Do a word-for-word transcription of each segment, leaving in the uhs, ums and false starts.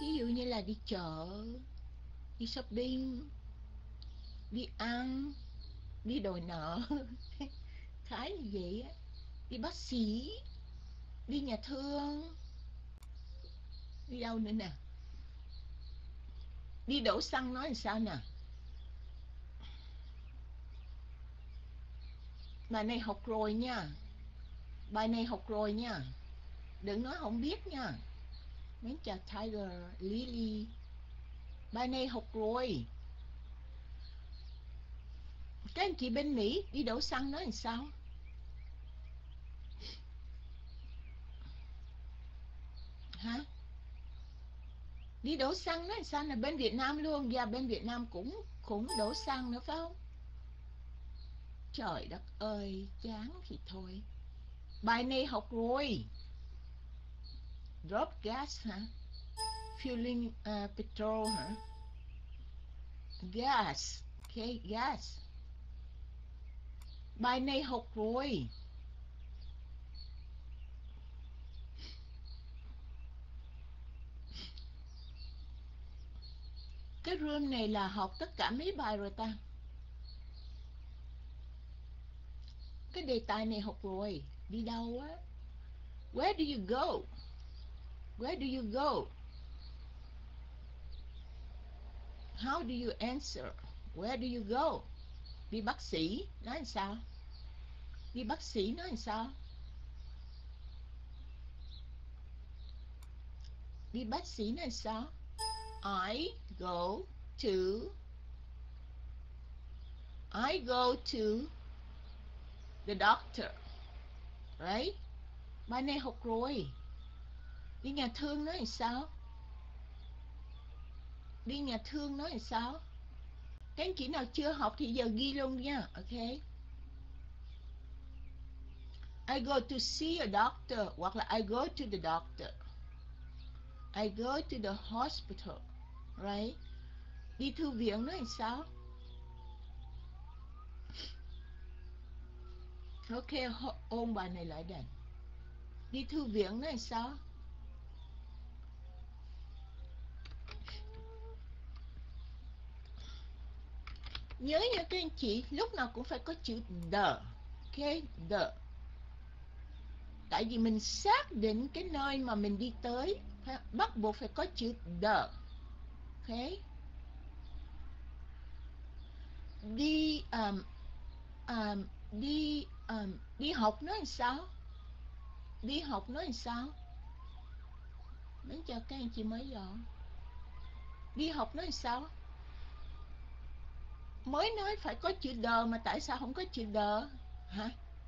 Ví dụ như là đi chợ, đi shopping, đi ăn, đi đòi nợ. Khá như vậy á. Đi bác sĩ, đi nhà thương, đi đâu nữa nè? Đi đổ xăng nói làm sao nè? Bài này học rồi nha. Bài này học rồi nha. Đừng nói không biết nha. Mến chào Tiger, Lily. Bài này học rồi. Các anh chị bên Mỹ đi đổ xăng nói làm sao? Hả? Đi đổ xăng nói làm sao là bên Việt Nam luôn. Và bên Việt Nam cũng cũng đổ xăng nữa phải không? Trời đất ơi, chán thì thôi. Bài này học rồi. Drop gas hả? Filling uh, petrol hả? Gas. Ok, gas. Bài này học rồi. Cái room này là học tất cả mấy bài rồi ta? Cái đề tài này học rồi. Đi đâu á? Where do you go? Where do you go? How do you answer? Where do you go? Đi bác sĩ nói làm sao? Đi bác sĩ nói làm sao? Đi bác sĩ nói làm sao? I go to I go to the doctor. Right? Bài này học rồi. Đi nhà thương nói làm sao? Đi nhà thương nói làm sao? Các anh chị nào chưa học thì giờ ghi luôn nha. Ok. I go to see a doctor hoặc là I go to the doctor. I go to the hospital. Right? Đi thư viện nói làm sao? Ok, ôn bài này lại đây. Đi thư viện nói làm sao? Nhớ nha các anh chị, lúc nào cũng phải có chữ the. Ok, the. Tại vì mình xác định cái nơi mà mình đi tới, bắt buộc phải có chữ the. Ok. Đi um, um, đi um, đi học nói làm sao? Đi học nói làm sao? Mến chào các anh chị mới vào. Đi học nói làm sao? Mới nói phải có chữ the mà tại sao không có chữ the? Hả?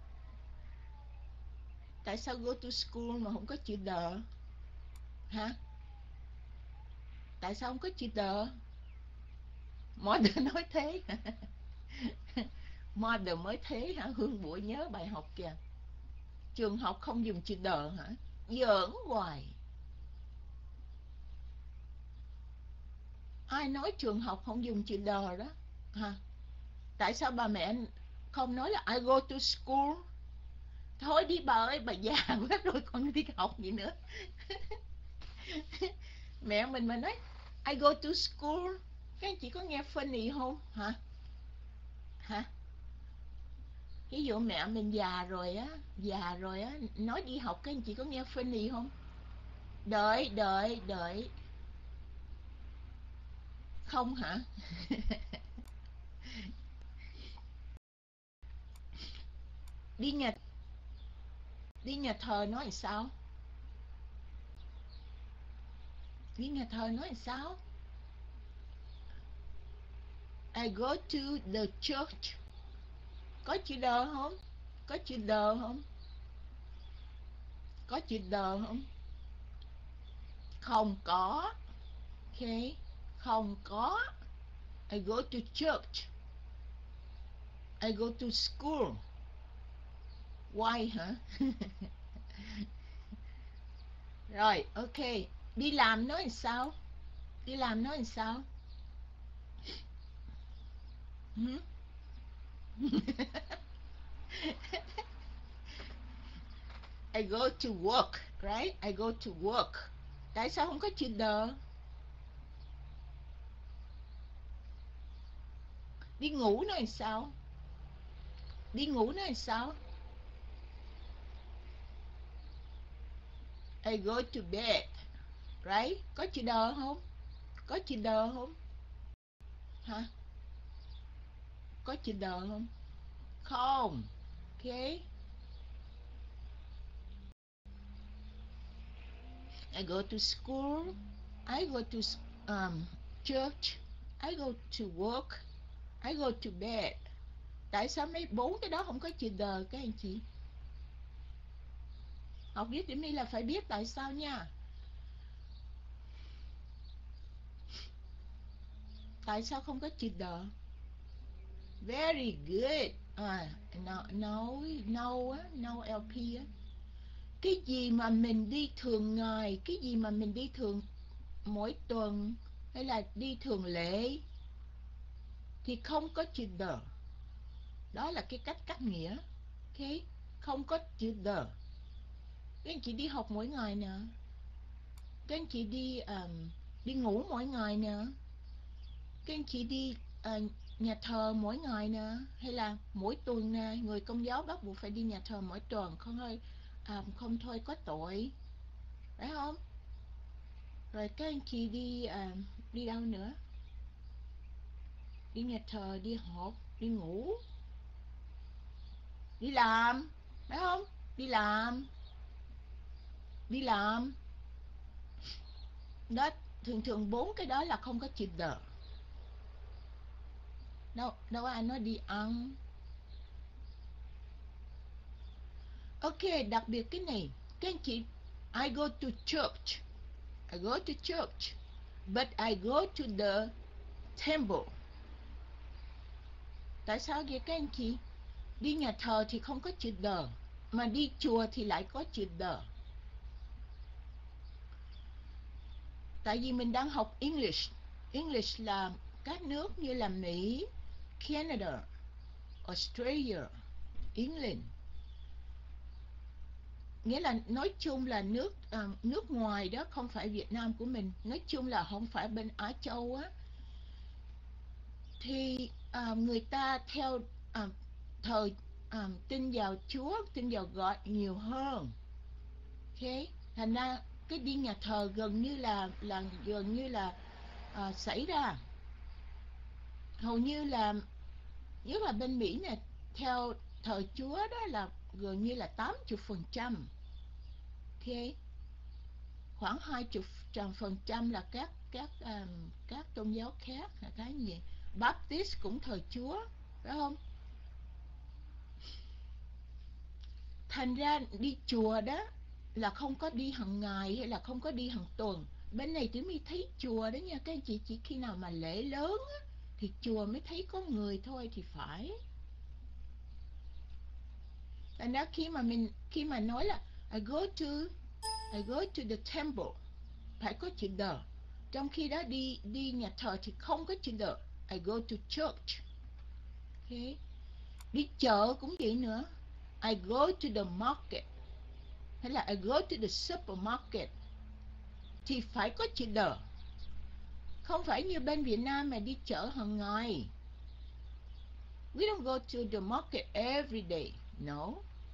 Tại sao go to school mà không có chữ the? Hả? Tại sao không có chữ the? Mother nói thế. Mother mới thế hả? Hương Bụi nhớ bài học kìa. Trường học không dùng chữ the hả? Giỡn hoài. Ai nói trường học không dùng chữ the đó? Hả? Tại sao bà mẹ không nói là I go to school? Thôi đi bà ơi, bà già quá rồi còn đi học gì nữa. Mẹ mình mà nói I go to school, các anh chị có nghe funny không? Hả? Hả? Ví dụ mẹ mình già rồi á, già rồi á, nói đi học các anh chị có nghe funny không? Đợi, đợi, đợi. Không hả? Đi nhà đi nhà thờ nói sao? Đi nhà thờ nói sao? I go to the church. Có chữ đờ không? Có chữ đờ không? Có chữ đờ không? Không có. Ok. Không có. I go to church. I go to school. Why hả? Rồi, ok. Đi làm nói sao? Đi làm nói sao? Hmm? I go to work, right? I go to work. Tại sao không có chữ the? Đi ngủ nó làm sao? Đi ngủ nó làm sao? I go to bed. Right? Có chữ đờ không? Có chữ đờ không? Hả? Có chữ đờ không? Không. Okay. I go to school. I go to um, church. I go to work. I go to bed. Tại sao mấy bốn cái đó không có chữ đờ các anh chị? Học viết điểm đi là phải biết tại sao nha. Tại sao không có chữ đờ? Very good. À, no, no, no á, no lờ pê á. Cái gì mà mình đi thường ngày, cái gì mà mình đi thường mỗi tuần hay là đi thường lệ thì không có chữ the. Đó là cái cách cắt nghĩa. Ok, không có chữ the. Các anh chị đi học mỗi ngày nè, các anh chị đi um, đi ngủ mỗi ngày nè, các anh chị đi uh, nhà thờ mỗi ngày nè, hay là mỗi tuần nè. Người Công giáo bắt buộc phải đi nhà thờ mỗi tuần, không thôi um, không thôi có tội, phải không? Rồi các anh chị đi um, đi đâu nữa? Đi nhà thờ, đi học, đi ngủ, đi làm, phải không? Đi làm, đi làm. Đó, thường thường bốn cái đó là không có chữ the. Đâu, đâu ai nói đi ăn. Ok, đặc biệt cái này, các anh chị, I go to church. I go to church, but I go to the temple. Tại sao vậy các anh chị? Đi nhà thờ thì không có chữ the, mà đi chùa thì lại có chữ the. Tại vì mình đang học English. English là các nước như là Mỹ, Canada, Australia, England. Nghĩa là nói chung là nước uh, nước ngoài đó, không phải Việt Nam của mình. Nói chung là không phải bên Á Châu á. Thì uh, người ta theo uh, thời uh, tin vào Chúa, tin vào God nhiều hơn. Ok, thành ra cái đi nhà thờ gần như là là gần như là uh, xảy ra. Hầu như là, nhất là bên Mỹ nè, theo thờ Chúa đó là gần như là tám mươi phần trăm. Ok, khoảng hai mươi phần trăm là các các um, các tôn giáo khác, là cái gì Baptist cũng thờ Chúa, phải không? Thành ra đi chùa đó là không có đi hàng ngày hay là không có đi hàng tuần. Bên này tôi mới thấy chùa đó nha các anh chị, chỉ khi nào mà lễ lớn á, thì chùa mới thấy có người thôi thì phải. Thành ra khi mà mình khi mà nói là I go to I go to the temple, phải có chữ the. Trong khi đó đi đi nhà thờ thì không có chữ the. I go to church. Okay. Đi chợ cũng vậy nữa. I go to the market, hay là I go to the supermarket thì phải có chữ the. Không phải như bên Việt Nam mà đi chợ hàng ngày. We don't go to the market every day. No.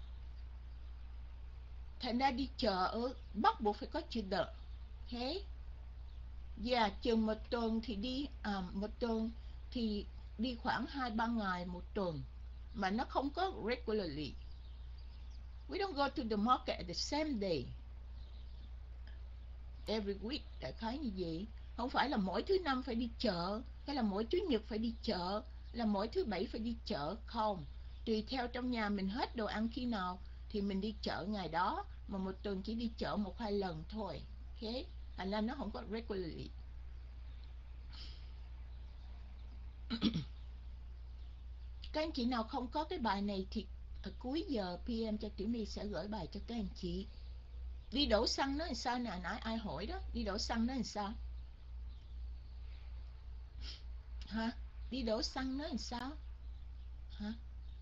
Thành ra đi chợ ở bắt buộc phải có chữ the. Okay. Dạ, yeah, chừng một tuần thì đi à, một tuần thì đi khoảng hai ba ngày một tuần, mà nó không có regularly. We don't go to the market at the same day every week. Đại khái như vậy. Không phải là mỗi thứ năm phải đi chợ, hay là mỗi chủ nhật phải đi chợ, là mỗi thứ bảy phải đi chợ. Không, tùy theo trong nhà mình hết đồ ăn khi nào thì mình đi chợ ngày đó, mà một tuần chỉ đi chợ một hai lần thôi. Ok, thành ra nó không có regularly. Các anh chị nào không có cái bài này thì ở cuối giờ pê em cho Tiểu My sẽ gửi bài cho các anh chị. Đi đổ xăng nó làm sao nè, nãy ai hỏi đó, đi đổ xăng nó làm sao? Hả? Đi đổ xăng nó làm sao? Hả?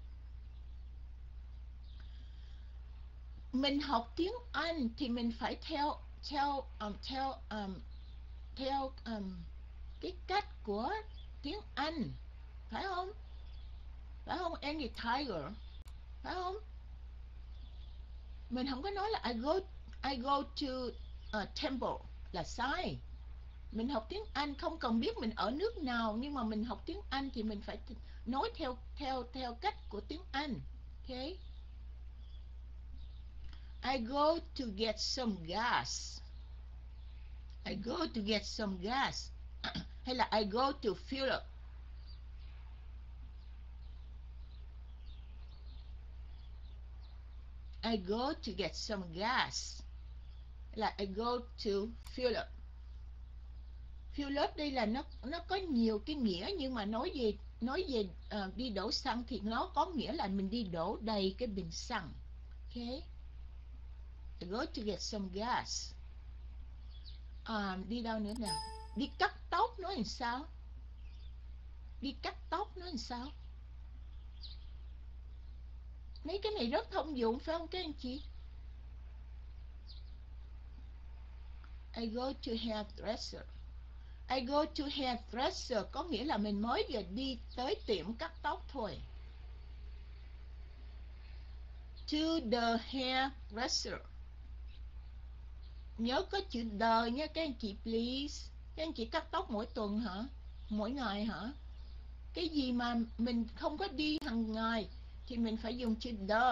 Mình học tiếng Anh thì mình phải theo theo um, theo um, theo um, cái cách của tiếng Anh. phải không? Phải không? Any tiger, phải không? Mình không có nói là I go I go to a temple là sai. Mình học tiếng Anh không cần biết mình ở nước nào, nhưng mà mình học tiếng Anh thì mình phải nói theo theo theo cách của tiếng Anh. Okay? I go to get some gas. I go to get some gas. Hay là I go to fill up. I go to get some gas. Hay là I go to fill up. Fill up đây là nó nó có nhiều cái nghĩa, nhưng mà nói về nói về uh, đi đổ xăng thì nó có nghĩa là mình đi đổ đầy cái bình xăng. Okay? I go to get some gas. À, đi đâu nữa nào? Đi cắt tóc nói làm sao? Đi cắt tóc nói làm sao? Mấy cái này rất thông dụng phải không các anh chị? I go to hairdresser. I go to hairdresser có nghĩa là mình mới vừa đi tới tiệm cắt tóc thôi. To the hairdresser. Nhớ có chữ the nha các anh chị please. Các anh chị cắt tóc mỗi tuần hả? Mỗi ngày hả? Cái gì mà mình không có đi hàng ngày thì mình phải dùng chữ the.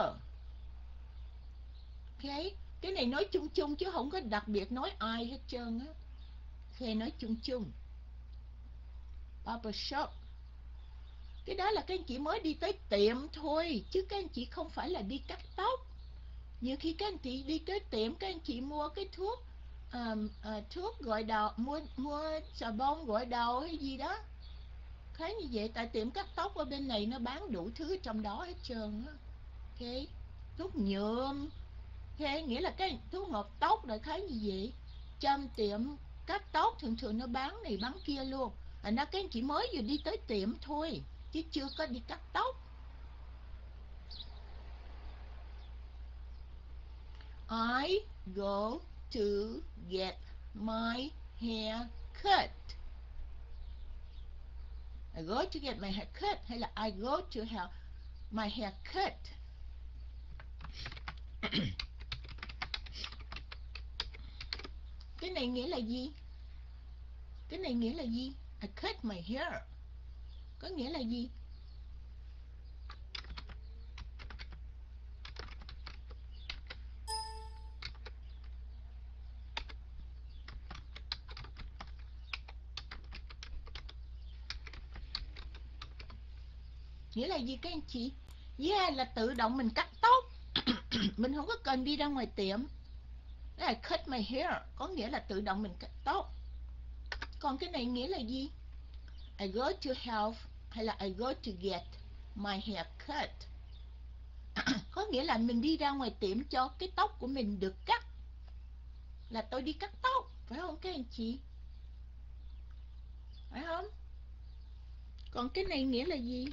Ok, cái này nói chung chung chứ không có đặc biệt nói ai hết trơn á. Thì nói chung chung. Barber shop. Cái đó là các anh chị mới đi tới tiệm thôi, chứ các anh chị không phải là đi cắt tóc. Nhiều khi các anh chị đi tới tiệm, các anh chị mua cái thuốc à, à, thuốc gội đầu, mua mua xà bông gội đầu hay gì đó. Thấy như vậy, tại tiệm cắt tóc ở bên này nó bán đủ thứ trong đó hết trơn á. Ok, thuốc nhuộm. Ok, nghĩa là cái thuốc ngọt tóc đại khái như vậy. Trong tiệm cắt tóc thường thường nó bán này bán kia luôn. À, nó cái anh chị mới vừa đi tới tiệm thôi, chứ chưa có đi cắt tóc. I go to get my hair cut. I go to get my hair cut hay là I go to have my hair cut. Cái này nghĩa là gì? Cái này nghĩa là gì? I cut my hair. Có nghĩa là gì? Nghĩa là gì các anh chị? Yeah, là tự động mình cắt tóc. Mình không có cần đi ra ngoài tiệm. I cut my hair có nghĩa là tự động mình cắt tóc. Còn cái này nghĩa là gì? I go to help hay là I go to get my hair cut. Có nghĩa là mình đi ra ngoài tiệm cho cái tóc của mình được cắt. Là tôi đi cắt tóc, phải không các anh chị? Phải không? Còn cái này nghĩa là gì?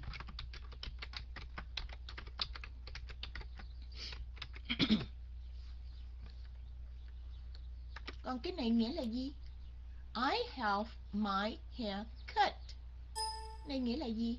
Còn cái này nghĩa là gì? I have my hair cut. Này nghĩa là gì?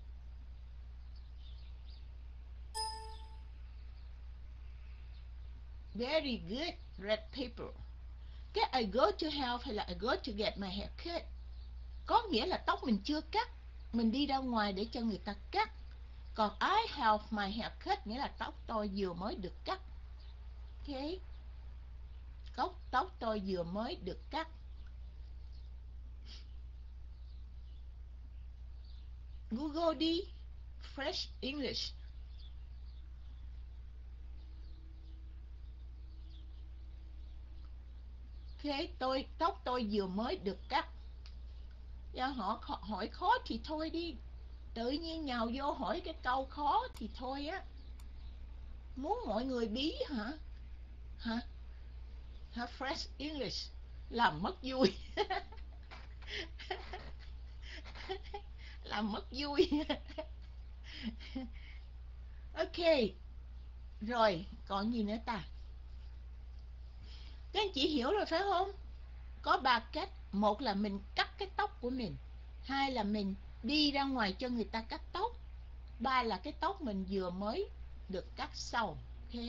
Very good, red paper. Cái I go to help hay là I go to get my hair cut có nghĩa là tóc mình chưa cắt, mình đi ra ngoài để cho người ta cắt. Còn I have my hair cut nghĩa là tóc tôi vừa mới được cắt. Ok, tóc tóc tôi vừa mới được cắt. Google đi Fresh English. Ok, tôi tóc tôi vừa mới được cắt. Do họ hỏi khó thì thôi đi, tự nhiên nhào vô hỏi cái câu khó thì thôi á. Muốn mọi người bí hả? Hả? Hả? Fresh English làm mất vui. Làm mất vui. Ok, rồi còn gì nữa ta? Các anh chị hiểu rồi phải không? Có ba cách. Một là mình cắt cái tóc của mình. Hai là mình đi ra ngoài cho người ta cắt tóc. Ba là cái tóc mình vừa mới được cắt xong. Ok.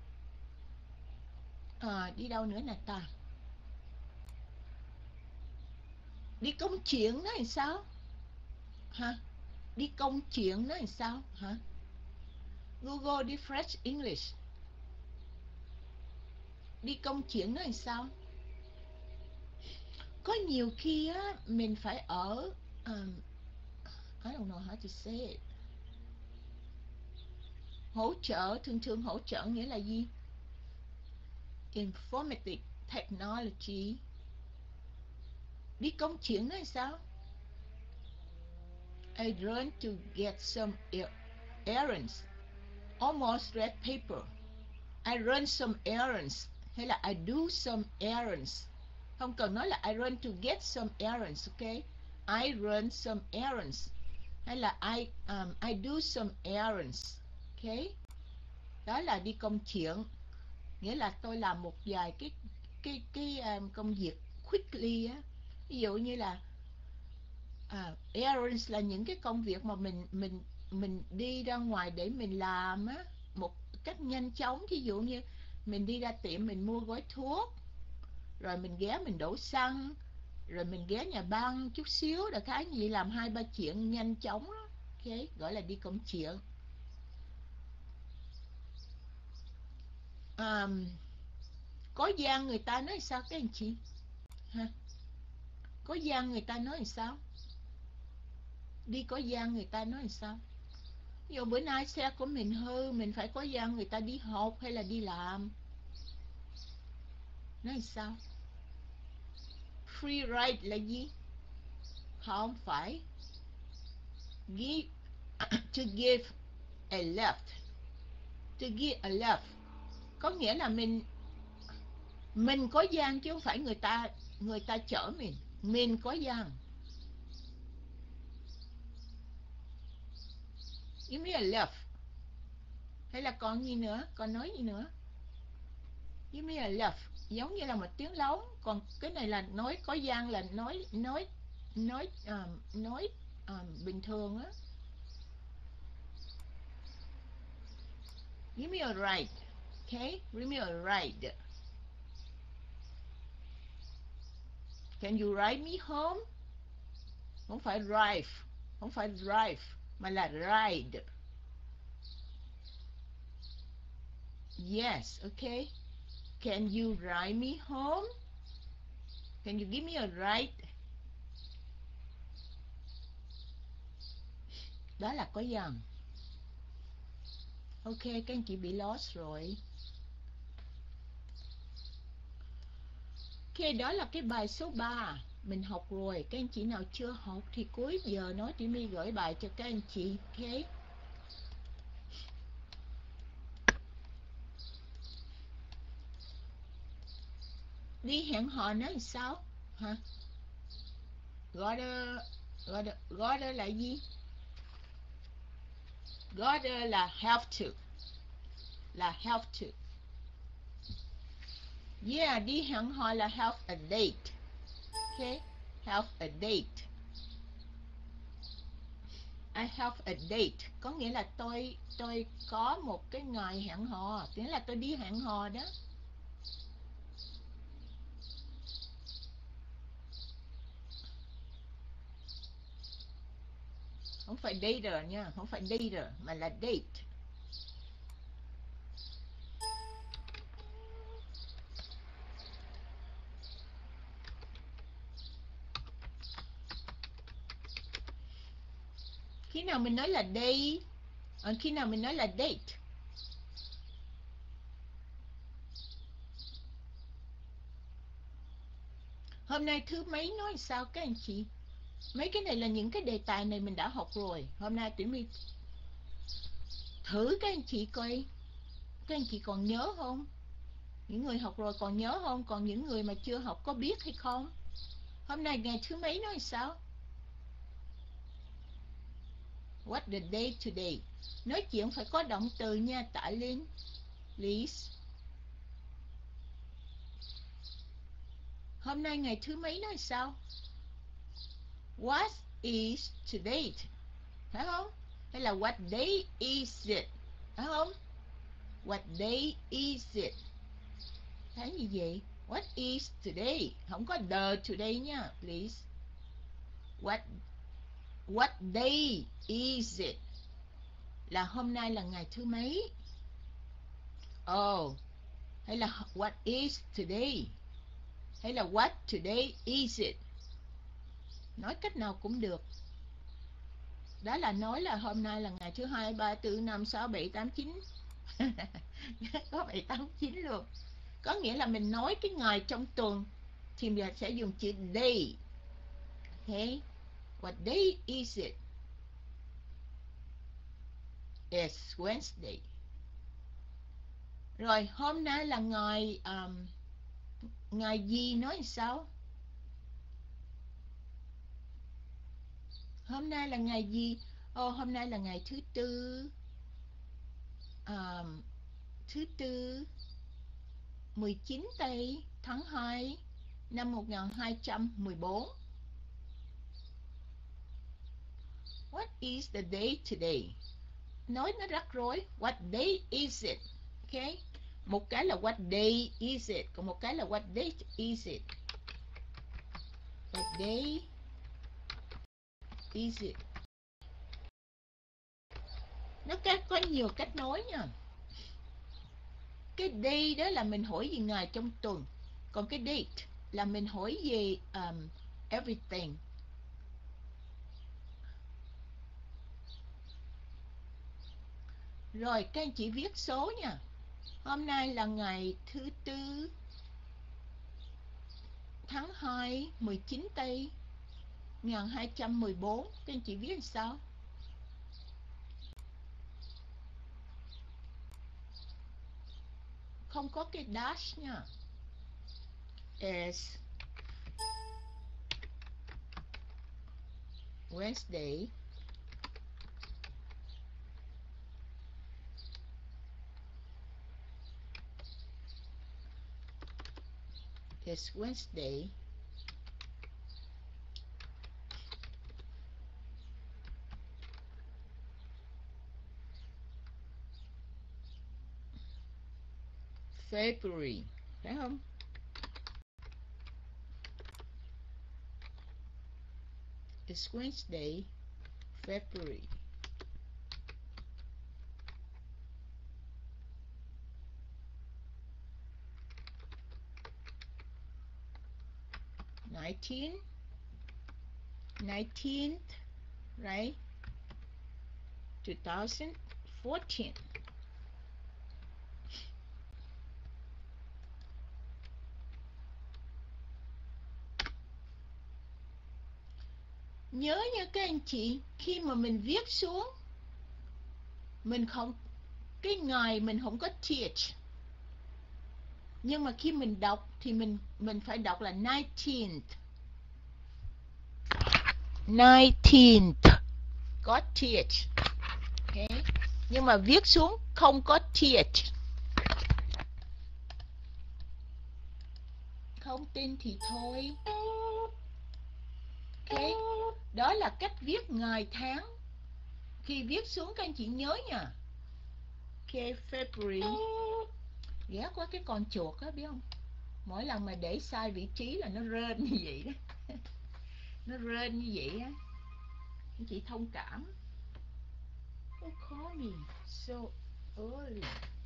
À, đi đâu nữa nè ta? Đi công chuyện đó thì sao? Hả? Đi công chuyện đó thì sao? Hả? Google đi Fresh English. Đi công chuyện đó thì sao? Có nhiều khi á, mình phải ở um, I don't know how to say it. Hỗ trợ, thường thường hỗ trợ nghĩa là gì? Informative technology. Đi công chuyện đó thì sao? I run to get some errands. Almost read paper. I run some errands. Hay là I do some errands. Không cần nói là I run to get some errands, ok? I run some errands. Hay là I um, I do some errands, ok? Đó là đi công chuyện, nghĩa là tôi làm một vài cái cái cái um, công việc quickly á. Ví dụ như là à, errands là những cái công việc mà mình mình mình đi ra ngoài để mình làm á, một cách nhanh chóng. Ví dụ như mình đi ra tiệm mình mua gói thuốc, rồi mình ghé mình đổ xăng, rồi mình ghé nhà băng chút xíu, đại khái gì làm hai ba chuyện nhanh chóng đó. Ok, gọi là đi công chuyện. À, có gian người ta nói sao các anh chị? Ha? Có gian người ta nói sao? Đi có gian người ta nói sao? Ví dụ bữa nay xe của mình hư, mình phải có gian người ta đi học hay là đi làm. Nói sao? Free ride là gì? Không phải. Give, to give a left. To give a left có nghĩa là mình mình có gian chứ không phải người ta người ta chở mình. Mình có gian. Give me a left. Hay là còn gì nữa? Còn nói gì nữa? Give me a left giống như là một tiếng lóng. Còn cái này là nói có gian, là nói nói nói um, nói um, bình thường á. Give me a ride. Okay, give me a ride. Can you ride me home? Không phải drive, không phải drive mà là ride. Yes, okay. Can you ride me home? Can you give me a ride? Đó là có dần. Ok, các anh chị bị lost rồi. Ok, đó là cái bài số ba. Mình học rồi. Các anh chị nào chưa học thì cuối giờ nói chị My gửi bài cho các anh chị. Ok. Đi hẹn hò nói làm sao? Hả? Gotta, gotta, gotta là gì? Gotta là have to. Là have to. Yeah, đi hẹn hò là have a date. Okay, have a date. I have a date có nghĩa là tôi tôi có một cái ngày hẹn hò, nghĩa là tôi đi hẹn hò đó. Không phải dater nha, không phải dater mà là date. Khi nào mình nói là day, khi nào mình nói là date? Hôm nay thứ mấy nói sao các anh chị? Mấy cái này là những cái đề tài này mình đã học rồi. Hôm nay tụi mình thử các anh chị coi, các anh chị còn nhớ không? Những người học rồi còn nhớ không? Còn những người mà chưa học có biết hay không? Hôm nay ngày thứ mấy nói sao? What the day today? Nói chuyện phải có động từ nha Tạ Linh. Please. Hôm nay ngày thứ mấy nói sao? What is today, phải không? Hay là what day is it, phải không? What day is it? Thấy như vậy? What is today? Không có the today nha, please. What What day is it? Là hôm nay là ngày thứ mấy? Oh, hay là what is today? Hay là what today is it? Nói cách nào cũng được. Đó là nói là hôm nay là ngày thứ hai, ba, tư, năm, sáu, bảy, tám, chín. Có bảy, tám, chín luôn. Có nghĩa là mình nói cái ngày trong tuần thì mình sẽ dùng chữ day. Okay? What day is it? It's Wednesday. Rồi hôm nay là ngày um, ngày gì nói sao? Hôm nay là ngày gì? Ồ, hôm nay là ngày thứ tư. Um, thứ tư mười chín tây tháng hai năm một nghìn hai trăm mười bốn. What is the day today? Nói nó rắc rối. What day is it? Okay? Một cái là what day is it, còn một cái là what date is it. What day is it? Nó có nhiều cách nói nha. Cái day đó là mình hỏi về ngày trong tuần, còn cái date là mình hỏi về um, everything. Rồi các anh chị viết số nha. Hôm nay là ngày thứ tư tháng hai mười chín tây một nghìn hai trăm mười bốn. Các anh chị viết làm sao? Không có cái dash nha. Is Wednesday. It's Wednesday. February, phải không? It's Wednesday, February. Nineteen, nineteenth, right? two thousand fourteen. Nhớ nha các anh chị, khi mà mình viết xuống, mình không, cái ngày mình không có th. Nhưng mà khi mình đọc thì mình mình phải đọc là nineteenth. nineteenth. Có th. Okay. Nhưng mà viết xuống không có th. Không tin thì thôi. Okay. Đó là cách viết ngày tháng. Khi viết xuống các anh chị nhớ nha. Okay, February. Ghét quá cái con chuột á, biết không? Mỗi lần mà để sai vị trí là nó rên như vậy đó. Nó rên như vậy á. Anh chị thông cảm. Don't call me so early.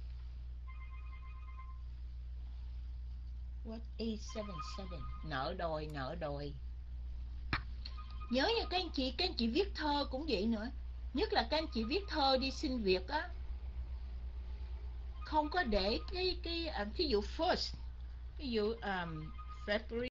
What eight seven seven? Nợ đòi, nợ đòi. Nhớ nha các anh chị, các anh chị viết thơ cũng vậy nữa. Nhất là các anh chị viết thơ đi xin việc á, không có để cái cái um, ví dụ first, ví dụ um, February.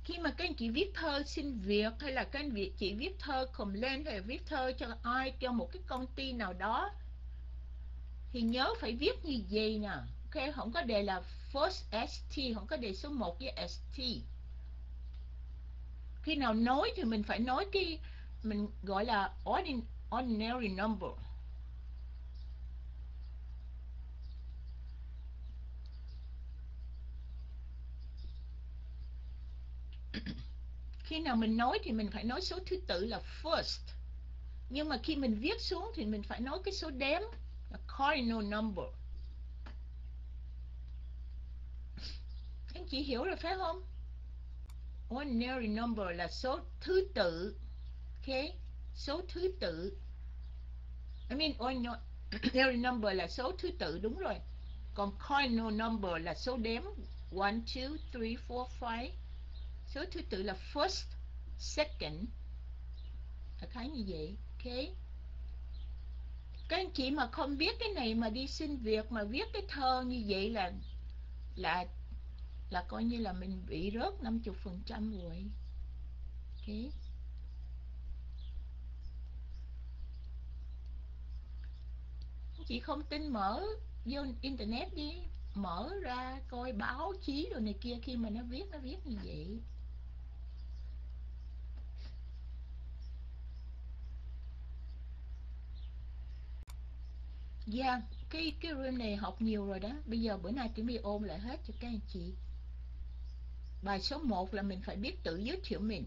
Khi mà các anh chị viết thơ xin việc, hay là các anh chị viết thơ complain, hay là viết thơ cho ai, cho một cái công ty nào đó, thì nhớ phải viết như vậy nè. Ok, không có đề là first st, không có đề số một với st. Khi nào nói thì mình phải nói cái mình gọi là ordinary number. Khi nào mình nói thì mình phải nói số thứ tự là first. Nhưng mà khi mình viết xuống thì mình phải nói cái số đếm là cardinal number. Anh chị hiểu rồi phải không? Ordinary number là số thứ tự. Ok, số thứ tự. I mean ordinary number là số thứ tự, đúng rồi. Còn cardinal number là số đếm one, two, three, four, five. Số thứ tự là first, second. Là khá như vậy. Ok. Các anh chị mà không biết cái này mà đi xin việc mà viết cái thơ như vậy là là là coi như là mình bị rớt năm mươi phần trăm rồi. Ok. Chị không tin mở vô internet đi, mở ra coi báo chí rồi này kia, khi mà nó viết nó viết như vậy. Yeah, cái cái room này học nhiều rồi đó. Bây giờ bữa nay chuẩn bị ôn lại hết cho các anh chị. Bài số một là mình phải biết tự giới thiệu mình.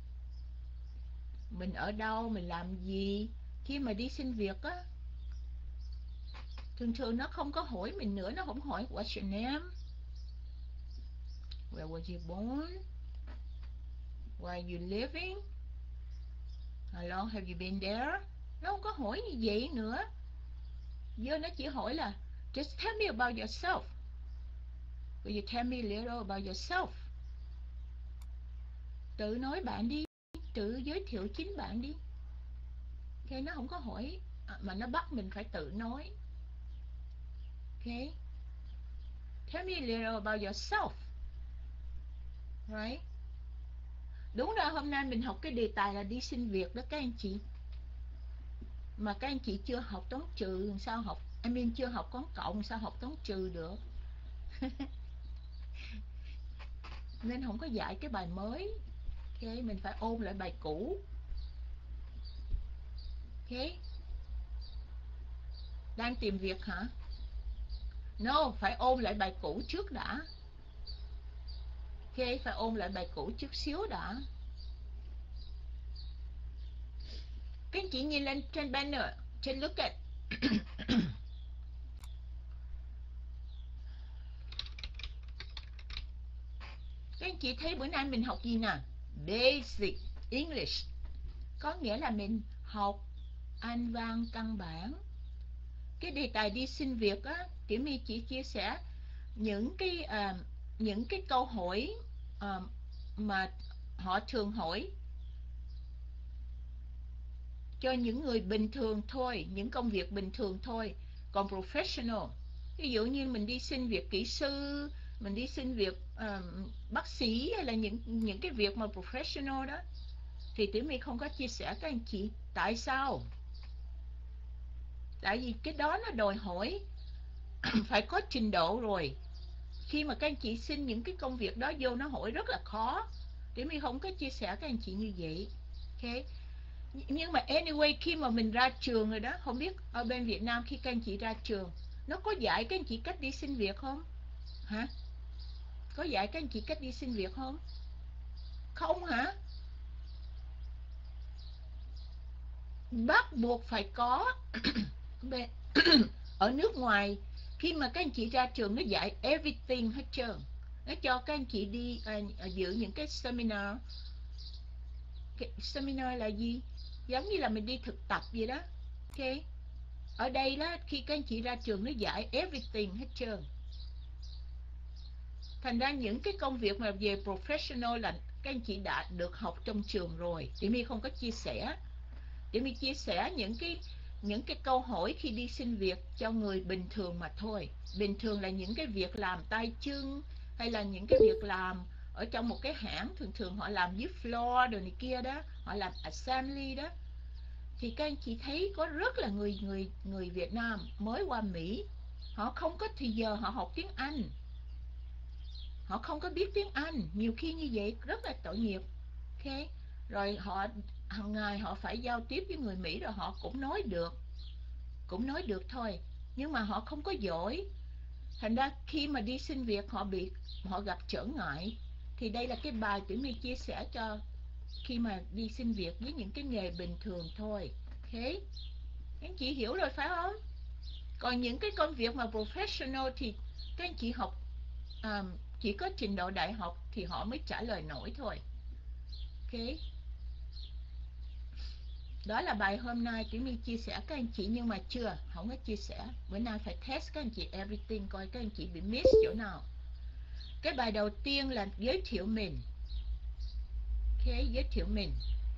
Mình ở đâu, mình làm gì. Khi mà đi xin việc á, thường thường nó không có hỏi mình nữa. Nó không hỏi what's your name, where was you born, where are you living, how long have you been there. Nó không có hỏi như vậy nữa. Giờ nó chỉ hỏi là just tell me about yourself. Will you tell me a little about yourself? Tự nói bạn đi, tự giới thiệu chính bạn đi. Ok, nó không có hỏi mà nó bắt mình phải tự nói. Ok, tell me a little about yourself. Right. Đúng ra hôm nay mình học cái đề tài là đi xin việc đó các anh chị. Mà các anh chị chưa học toán trừ, sao học, I mean chưa học toán cộng, sao học toán trừ được. Nên không có dạy cái bài mới. Ok, mình phải ôn lại bài cũ. Ok. Đang tìm việc hả? No, phải ôn lại bài cũ trước đã. Ok, phải ôn lại bài cũ chút xíu đã. Các anh chị nhìn lên trên banner, trên look at. Các anh chị thấy bữa nay mình học gì nè? Basic English. Có nghĩa là mình học Anh văn căn bản. Cái đề tài đi xin việc á, Tiểu My chỉ chia sẻ những cái uh, những cái câu hỏi uh, mà họ thường hỏi cho những người bình thường thôi, những công việc bình thường thôi. Còn professional, ví dụ như mình đi xin việc kỹ sư, mình đi xin việc uh, bác sĩ, hay là những những cái việc mà professional đó, thì Tiểu My không có chia sẻ các anh chị. Tại sao? Tại vì cái đó nó đòi hỏi phải có trình độ rồi. Khi mà các anh chị xin những cái công việc đó vô, nó hỏi rất là khó. Tiểu My không có chia sẻ các anh chị như vậy. Ok. Nhưng mà anyway, khi mà mình ra trường rồi đó, không biết ở bên Việt Nam khi các anh chị ra trường, nó có dạy các anh chị cách đi xin việc không? Hả? Có dạy các anh chị cách đi xin việc không? Không hả? Bắt buộc phải có. Ở nước ngoài, khi mà các anh chị ra trường, nó dạy everything hết trơn. Nó cho các anh chị đi uh, dự những cái seminar. Cái seminar là gì? Giống như là mình đi thực tập vậy đó. Ok. Ở đây đó, khi các anh chị ra trường, nó dạy everything hết trơn. Thành ra những cái công việc mà về professional là các anh chị đã được học trong trường rồi. Tiểu My không có chia sẻ. Tiểu My chia sẻ những cái những cái câu hỏi khi đi xin việc cho người bình thường mà thôi. Bình thường là những cái việc làm tay chân, hay là những cái việc làm ở trong một cái hãng, thường thường họ làm với floor đồ này kia đó, họ làm assembly đó, thì các anh chị thấy có rất là người người người Việt Nam mới qua Mỹ, họ không có thì giờ họ học tiếng Anh, họ không có biết tiếng Anh, nhiều khi như vậy rất là tội nghiệp. Ok, rồi họ hàng ngày họ phải giao tiếp với người Mỹ, rồi họ cũng nói được, cũng nói được thôi, nhưng mà họ không có giỏi. Thành ra khi mà đi xin việc họ bị họ gặp trở ngại. Thì đây là cái bài Tuyển My chia sẻ cho khi mà đi xin việc với những cái nghề bình thường thôi. Ok, anh chị hiểu rồi phải không? Còn những cái công việc mà professional thì các anh chị học à, chỉ có trình độ đại học thì họ mới trả lời nổi thôi. Ok, đó là bài hôm nay Tuyển My chia sẻ các anh chị, nhưng mà chưa, không có chia sẻ. Bữa nay phải test các anh chị everything, coi các anh chị bị miss chỗ nào. Cái bài đầu tiên là giới thiệu mình. Ok, giới thiệu mình.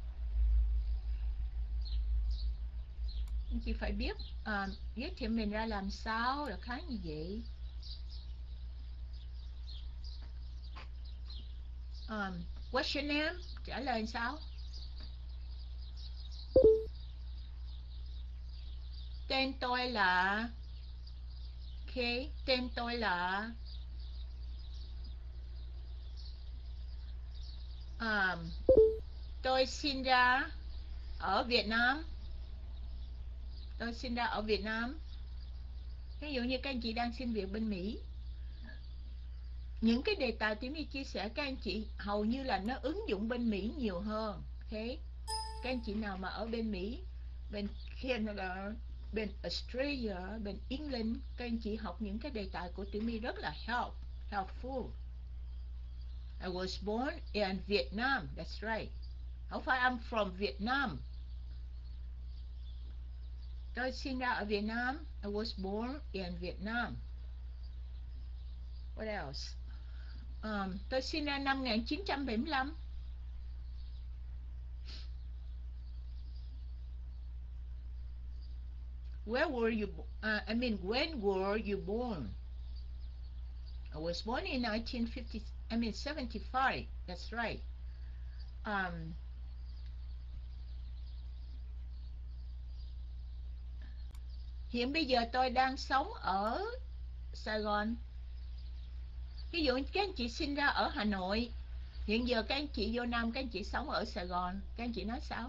Anh chị phải biết à, giới thiệu mình ra làm sao là khá như vậy. um, What's your name? Trả lời sao? Tên tôi là Ok, tên tôi là um, tôi sinh ra ở Việt Nam. Tôi sinh ra ở Việt Nam. Ví dụ như các anh chị đang xin việc bên Mỹ, những cái đề tài Tuyển My chia sẻ các anh chị hầu như là nó ứng dụng bên Mỹ nhiều hơn. Ok, các anh chị nào mà ở bên Mỹ, bên Canada, bên Australia, bên England, các anh chị học những cái đề tài của Tuyển My rất là help, helpful. I was born in Vietnam, that's right. Không phải I'm from Vietnam. Tôi sinh ra ở Việt Nam. I was born in Vietnam. What else? Um, tôi sinh ra năm một nghìn chín trăm bảy mươi lăm. Where were you? Uh, I mean, when were you born? I was born in nineteen fifty. I mean, seventy-five. That's right. Um, hiện bây giờ tôi đang sống ở Sài Gòn. Ví dụ các anh chị sinh ra ở Hà Nội, hiện giờ các anh chị vô Nam, các anh chị sống ở Sài Gòn, các anh chị nói sao?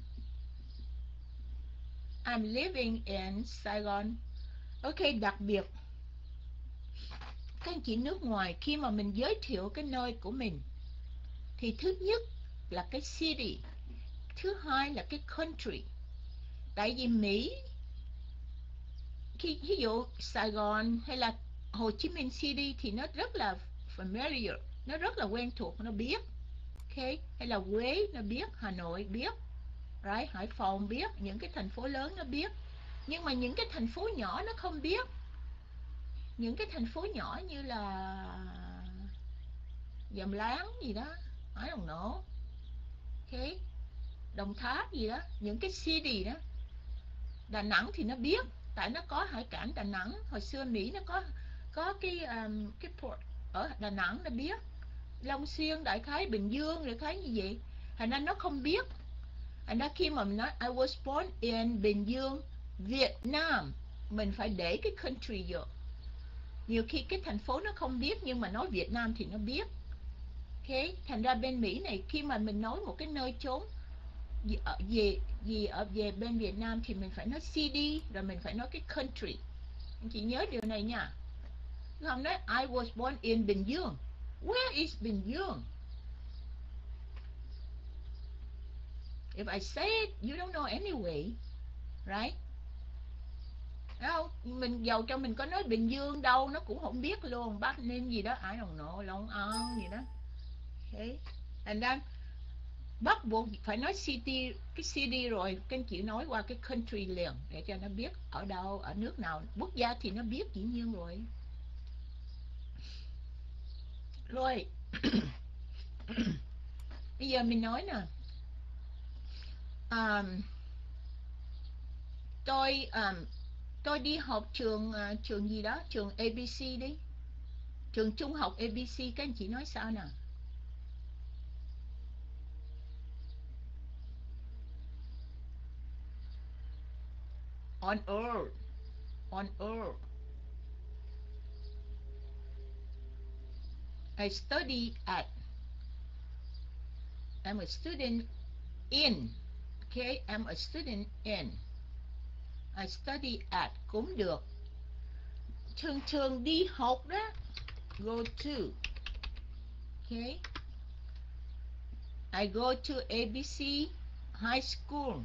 I'm living in Sài Gòn. Ok, đặc biệt các anh chị nước ngoài, khi mà mình giới thiệu cái nơi của mình thì thứ nhất là cái city, thứ hai là cái country. Tại vì Mỹ, khi ví dụ Sài Gòn hay là Hồ Chí Minh City thì nó rất là familiar, nó rất là quen thuộc, nó biết. Ok, hay là Huế nó biết, Hà Nội biết, right? Hải Phòng biết, những cái thành phố lớn nó biết. Nhưng mà những cái thành phố nhỏ nó không biết. Những cái thành phố nhỏ như là Dầm Láng gì đó, I don't know. Ok, Đồng Tháp gì đó, những cái city đó. Đà Nẵng thì nó biết, tại nó có hải cảng Đà Nẵng. Hồi xưa Mỹ nó có có cái um, cái port ở Đà Nẵng, nó biết. Long Xuyên, đại khái Bình Dương, đại khái như vậy. Thành ra nó không biết. Thành ra khi mà mình nói I was born in Bình Dương, Việt Nam, mình phải để cái country vô. Nhiều khi cái thành phố nó không biết, nhưng mà nói Việt Nam thì nó biết. Ok, thành ra bên Mỹ này, khi mà mình nói một cái nơi chốn gì ở về gì ở về bên Việt Nam thì mình phải nói city, rồi mình phải nói cái country. Anh chị nhớ điều này nha. Không nói I was born in Bình Dương. Where is Bình Dương? If I say it, you don't know anyway, right? Thấy không? Mình giàu cho mình có nói Bình Dương đâu, nó cũng không biết luôn. Bắc Ninh gì đó, I don't know, Long An gì đó. Okay. And then bắt buộc phải nói city, cái city rồi các anh chị nói qua cái country liền để cho nó biết ở đâu, ở nước nào. Quốc gia thì nó biết dĩ nhiên rồi. Rồi bây giờ mình nói nè, um, tôi um, tôi đi học trường uh, trường gì đó, trường a bê xê đi, trường trung học a bê xê, các anh chị nói sao nè? On earth. On earth. I study at. I'm a student in. Okay, I'm a student in. I study at cũng được. Thường thường đi học đó. Go to. Okay. I go to A B C High School.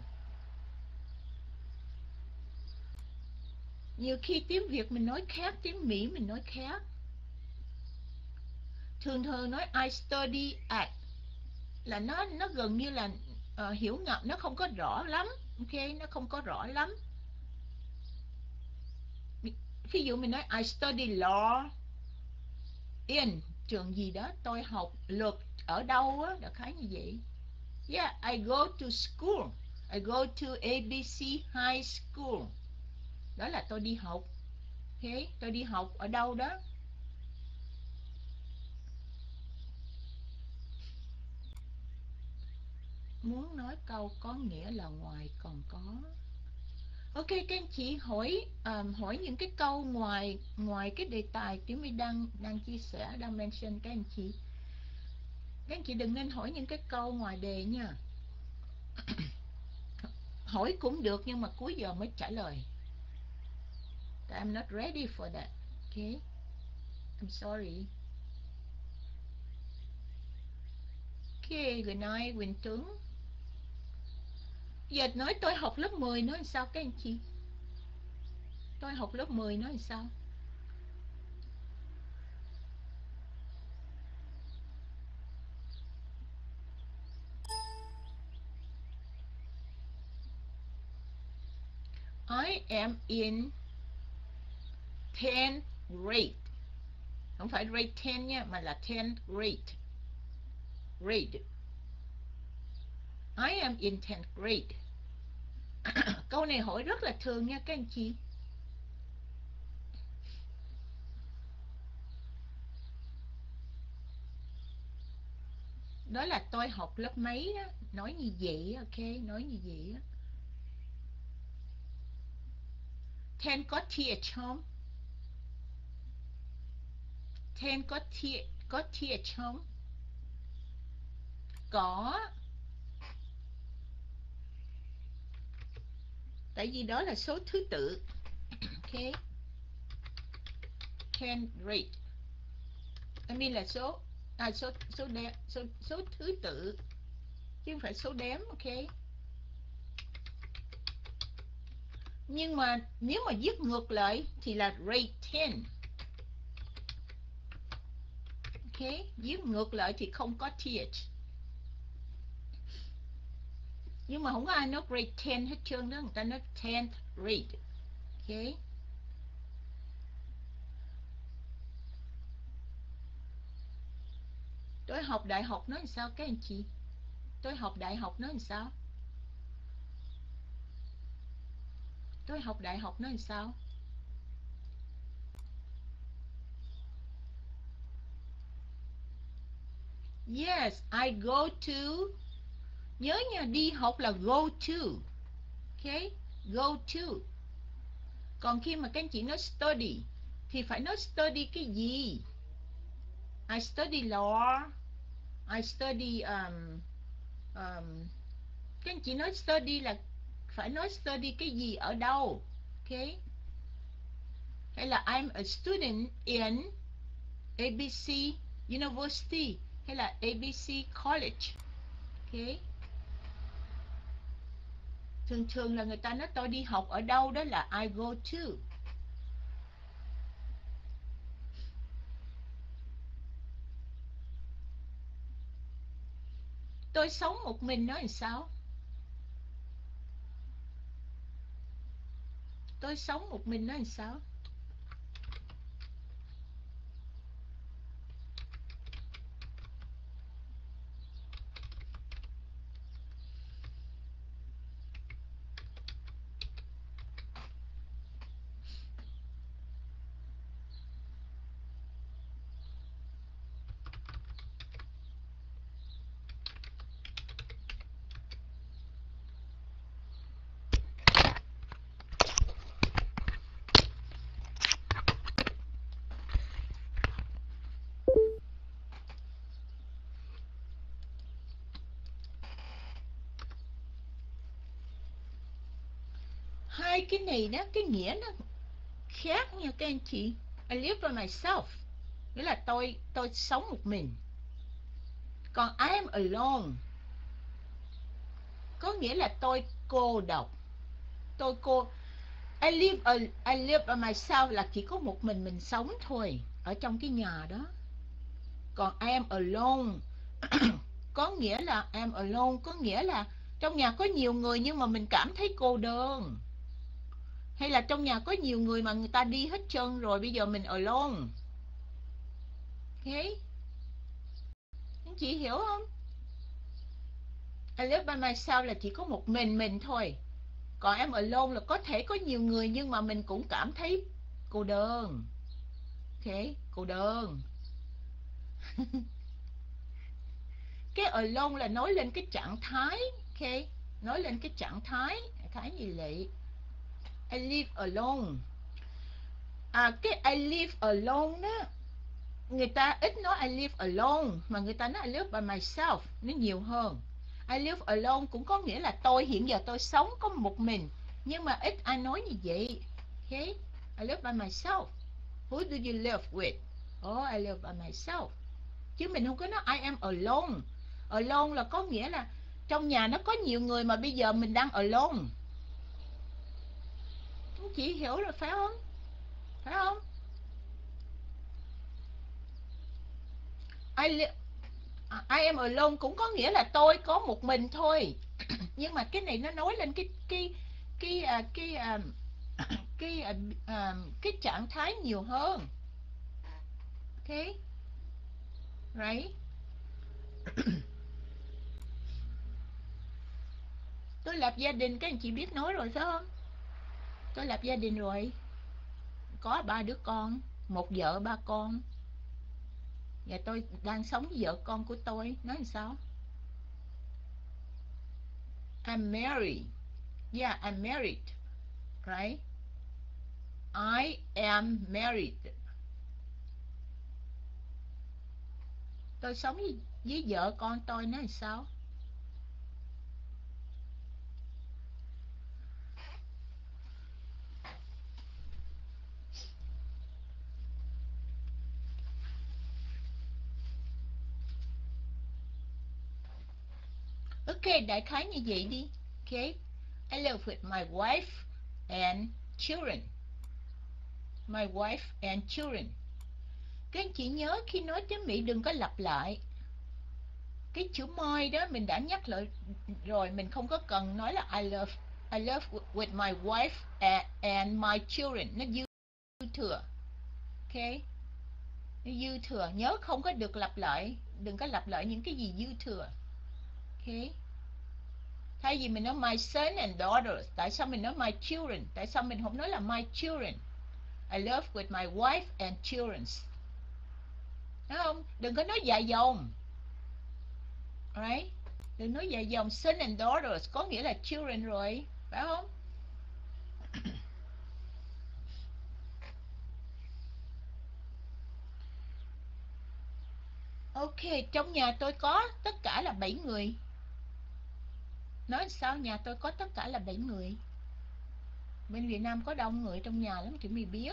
Nhiều khi tiếng Việt mình nói khác, tiếng Mỹ mình nói khác. Thường thường nói I study at là nó nó gần như là uh, hiểu ngầm, nó không có rõ lắm. Ok, nó không có rõ lắm. Ví dụ mình nói I study law in trường gì đó, tôi học luật ở đâu á, đại khái như vậy. Yeah, I go to school. I go to A B C High School. Đó là tôi đi học. Ok, tôi đi học ở đâu đó. Muốn nói câu có nghĩa là ngoài còn có. Ok, các anh chị hỏi um, hỏi những cái câu ngoài ngoài cái đề tài Tiểu My đang đang chia sẻ, đang mention các anh chị. Các anh chị đừng nên hỏi những cái câu ngoài đề nha. Hỏi cũng được nhưng mà cuối giờ mới trả lời. I'm not ready for that. Okay, I'm sorry. Okay, good night Quỳnh Tuấn. Giờ nói tôi học lớp mười nói sao các anh chị? Tôi học lớp mười nói sao? I am in tenth grade. Không phải grade ten nha, mà là tenth grade. Grade. I am in tenth grade. Câu này hỏi rất là thường nha các anh chị. Đó là tôi học lớp mấy đó. Nói như vậy, ok, nói như vậy. Ten có th không? Ten có th, có th không? Có. Tại vì đó là số thứ tự. Ok. Ten rate. I mean là số à, số số đếm, số số thứ tự chứ không phải số đếm. Ok. Nhưng mà nếu mà viết ngược lại thì là rate ten. Ok, viết ngược lại thì không có th. Nhưng mà không có ai nói grade ten hết trơn đó, người ta nói tenth grade. Ok. Tôi học đại học nói làm sao các anh chị? Tôi học đại học nói làm sao? Tôi học đại học nói làm sao? Yes, I go to. Nhớ nha, đi học là go to. Ok, go to. Còn khi mà các anh chị nói study thì phải nói study cái gì? I study law. I study um, um, các anh chị nói study là phải nói study cái gì ở đâu. Ok. Hay là I'm a student in A B C University hay là A B C College. Ok. Thường thường là người ta nói tôi đi học ở đâu, đó là I go to. Tôi sống một mình nói làm sao? Tôi sống một mình nói làm sao? hai cái này đó, cái nghĩa nó khác nha các anh chị. I live by myself nghĩa là tôi tôi sống một mình. Còn I am alone có nghĩa là tôi cô độc. Tôi cô I live a, I live by myself là chỉ có một mình mình sống thôi ở trong cái nhà đó. Còn I am alone có nghĩa là I am alone có nghĩa là trong nhà có nhiều người nhưng mà mình cảm thấy cô đơn. Hay là trong nhà có nhiều người mà người ta đi hết trơn rồi, bây giờ mình alone. Ok, anh chị hiểu không? I live by myself là chỉ có một mình mình thôi. Còn em alone là có thể có nhiều người nhưng mà mình cũng cảm thấy cô đơn. Ok, cô đơn. Cái alone là nói lên cái trạng thái. Ok, nói lên cái trạng thái. Thái gì lị. I live alone. À, cái I live alone đó, người ta ít nói I live alone mà người ta nói I live by myself nó nhiều hơn. I live alone cũng có nghĩa là tôi hiện giờ tôi sống có một mình, nhưng mà ít ai nói như vậy. Ok, I live by myself. Who do you live with? Oh, I live by myself. Chứ mình không có nói I am alone. Alone là có nghĩa là trong nhà nó có nhiều người mà bây giờ mình đang alone. Chị hiểu rồi phải không? Phải không? I, li- I am alone cũng có nghĩa là tôi có một mình thôi. Nhưng mà cái này nó nói lên cái cái cái cái cái cái, cái, cái, cái trạng thái nhiều hơn. Ok, right? Tôi lập gia đình các anh chị biết nói rồi phải không? Tôi lập gia đình rồi, có ba đứa con, một vợ ba con. Và tôi đang sống với vợ con của tôi. Nói làm sao? I'm married. Yeah, I'm married. Right? I am married. Tôi sống với, với vợ con tôi. Nói làm sao? Ok, đại khái như vậy đi. Ok, I live with my wife and children. My wife and children. Các anh chị nhớ khi nói tiếng Mỹ đừng có lặp lại. Cái chữ my đó mình đã nhắc lại rồi, mình không có cần nói là I love I love with my wife and, and my children. Nó dư thừa. Ok, nó dư thừa. Nhớ không có được lặp lại. Đừng có lặp lại những cái gì dư thừa. Ok, thay vì mình nói my son and daughters, tại sao mình nói my children? Tại sao mình không nói là my children? I love with my wife and children. Đúng không? Đừng có nói dài dòng. Right? Đừng nói dài dòng. Son and daughters có nghĩa là children rồi, phải không? Ok, trong nhà tôi có tất cả là bảy người. Nói sao? Nhà tôi có tất cả là bảy người. Bên Việt Nam có đông người trong nhà lắm chị mới biết.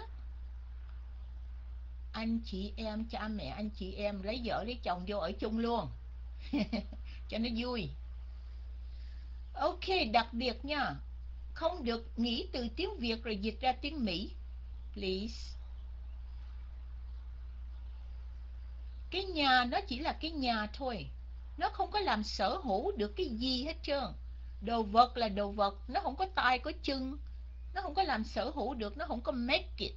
Anh chị em, cha mẹ anh chị em lấy vợ lấy chồng vô ở chung luôn. Cho nó vui. Ok, đặc biệt nha, không được nghĩ từ tiếng Việt rồi dịch ra tiếng Mỹ. Please. Cái nhà nó chỉ là cái nhà thôi. Nó không có làm sở hữu được cái gì hết trơn. Đồ vật là đồ vật. Nó không có tay có chân. Nó không có làm sở hữu được. Nó không có make it.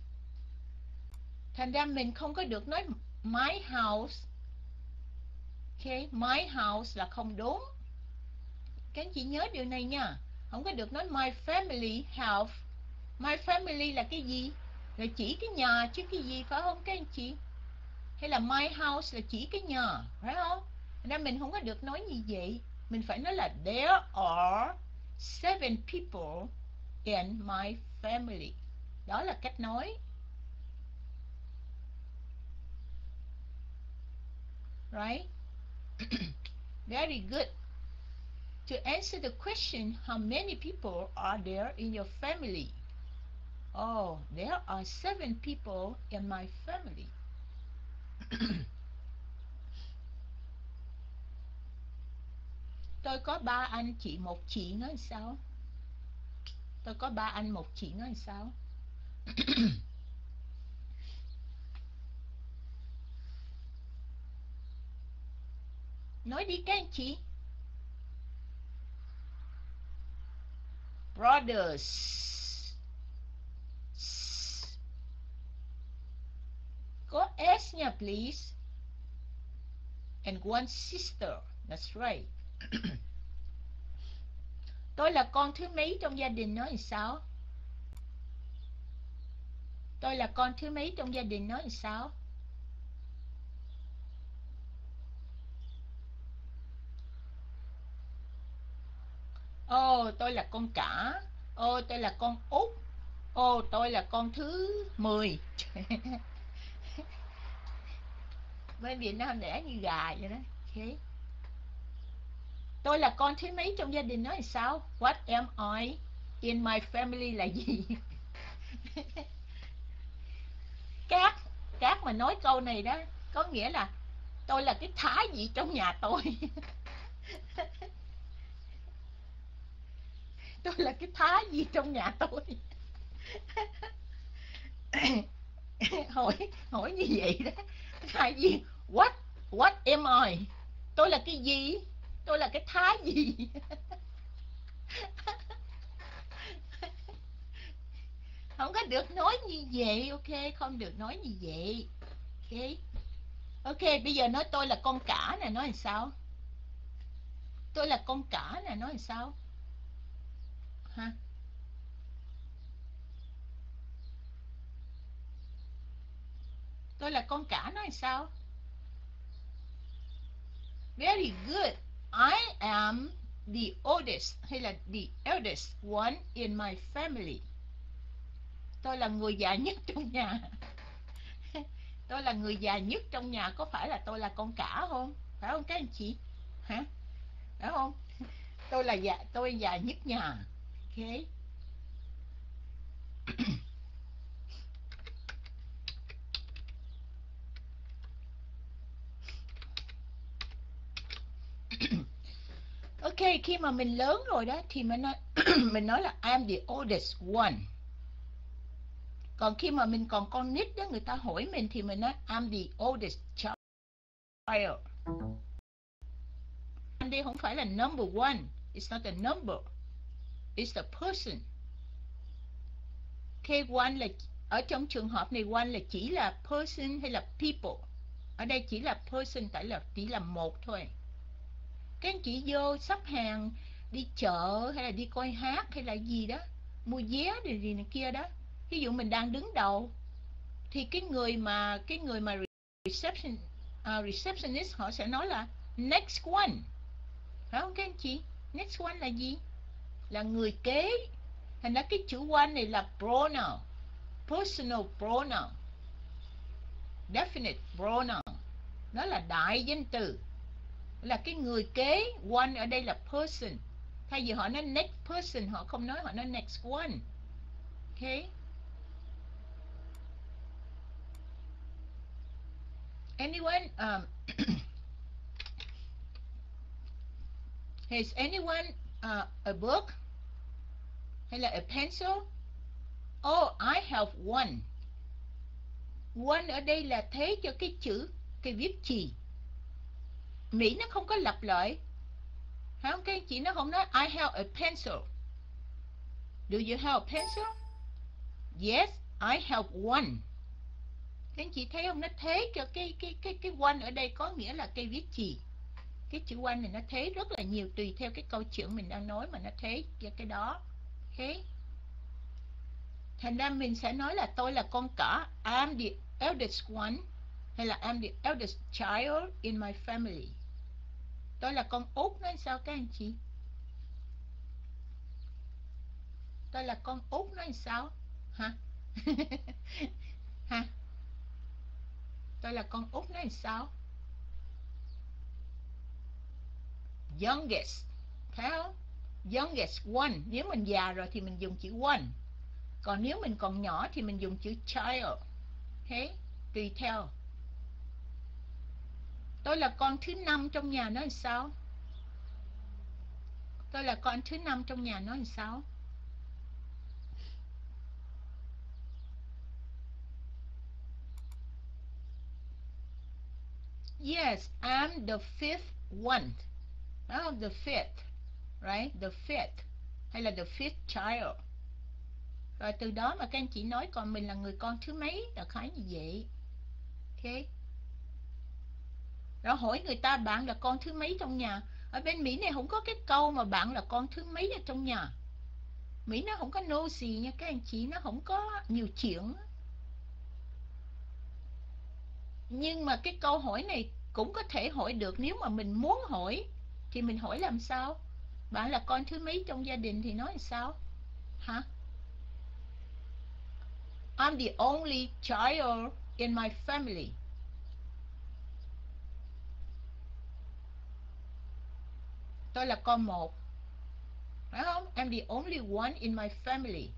Thành ra mình không có được nói my house. Ok, my house là không đúng. Các anh chị nhớ điều này nha. Không có được nói my family house. My family là cái gì? Là chỉ cái nhà chứ cái gì, phải không các anh chị? Hay là my house là chỉ cái nhà, phải không? Nên mình không có được nói như vậy. Mình phải nói là there are seven people in my family. Đó là cách nói. Right? Very good. To answer the question, how many people are there in your family? Oh, there are seven people in my family. Tôi có ba anh chị một chị, nói sao? Tôi có ba anh một chị, nói sao? Nói đi các anh chị. Brothers. Có S nha, please. And one sister. That's right. Tôi là con thứ mấy trong gia đình, nói sao? Tôi là con thứ mấy trong gia đình, nói sao? Ô, oh, tôi là con cả. Ô, oh, tôi là con út. Ô, oh, tôi là con thứ mười. Bên Việt Nam đẻ như gà vậy đó. Okay. Tôi là con thứ mấy trong gia đình, nói sao? What am I in my family là gì? Cát, Cát mà nói câu này đó, có nghĩa là tôi là cái thái gì trong nhà tôi. Tôi là cái thái gì trong nhà tôi. hỏi hỏi như vậy đó. Thái gì? What What am I? Tôi là cái gì? Tôi là cái thái gì? Không có được nói như vậy, ok? Không được nói như vậy. Ok. Ok, bây giờ nói tôi là con cả nè, nói làm sao? Tôi là con cả nè, nói làm sao? Ha? Tôi là con cả, nói làm sao? Very good. I am the oldest hay là the eldest one in my family. Tôi là người già nhất trong nhà. Tôi là người già nhất trong nhà, có phải là tôi là con cả không? Phải không các anh chị? Hả? Phải không? Tôi là già, tôi già nhất nhà. Ok. Ok, khi mà mình lớn rồi đó thì mình nói mình nói là I'm the oldest one. Còn khi mà mình còn con nít đó, người ta hỏi mình thì mình nói I'm the oldest child. Đây không phải là number one. It's not a number. It's a person. Okay, one là ở trong trường hợp này one là chỉ là person hay là people. Ở đây chỉ là person, tại là chỉ là một thôi. Các anh chị vô sắp hàng, đi chợ hay là đi coi hát hay là gì đó, mua vé gì gì này kia đó. Ví dụ mình đang đứng đầu thì cái người mà cái người mà reception uh, receptionist họ sẽ nói là next one. Phải không các anh chị? Next one là gì? Là người kế. Thành ra cái chữ one này là pronoun, personal pronoun, definite pronoun. Nó là đại danh từ, là cái người kế. One ở đây là person. Thay vì họ nói next person, họ không nói, họ nói next one. Okay. Anyone um, has anyone uh, a book hay là a pencil? Oh, I have one. One ở đây là thế cho cái chữ, cái viết chì. Mỹ nó không có lặp lại. Phải không các anh chị? Nó không nói I have a pencil. Do you have a pencil? Yes, I have one. Các anh chị thấy không? Nó thế cho cái cái cái cái one ở đây có nghĩa là cây viết chì. Cái chữ one này nó thế rất là nhiều, tùy theo cái câu chuyện mình đang nói mà nó thế cho cái đó. Ok. Thành ra mình sẽ nói là tôi là con cả, I'm the eldest one, hay là I'm the eldest child in my family. Tôi là con út, nói sao các anh chị? Tôi là con út, nói sao? Hả? Hả? Tôi là con út, nói sao? Youngest. Thấy không? Youngest one. Nếu mình già rồi thì mình dùng chữ one. Còn nếu mình còn nhỏ thì mình dùng chữ child. Ok? Tùy theo. Tôi là con thứ năm trong nhà, nói sao? Tôi là con thứ năm trong nhà, nói sao? Yes, I'm the fifth one. Oh, the fifth. Right? The fifth. Hay là the fifth child. Rồi từ đó mà các anh chị nói còn mình là người con thứ mấy, là khái như vậy. Ok? Rồi hỏi người ta bạn là con thứ mấy trong nhà. Ở bên Mỹ này không có cái câu mà bạn là con thứ mấy ở trong nhà. Mỹ nó không có nosy nha các anh chị, nó không có nhiều chuyện. Nhưng mà cái câu hỏi này cũng có thể hỏi được nếu mà mình muốn hỏi. Thì mình hỏi làm sao? Bạn là con thứ mấy trong gia đình thì nói làm sao? Hả? I'm the only child in my family. Tôi là con một. Phải không? I'm the only one in my family.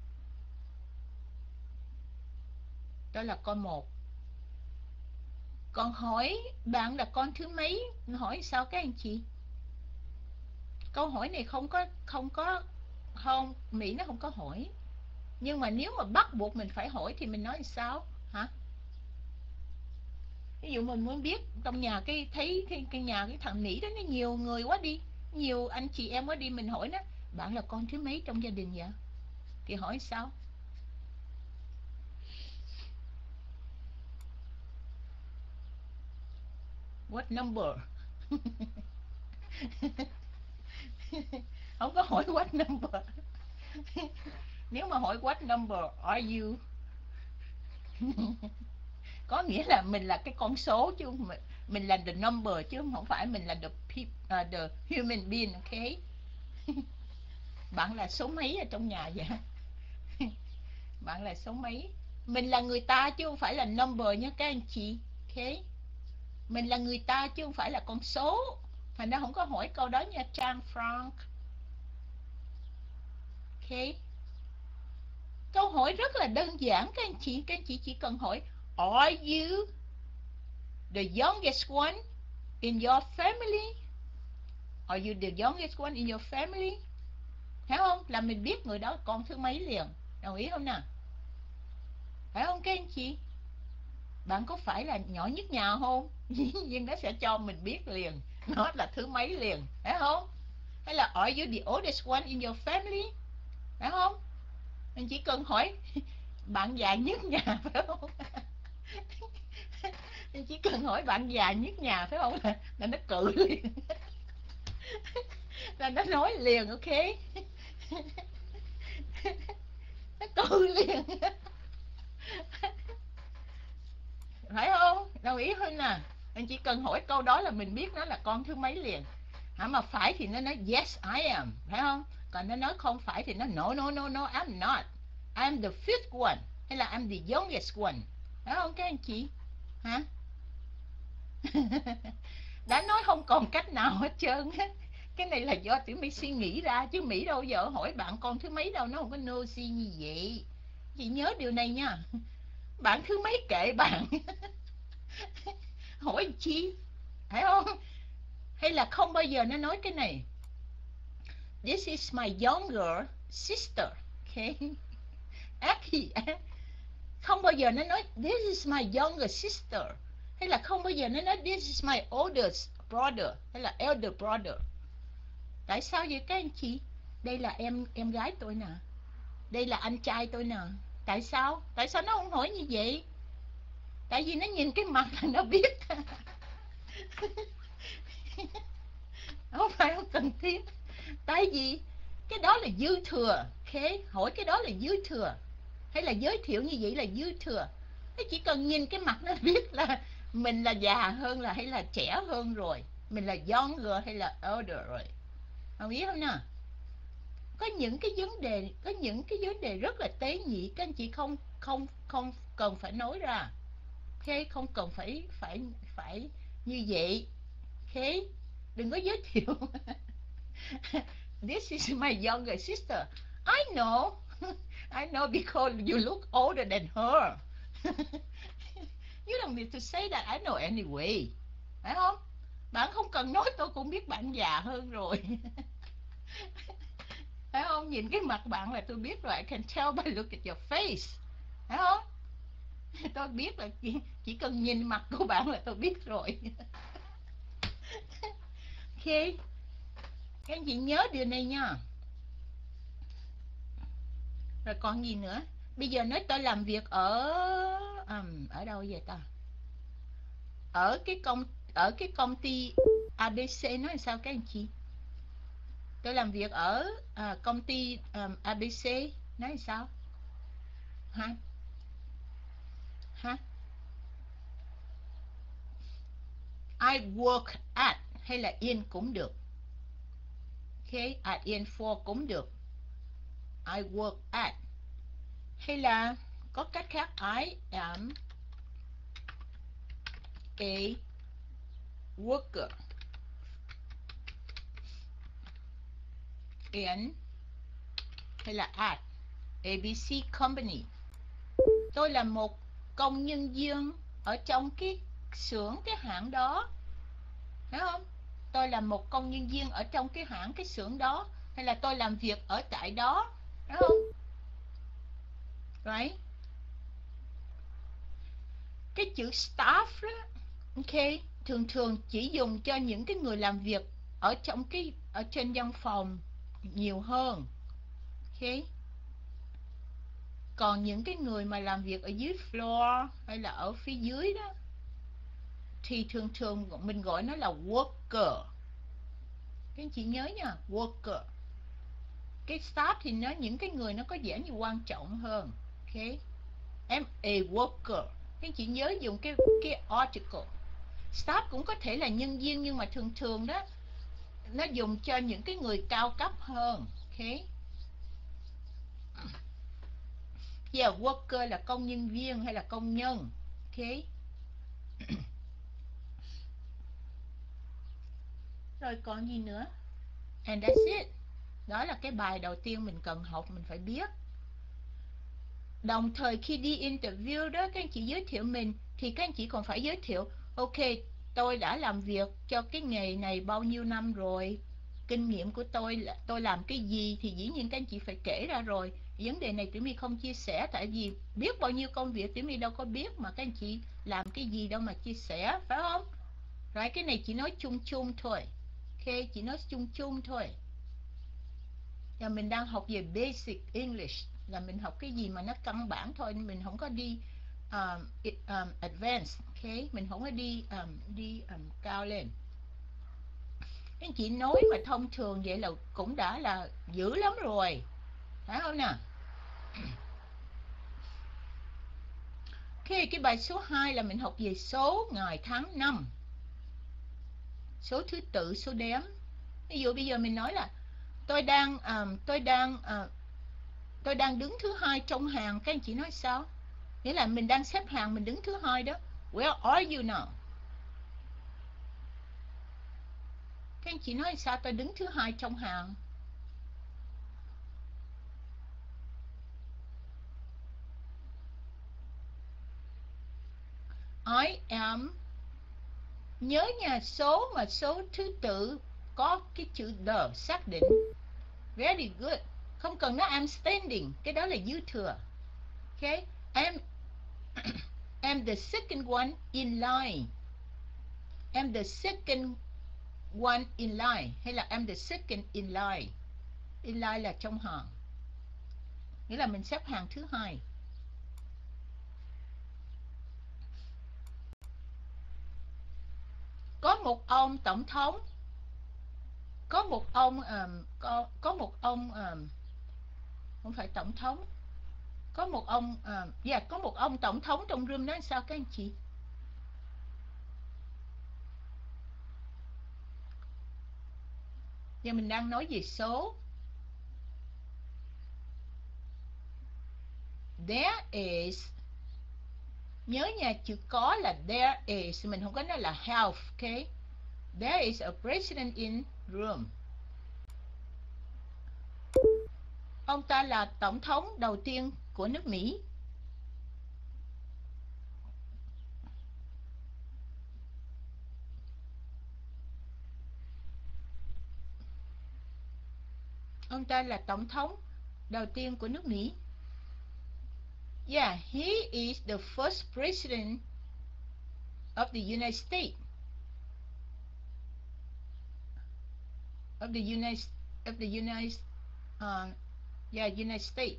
Tôi là con một. Còn hỏi bạn là con thứ mấy, hỏi sao các anh chị? Câu hỏi này không có không có không, Mỹ nó không có hỏi. Nhưng mà nếu mà bắt buộc mình phải hỏi thì mình nói sao? Hả? Ví dụ mình muốn biết trong nhà cái thấy cái, cái nhà cái thằng Mỹ đó nó nhiều người quá đi, nhiều anh chị em quá đi, mình hỏi nó bạn là con thứ mấy trong gia đình vậy? Thì hỏi sao? What number? Không có hỏi what number. Nếu mà hỏi what number are you, có nghĩa là mình là cái con số chứ không, mình là the number chứ không phải mình là the people, uh, the human being. Ok? Bạn là số mấy ở trong nhà vậy? Bạn là số mấy? Mình là người ta chứ không phải là number nha các anh chị. Ok? Mình là người ta chứ không phải là con số. Thành ra không có hỏi câu đó nha Trang Frank. Ok? Câu hỏi rất là đơn giản các anh chị. Các anh chị chỉ cần hỏi are you the youngest one in your family? Are you the youngest one in your family? Thấy không? Là mình biết người đó con thứ mấy liền. Đồng ý không nào? Phải không các anh chị? Bạn có phải là nhỏ nhất nhà không? Nhưng nó sẽ cho mình biết liền nó là thứ mấy liền. Phải không? Hay là are you the oldest one in your family? Phải không? Mình chỉ cần hỏi bạn già nhất nhà, phải không? Mình chỉ cần hỏi bạn già nhất nhà, phải không? Là, là nó cự liền. Là nó nói liền. Ok? Nó cự liền. Phải không? Đồng ý hơn nè. Mình chỉ cần hỏi câu đó là mình biết nó là con thứ mấy liền. Hả? Mà phải thì nó nói yes I am, phải không? Còn nó nói không phải thì nó no no no no I'm not, I'm the fifth one, hay là I'm the youngest one. Phải không các anh chị? Hả? Đã nói không còn cách nào hết trơn á. Cái này là do tụi Mỹ suy nghĩ ra chứ Mỹ đâu giờ hỏi bạn con thứ mấy đâu, nó không có nosy như vậy. Chị nhớ điều này nha. Bạn thứ mấy kệ bạn. Hỏi chi? Phải không? Hay là không bao giờ nó nói cái này this is my younger sister. Ok? Không bao giờ nó nói this is my younger sister. Hay là không bao giờ nó nói this is my oldest brother hay là elder brother. Tại sao vậy các anh chị? Đây là em em gái tôi nè, đây là anh trai tôi nè. Tại sao? Tại sao nó không hỏi như vậy? Tại vì nó nhìn cái mặt là nó biết. Không phải không cần thiết. Tại vì cái đó là dư thừa. Ok? Hỏi cái đó là dư thừa. Hay là giới thiệu như vậy là dư thừa. Nó chỉ cần nhìn cái mặt nó biết là mình là già hơn là hay là trẻ hơn rồi, mình là younger hay là elder rồi. Không biết không nè? Có những cái vấn đề, có những cái vấn đề rất là tế nhị, các anh chị không không không cần phải nói ra. Ok? Không cần phải phải phải như vậy. Ok? Đừng có giới thiệu. this is my younger sister. I know. I know because you look older than her. You don't need to say that. I know anyway. Phải không? Bạn không cần nói, tôi cũng biết bạn già hơn rồi. Phải không? Nhìn cái mặt bạn là tôi biết rồi. I can tell by look at your face. Phải không? Tôi biết là chỉ, chỉ cần nhìn mặt của bạn là tôi biết rồi. Ok. Các anh chị nhớ điều này nha. Rồi còn gì nữa? Bây giờ nói tôi làm việc ở um, ở đâu vậy ta? Ở cái công ở cái công ty a bê xê nói sao các anh chị? Tôi làm việc ở à, công ty um, a bê xê nói sao? Hả? Hả? I work at hay là in cũng được. Ok, at in for cũng được. I work at. Hay là có cách khác, I am a worker in hay là at a bê xê company. Tôi là một công nhân viên ở trong cái xưởng, cái hãng đó. Thấy không? Tôi là một công nhân viên ở trong cái hãng, cái xưởng đó. Hay là tôi làm việc ở tại đó. Thấy không? Right? Cái chữ staff đó, ok, thường thường chỉ dùng cho những cái người làm việc ở trong cái ở trên văn phòng nhiều hơn. Ok. Còn những cái người mà làm việc ở dưới floor hay là ở phía dưới đó thì thường thường mình gọi nó là worker. Các anh chị nhớ nha, worker. Cái staff thì nó những cái người nó có vẻ như quan trọng hơn. Ok. I'm a worker. Các anh chị nhớ dùng cái cái article. Staff cũng có thể là nhân viên nhưng mà thường thường đó nó dùng cho những cái người cao cấp hơn. Ok. Yeah, worker là công nhân viên hay là công nhân. Ok. Rồi còn gì nữa? And that's it. Đó là cái bài đầu tiên mình cần học, mình phải biết. Đồng thời khi đi interview đó, các anh chị giới thiệu mình thì các anh chị còn phải giới thiệu, ok, tôi đã làm việc cho cái nghề này bao nhiêu năm rồi, kinh nghiệm của tôi là tôi làm cái gì thì dĩ nhiên các anh chị phải kể ra rồi. Vấn đề này Tiểu My không chia sẻ tại vì biết bao nhiêu công việc Tiểu My đâu có biết mà các anh chị làm cái gì đâu mà chia sẻ, phải không? Rồi cái này chỉ nói chung chung thôi. Ok, chỉ nói chung chung thôi. Và mình đang học về basic English, là mình học cái gì mà nó căn bản thôi, mình không có đi um, um, advanced, ok, mình không có đi um, đi um, cao lên. Các anh chị nói mà thông thường vậy là cũng đã là dữ lắm rồi, phải không nè? Ok, cái bài số hai là mình học về số, ngày, tháng, năm, số thứ tự, số đếm. Ví dụ bây giờ mình nói là tôi đang um, tôi đang uh, tôi đang đứng thứ hai trong hàng, các anh chị nói sao? Nghĩa là mình đang xếp hàng, mình đứng thứ hai đó. Where are you now? Các anh chị nói sao? Tôi đứng thứ hai trong hàng. I am. Nhớ nha, số mà số thứ tự có cái chữ the xác định. Very good. Không cần nói I'm standing, cái đó là dư thừa. Okay, I'm I'm the second one in line. I'm the second one in line hay là I'm the second in line. In line là trong hàng, nghĩa là mình xếp hàng thứ hai. Có một ông tổng thống, có một ông um, có có một ông um, không phải tổng thống, có một ông um, yeah, có một ông tổng thống trong room đó, sao các anh chị? Giờ mình đang nói về số. There is. Nhớ nha, chữ có là there is, mình không có nói là have, okay? There is a president in room. Ông ta là tổng thống đầu tiên của nước Mỹ. Ông ta là tổng thống đầu tiên của nước Mỹ. Yeah, he is the first president of the United States. Of the United of the United uh, yeah, United States.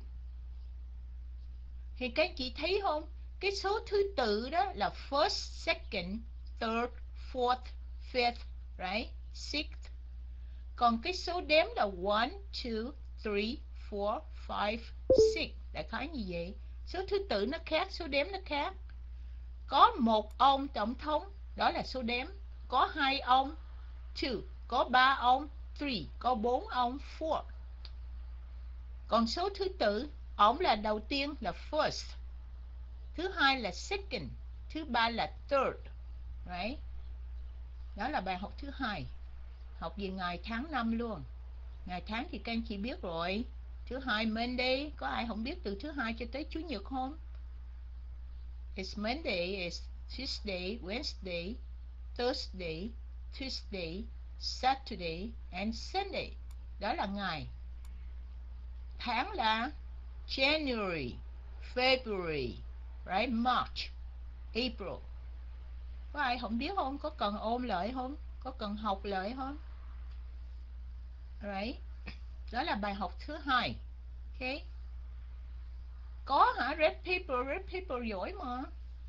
Thì các chị thấy không? Cái số thứ tự đó là first, second, third, fourth, fifth, right? Sixth. Còn cái số đếm là one, two, three, four, five, six. Đại khái như vậy. Số thứ tự nó khác, số đếm nó khác. Có một ông tổng thống, đó là số đếm. Có hai ông, two. Có ba ông, three. Có bốn ông, four. Còn số thứ tự, ổng là đầu tiên là first. Thứ hai là second. Thứ ba là third. Right? Đó là bài học thứ hai. Học về ngày tháng năm luôn. Ngày tháng thì các anh chị biết rồi. Thứ hai Monday. Có ai không biết từ thứ hai cho tới Chủ nhật không? It's Monday, it's Tuesday, Wednesday, Thursday, Tuesday, Saturday and Sunday. Đó là ngày. Tháng là January, February, right? March, April. Có ai không biết không? Có cần ôn lại không? Có cần học lại không? Right? Đó là bài học thứ hai. Okay. Có hả? Red paper, red paper giỏi mà.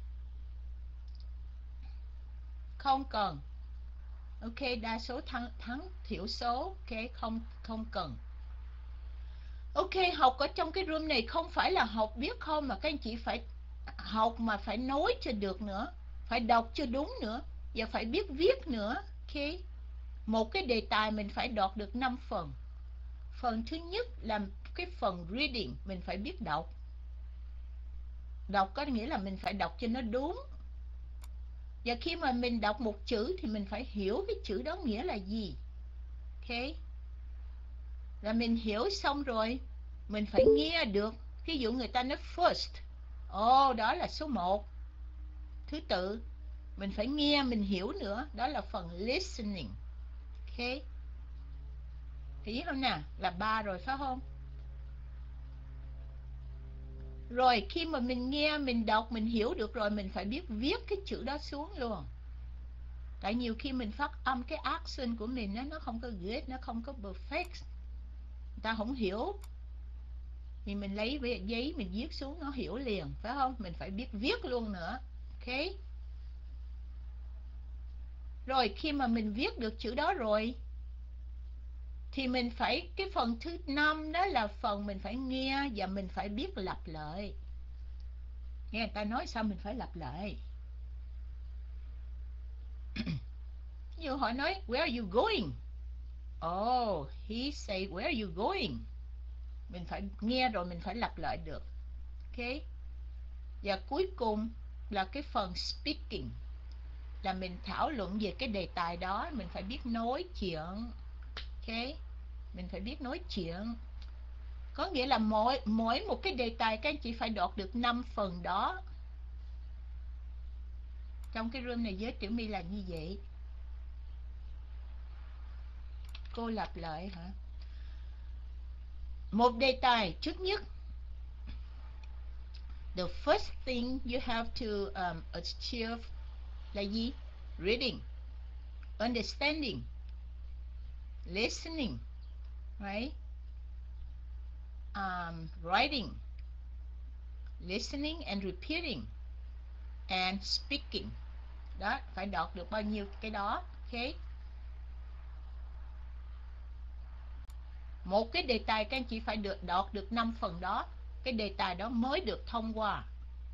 Không cần. Ok, đa số thắng, thắng thiểu số. Ok, không không cần. Ok, học ở trong cái room này không phải là học biết không, mà các anh chị phải học mà phải nói cho được nữa, phải đọc cho đúng nữa, và phải biết viết nữa. Ok, một cái đề tài mình phải đọc được năm phần. Phần thứ nhất là cái phần reading, mình phải biết đọc. Đọc có nghĩa là mình phải đọc cho nó đúng. Và khi mà mình đọc một chữ thì mình phải hiểu cái chữ đó nghĩa là gì. Ok, là mình hiểu xong rồi mình phải nghe được. Ví dụ người ta nói first, ồ oh, đó là số một. Thứ tự mình phải nghe, mình hiểu nữa, đó là phần listening. Ok, hiểu không nào? Là ba rồi phải không? Rồi khi mà mình nghe, mình đọc, mình hiểu được rồi, mình phải biết viết cái chữ đó xuống luôn. Tại nhiều khi mình phát âm cái accent của mình đó, nó không có good, nó không có perfect, người ta không hiểu, thì mình lấy giấy mình viết xuống nó hiểu liền, phải không? Mình phải biết viết luôn nữa. Ok, rồi khi mà mình viết được chữ đó rồi thì mình phải, cái phần thứ năm đó là phần mình phải nghe và mình phải biết lặp lại. Nghe người ta nói sao mình phải lặp lại. Ví dụ họ nói where are you going? Oh, he say where are you going? Mình phải nghe rồi mình phải lặp lại được. Ok. Và cuối cùng là cái phần speaking, là mình thảo luận về cái đề tài đó, mình phải biết nói chuyện. Ok, mình phải biết nói chuyện. Có nghĩa là mỗi mỗi một cái đề tài các anh chị phải đọc được năm phần đó. Trong cái room này với Tiểu My là như vậy. Cô lặp lại hả? Một đề tài trước nhất. The first thing you have to um, achieve là gì? Reading, understanding, listening, right? Um, writing, listening and repeating, and speaking. Đó, phải đọc được bao nhiêu cái đó. Ok. Một cái đề tài các anh chị phải được đọc được năm phần đó, cái đề tài đó mới được thông qua.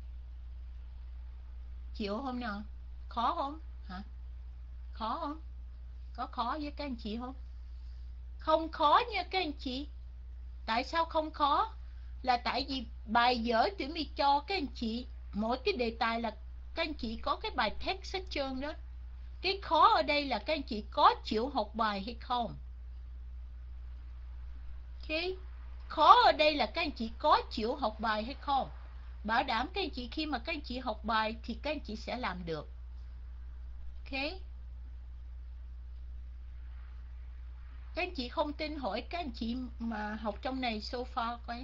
Chịu không nào? Khó không? Hả? Khó không? Có khó với các anh chị không? Không khó nha các anh chị. Tại sao không khó? Là tại vì bài vở Tiểu My cho các anh chị, mỗi cái đề tài là các anh chị có cái bài text hết trơn đó. Cái khó ở đây là các anh chị có chịu học bài hay không. Ok. Khó ở đây là các anh chị có chịu học bài hay không. Bảo đảm các anh chị khi mà các anh chị học bài thì các anh chị sẽ làm được. Ok. Các anh chị không tin hỏi các anh chị mà học trong này so far coi.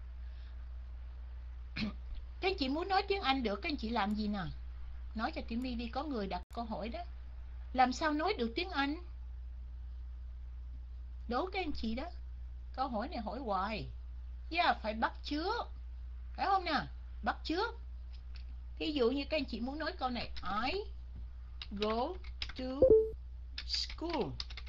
Các anh chị muốn nói tiếng Anh được, các anh chị làm gì nào? Nói cho Tiểu My đi, có người đặt câu hỏi đó. Làm sao nói được tiếng Anh? Đố các anh chị đó. Câu hỏi này hỏi hoài. Yeah, phải bắt chước. Phải không nào? Bắt chước. Ví dụ như các anh chị muốn nói câu này, I go to school.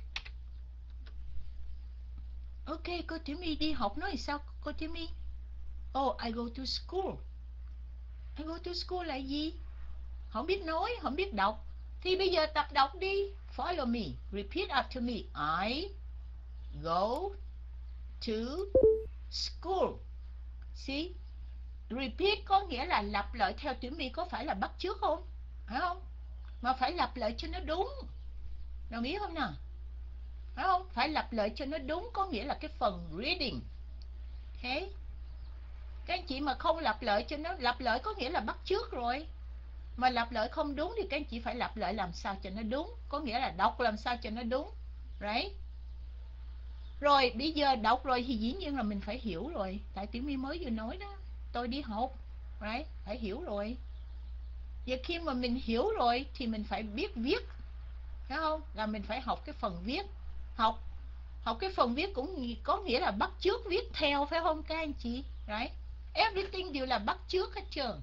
Ok, cô Tiểu My đi học nói sao cô Tiểu My? Oh, I go to school. I go to school là gì? Không biết nói, không biết đọc. Thì bây giờ tập đọc đi. Follow me. Repeat after me. I go to school. See? Repeat có nghĩa là lặp lại theo Tiểu My, có phải là bắt chước không? Phải không? Mà phải lặp lại cho nó đúng. Đồng ý không nào? Phải không? Phải lặp lại cho nó đúng, có nghĩa là cái phần reading. Ok. Các anh chị mà không lặp lại cho nó, lặp lại có nghĩa là bắt chước rồi. Mà lặp lại không đúng thì các anh chị phải lặp lại làm sao cho nó đúng, có nghĩa là đọc làm sao cho nó đúng. Right? Rồi bây giờ đọc rồi thì dĩ nhiên là mình phải hiểu rồi. Tại Tiểu My mới vừa nói đó, tôi đi học. Right? Phải hiểu rồi. Và khi mà mình hiểu rồi thì mình phải biết viết. Phải không? Là mình phải học cái phần viết. Học Học cái phần viết cũng có nghĩa là bắt chước viết theo, phải không các anh chị? Right? Everything đều là bắt chước hết trơn.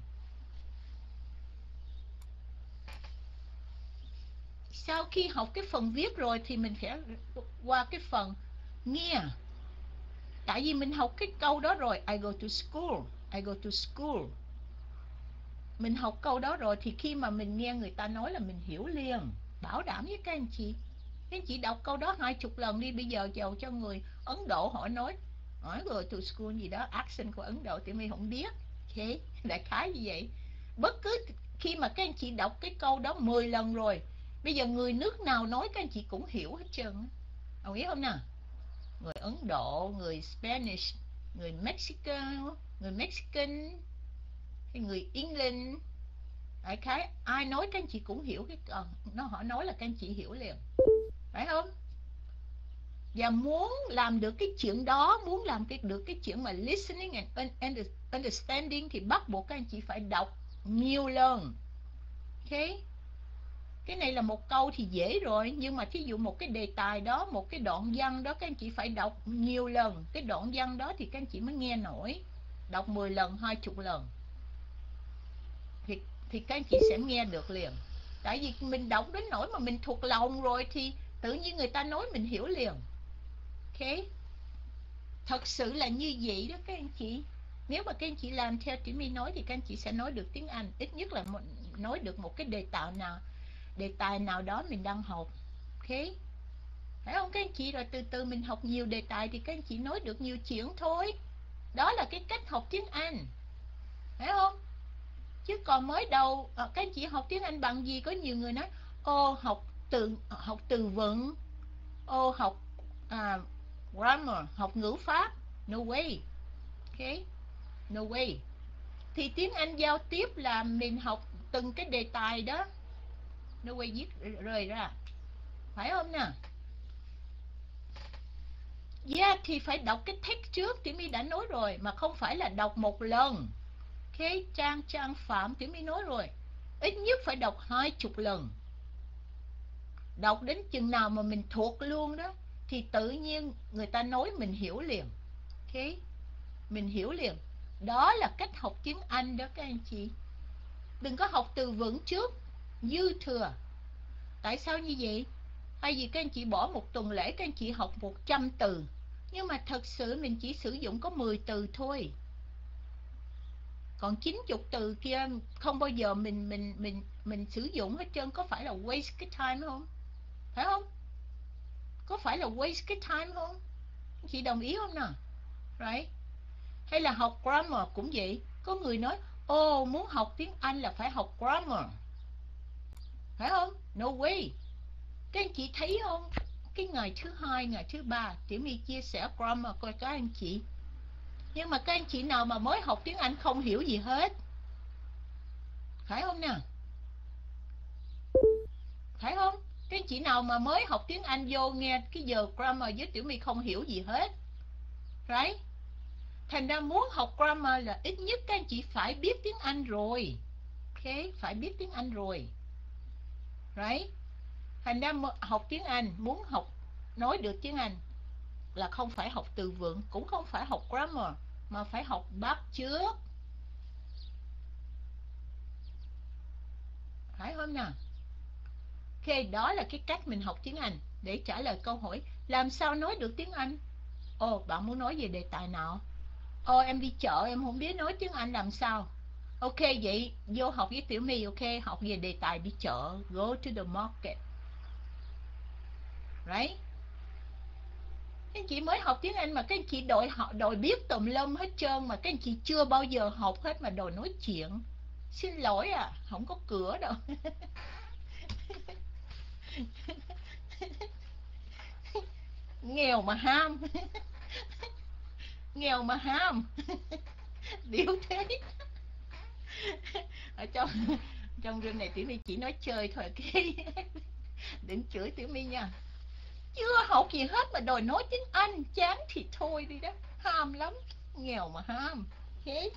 Sau khi học cái phần viết rồi thì mình phải qua cái phần nghe. Tại vì mình học cái câu đó rồi, I go to school, I go to school. Mình học câu đó rồi thì khi mà mình nghe người ta nói là mình hiểu liền. Bảo đảm với các anh chị. Các anh chị đọc câu đó hai chục lần đi. Bây giờ chầu cho người Ấn Độ họ nói I go to school gì đó, accent của Ấn Độ thì mình không biết. Ok, đại khái như vậy. Bất cứ khi mà các anh chị đọc cái câu đó mười lần rồi, bây giờ người nước nào nói các anh chị cũng hiểu hết trơn. Ông biết không nào? Người Ấn Độ, người Spanish, người Mexican, người Mexican, hay người England, đại khái ai nói các anh chị cũng hiểu cái uh, nó họ nói là các anh chị hiểu liền, phải không? Và muốn làm được cái chuyện đó, muốn làm cái được cái chuyện mà listening and understanding thì bắt buộc các anh chị phải đọc nhiều lần. Ok. Cái này là một câu thì dễ rồi, nhưng mà thí dụ một cái đề tài đó, một cái đoạn văn đó các anh chị phải đọc nhiều lần. Cái đoạn văn đó thì các anh chị mới nghe nổi. Đọc mười lần, hai mươi lần thì, thì các anh chị sẽ nghe được liền. Tại vì mình đọc đến nỗi mà mình thuộc lòng rồi thì tự nhiên người ta nói mình hiểu liền. Ok. Thật sự là như vậy đó các anh chị. Nếu mà các anh chị làm theo Tiểu My nói thì các anh chị sẽ nói được tiếng Anh. Ít nhất là nói được một cái đề tài nào đề tài nào đó mình đang học. Ok. Phải không các anh chị? Rồi từ từ mình học nhiều đề tài thì các anh chị nói được nhiều chuyện thôi. Đó là cái cách học tiếng Anh. Phải không? Chứ còn mới đầu các anh chị học tiếng Anh bằng gì? Có nhiều người nói ô học từ học từ vựng, ô học à, grammar, học ngữ pháp. No way. Ok. No way. Thì tiếng Anh giao tiếp là mình học từng cái đề tài đó. No way viết rời ra. Phải không nè? Yeah, thì phải đọc cái text trước, Tiểu My đã nói rồi, mà không phải là đọc một lần. Cái trang trang phạm Tiểu My nói rồi, ít nhất phải đọc hai chục lần. Đọc đến chừng nào mà mình thuộc luôn đó thì tự nhiên người ta nói mình hiểu liền. Ok, mình hiểu liền. Đó là cách học tiếng Anh đó các anh chị. Đừng có học từ vựng trước dư thừa. Tại sao như vậy? Hay vì các anh chị bỏ một tuần lễ các anh chị học một trăm từ, nhưng mà thật sự mình chỉ sử dụng có mười từ thôi. Còn chín mươi từ kia không bao giờ mình mình mình mình sử dụng hết trơn. Có phải là waste cái time không? Phải không? Có phải là waste cái time không? Chị đồng ý không nào? Right? Hay là học grammar cũng vậy. Có người nói ô, muốn học tiếng Anh là phải học grammar. Phải không? No way. Các anh chị thấy không? Cái ngày thứ hai, ngày thứ ba Tiểu My chia sẻ grammar coi các anh chị. Nhưng mà các anh chị nào mà mới học tiếng Anh không hiểu gì hết, phải không nè? Phải không? Các anh chị nào mà mới học tiếng Anh vô nghe cái giờ grammar với Tiểu My không hiểu gì hết, right? Thành ra muốn học grammar là ít nhất các anh chị phải biết tiếng Anh rồi. Ok, phải biết tiếng Anh rồi, right? Thành ra học tiếng Anh, muốn học nói được tiếng Anh là không phải học từ vựng, cũng không phải học grammar, mà phải học bắt chước, phải không nào? Ok, đó là cái cách mình học tiếng Anh. Để trả lời câu hỏi làm sao nói được tiếng Anh. Ồ, bạn muốn nói về đề tài nào? Ồ, em đi chợ em không biết nói tiếng Anh làm sao. Ok, vậy vô học với Tiểu My. Ok, học về đề tài đi chợ, go to the market, right? Các anh chị mới học tiếng Anh mà các anh chị đòi họ đòi biết tùm lum hết trơn, mà các anh chị chưa bao giờ học hết mà đòi nói chuyện. Xin lỗi à, không có cửa đâu. Nghèo mà ham. Nghèo mà ham. Điệu thế. Ở trong trong room này Tiểu My chỉ nói chơi thôi, cái đừng chửi Tiểu My nha. Chưa học gì hết mà đòi nói tiếng Anh, chán thì thôi đi đó, ham lắm, nghèo mà ham. Okay.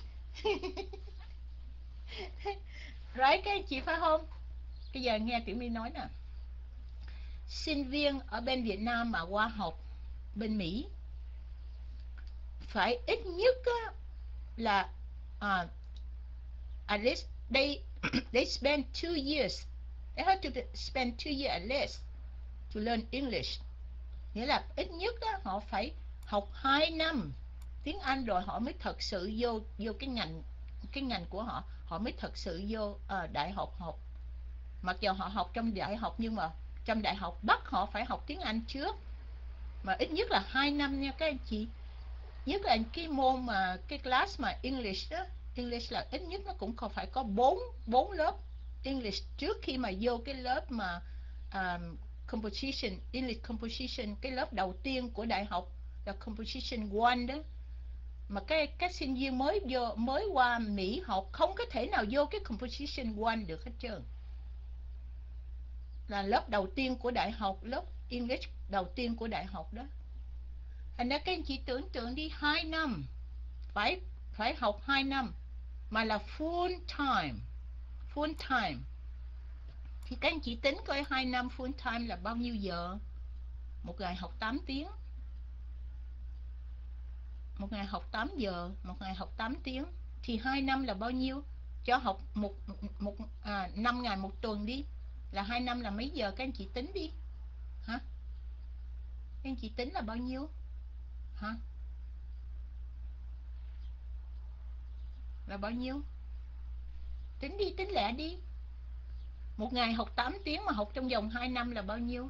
Right, các anh chị phải không? Bây giờ nghe Tiểu My nói nè. Sinh viên ở bên Việt Nam mà qua học bên Mỹ phải ít nhất á, là uh, at least they they spend two years. They have to spend two years at least to learn English. Nghĩa là ít nhất á, họ phải học hai năm tiếng Anh rồi họ mới thật sự vô vô cái ngành cái ngành của họ, họ mới thật sự vô uh, đại học học. Mặc dù họ học trong đại học nhưng mà trong đại học bắt họ phải học tiếng Anh trước, mà ít nhất là hai năm nha các anh chị. Nhất là cái môn mà cái class mà English đó, English là ít nhất nó cũng còn phải có bốn bốn lớp English trước khi mà vô cái lớp mà um, composition, English composition, cái lớp đầu tiên của đại học là composition one đó. Mà cái các sinh viên mới vô mới qua Mỹ học không có thể nào vô cái composition one được hết trơn. Là lớp đầu tiên của đại học, lớp English đầu tiên của đại học đó. Thành ra các anh chị tưởng tượng đi, hai năm phải phải học hai năm mà là full time, full time. Thì các anh chị tính coi hai năm full time là bao nhiêu giờ? Một ngày học tám tiếng. Một ngày học tám giờ, một ngày học tám tiếng thì hai năm là bao nhiêu? Cho học một một à, năm ngày một tuần đi, là hai năm là mấy giờ các anh chị tính đi. Hả? Các anh chị tính là bao nhiêu? Hả? Là bao nhiêu? Tính đi, tính lẹ đi. Một ngày học tám tiếng mà học trong vòng hai năm là bao nhiêu?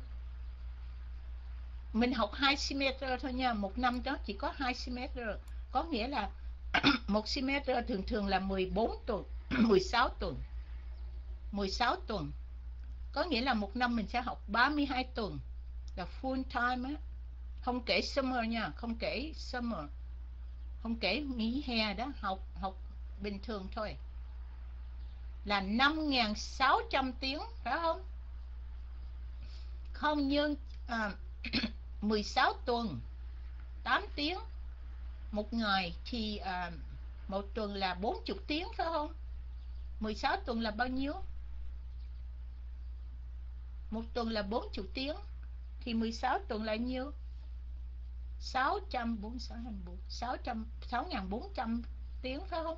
Mình học hai semester thôi nha, một năm đó chỉ có hai semester. Có nghĩa là một semester thường thường là mười bốn tuần, mười sáu tuần. mười sáu tuần. Có nghĩa là một năm mình sẽ học ba mươi hai tuần. Là full time á. Không kể summer nha, không kể summer. Không kể nghỉ hè đó, học học bình thường thôi. Là năm nghìn sáu trăm tiếng, phải không? Không nhân à, mười sáu tuần, tám tiếng một ngày thì à, một tuần là bốn mươi tiếng, phải không? mười sáu tuần là bao nhiêu? Một tuần là bốn mươi tiếng thì mười sáu tuần là nhiêu? sáu trăm bốn mươi sáu, sáu trăm, sáu nghìn bốn trăm tiếng, phải không?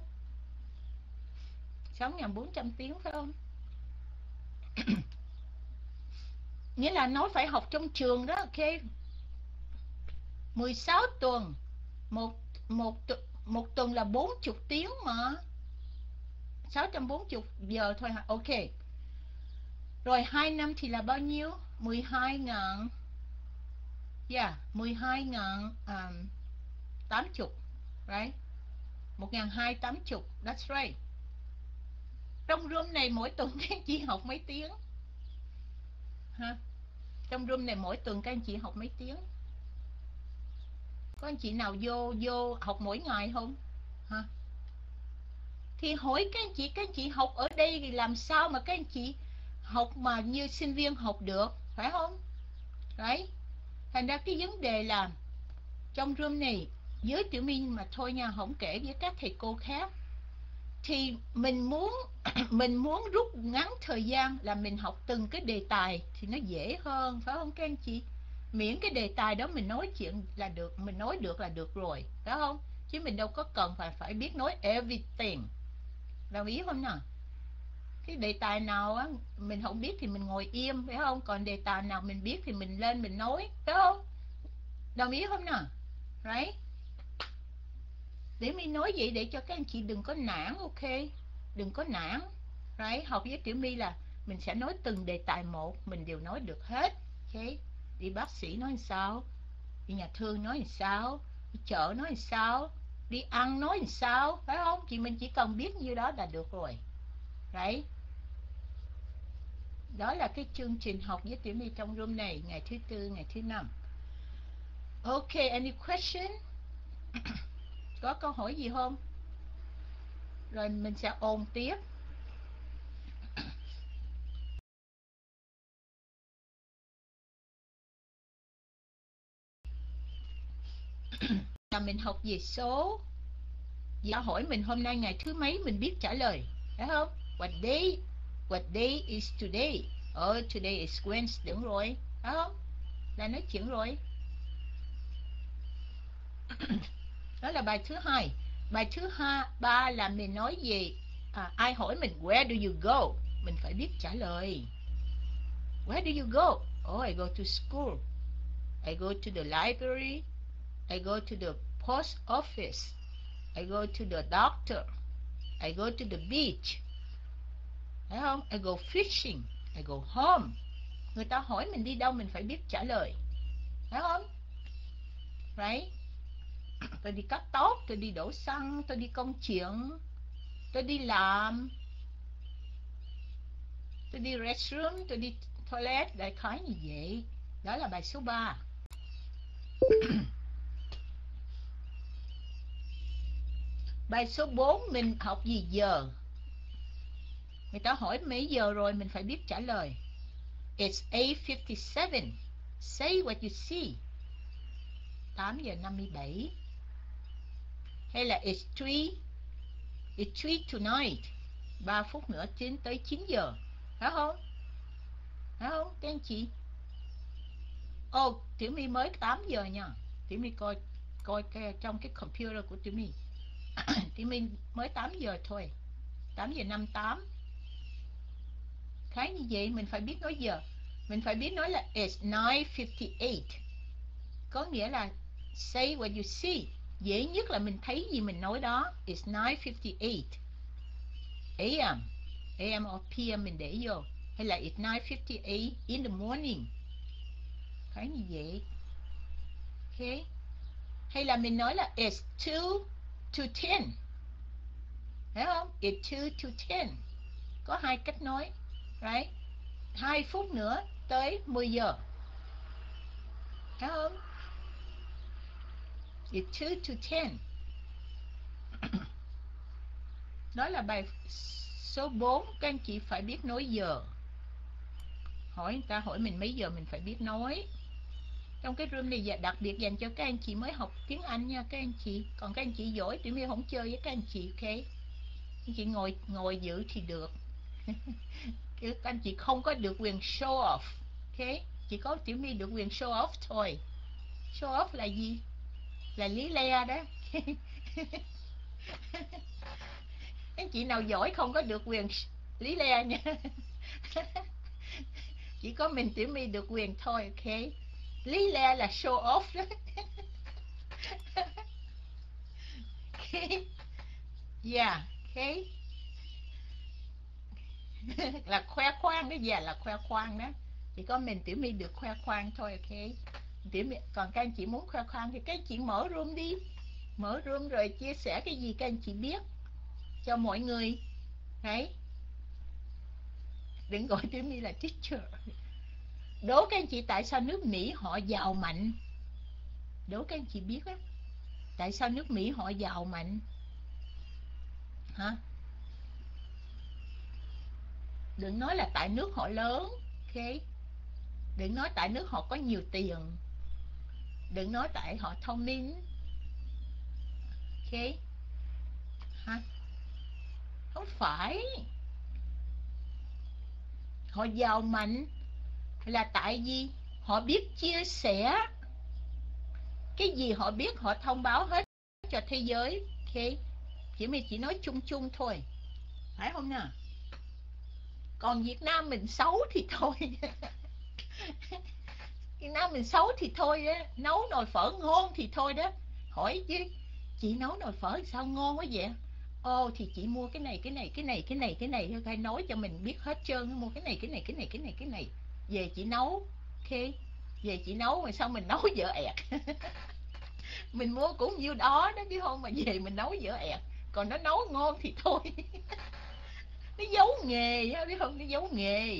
sáu nghìn bốn trăm tiếng, phải không? Nghĩa là nó phải học trong trường đó, ok. mười sáu tuần, một một một tuần là bốn mươi tiếng mà. sáu trăm bốn mươi giờ thôi hả? Ok. Rồi hai năm thì là bao nhiêu? mười hai nghìn. Yeah, mười hai nghìn um, tám mươi, right? một nghìn hai trăm tám mươi, that's right. Trong room này mỗi tuần các anh chị học mấy tiếng? Ha? Trong room này mỗi tuần các anh chị học mấy tiếng? Có anh chị nào vô vô học mỗi ngày không? Hả? Thì hỏi các anh chị, các anh chị học ở đây thì làm sao mà các anh chị học mà như sinh viên học được, phải không? Đấy. Thành ra cái vấn đề là trong room này với Tiểu Minh mà thôi nha, không kể với các thầy cô khác, thì mình muốn mình muốn rút ngắn thời gian là mình học từng cái đề tài thì nó dễ hơn, phải không các anh chị? Miễn cái đề tài đó mình nói chuyện là được, mình nói được là được rồi, phải không? Chứ mình đâu có cần phải phải biết nói everything. Đồng ý không nào? Cái đề tài nào á mình không biết thì mình ngồi im, phải không? Còn đề tài nào mình biết thì mình lên mình nói, phải không? Đồng ý không nào? Right? Để mình nói vậy để cho các anh chị đừng có nản, ok? Đừng có nản. Right? Học với Tiểu My là mình sẽ nói từng đề tài một, mình đều nói được hết. Ok? Đi bác sĩ nói sao? Đi nhà thương nói sao? Đi chợ nói sao? Đi ăn nói sao? Phải không? Thì mình chỉ cần biết như đó là được rồi. Right? Đó là cái chương trình học với Tiểu My trong room này, ngày thứ tư, ngày thứ năm. Ok, any question? Có câu hỏi gì không? Rồi mình sẽ ôn tiếp. Là mình học về số. Dạ hỏi mình hôm nay ngày thứ mấy mình biết trả lời, phải không? What day? What day is today? Oh, today is Wednesday, đúng rồi, phải không? Là nói chuyện rồi. Đó là bài thứ hai. Bài thứ hai, ba là mình nói gì? À, ai hỏi mình where do you go? Mình phải biết trả lời. Where do you go? Oh, I go to school. I go to the library. I go to the post office. I go to the doctor. I go to the beach. Phải không? I go fishing. I go home. Người ta hỏi mình đi đâu mình phải biết trả lời. Phải không? Right? Tôi đi cắt tóc, tôi đi đổ xăng, tôi đi công chuyện, tôi đi làm, tôi đi restroom, tôi đi toilet, đại khái như vậy. Đó là bài số ba. Bài số bốn mình học gì giờ? Người ta hỏi mấy giờ rồi mình phải biết trả lời. It's eight fifty-seven. Say what you see. tám giờ năm mươi bảy. Hay là it's three. It's three tonight. ba phút nữa đến tới chín giờ. Phải không? Phải không các anh chị? Ồ, oh, Tiểu My mới tám giờ nha. Tiểu My coi coi cái, trong cái computer của Tiểu My. Tiểu My mới tám giờ thôi. tám giờ năm mươi tám. Khá như vậy mình phải biết nói giờ. Mình phải biết nói là it's nine fifty-eight. Có nghĩa là say what you see. Dễ nhất là mình thấy gì mình nói đó. It's nine fifty-eight a m. a m or p m mình để vô. Hay là it's nine fifty-eight in the morning. Khá như vậy. Ok. Hay là mình nói là it's two to ten. Phải không? It's two to ten. Có hai cách nói. Right? hai phút nữa tới mười giờ. Phải không? It's two to ten. Đó là bài số bốn. Các anh chị phải biết nói giờ. Hỏi người ta hỏi mình mấy giờ mình phải biết nói. Trong cái room này đặc biệt dành cho các anh chị mới học tiếng Anh nha các anh chị. Còn các anh chị giỏi Tiểu My không chơi với các anh chị, ok? Anh chị ngồi ngồi giữ thì được. Các anh chị không có được quyền show off, ok? Chỉ có Tiểu My được quyền show off thôi. Show off là gì? Là lý le đó. Anh chị nào giỏi không có được quyền lý le nha. Chỉ có mình Tiểu My được quyền thôi, ok? Lý le là show off đó. Okay. Yeah, ok. Là khoe khoang đó, dạ là khoe khoang đó. Chỉ có mình Tiểu My được khoe khoang thôi, ok? Tiểu My, còn các anh chị muốn khoe khoang thì các anh chị mở room đi. Mở room rồi chia sẻ cái gì các anh chị biết cho mọi người. Đấy. Đừng gọi Tiểu My là teacher. Đố các anh chị tại sao nước Mỹ họ giàu mạnh? Đố các anh chị biết á, tại sao nước Mỹ họ giàu mạnh? Hả? Đừng nói là tại nước họ lớn, ok? Đừng nói tại nước họ có nhiều tiền. Đừng nói tại họ thông minh, ok? Hả? Không phải. Họ giàu mạnh là tại vì họ biết chia sẻ. Cái gì họ biết họ thông báo hết cho thế giới, ok? Chỉ mình chỉ nói chung chung thôi, phải không nào? Còn Việt Nam mình xấu thì thôi. Việt Nam mình xấu thì thôi đó. Nấu nồi phở ngon thì thôi đó. Hỏi chứ, chị nấu nồi phở sao ngon quá vậy? Ồ thì chị mua cái này cái này cái này cái này cái này cái nói cho mình biết hết trơn. Mua cái này cái này cái này cái này cái này về chị nấu, ok? Về chị nấu rồi sao mình nấu dở ẹt. Mình mua cũng nhiêu đó đó chứ không mà về mình nấu dở ẹt. Còn nó nấu ngon thì thôi. Nó giấu nghề á, biết không? Nó giấu nghề.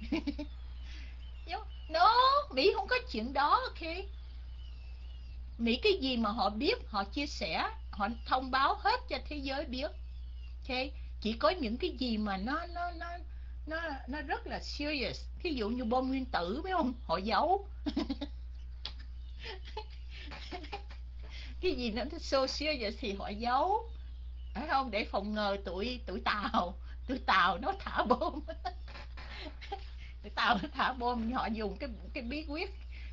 Nó Mỹ không có chuyện đó, ok? Mỹ cái gì mà họ biết họ chia sẻ, họ thông báo hết cho thế giới biết, ok? Chỉ có những cái gì mà nó nó nó nó nó rất là serious, ví dụ như bom nguyên tử, biết không? Họ giấu. Cái gì nó so serious thì họ giấu, phải không? Để phòng ngừa tụi tụi tàu tụi tàu nó thả bom. Tụi tàu nó thả bom, họ dùng cái cái bí quyết.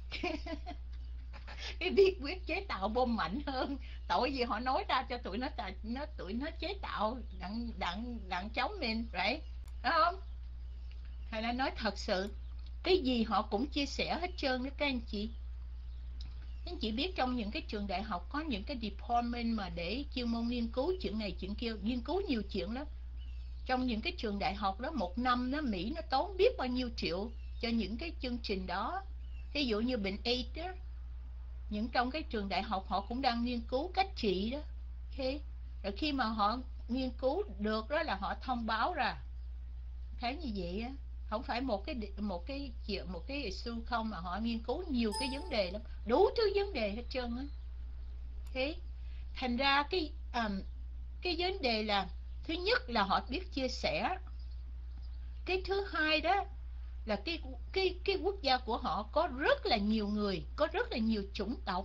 Cái bí quyết chế tạo bom mạnh hơn. Tội gì họ nói ra cho tụi nó nó tụi nó chế tạo đặng đặng đặng chống mình, right? Phải không? Hay là nói thật sự, cái gì họ cũng chia sẻ hết trơn đó các anh chị. Các anh chị biết trong những cái trường đại học có những cái department mà để chuyên môn nghiên cứu chuyện này chuyện kia, nghiên cứu nhiều chuyện lắm. Trong những cái trường đại học đó, một năm đó Mỹ nó tốn biết bao nhiêu triệu cho những cái chương trình đó. Ví dụ như bệnh AIDS đó, những trong cái trường đại học họ cũng đang nghiên cứu cách trị đó, ok? Rồi khi mà họ nghiên cứu được đó là họ thông báo ra. Thấy như vậy á, không phải một cái một cái chuyện một cái issue không, mà họ nghiên cứu nhiều cái vấn đề lắm, đủ thứ vấn đề hết trơn á. Thế thành ra cái um, cái vấn đề là, thứ nhất là họ biết chia sẻ. Cái thứ hai đó là cái cái cái quốc gia của họ có rất là nhiều người, có rất là nhiều chủng tộc.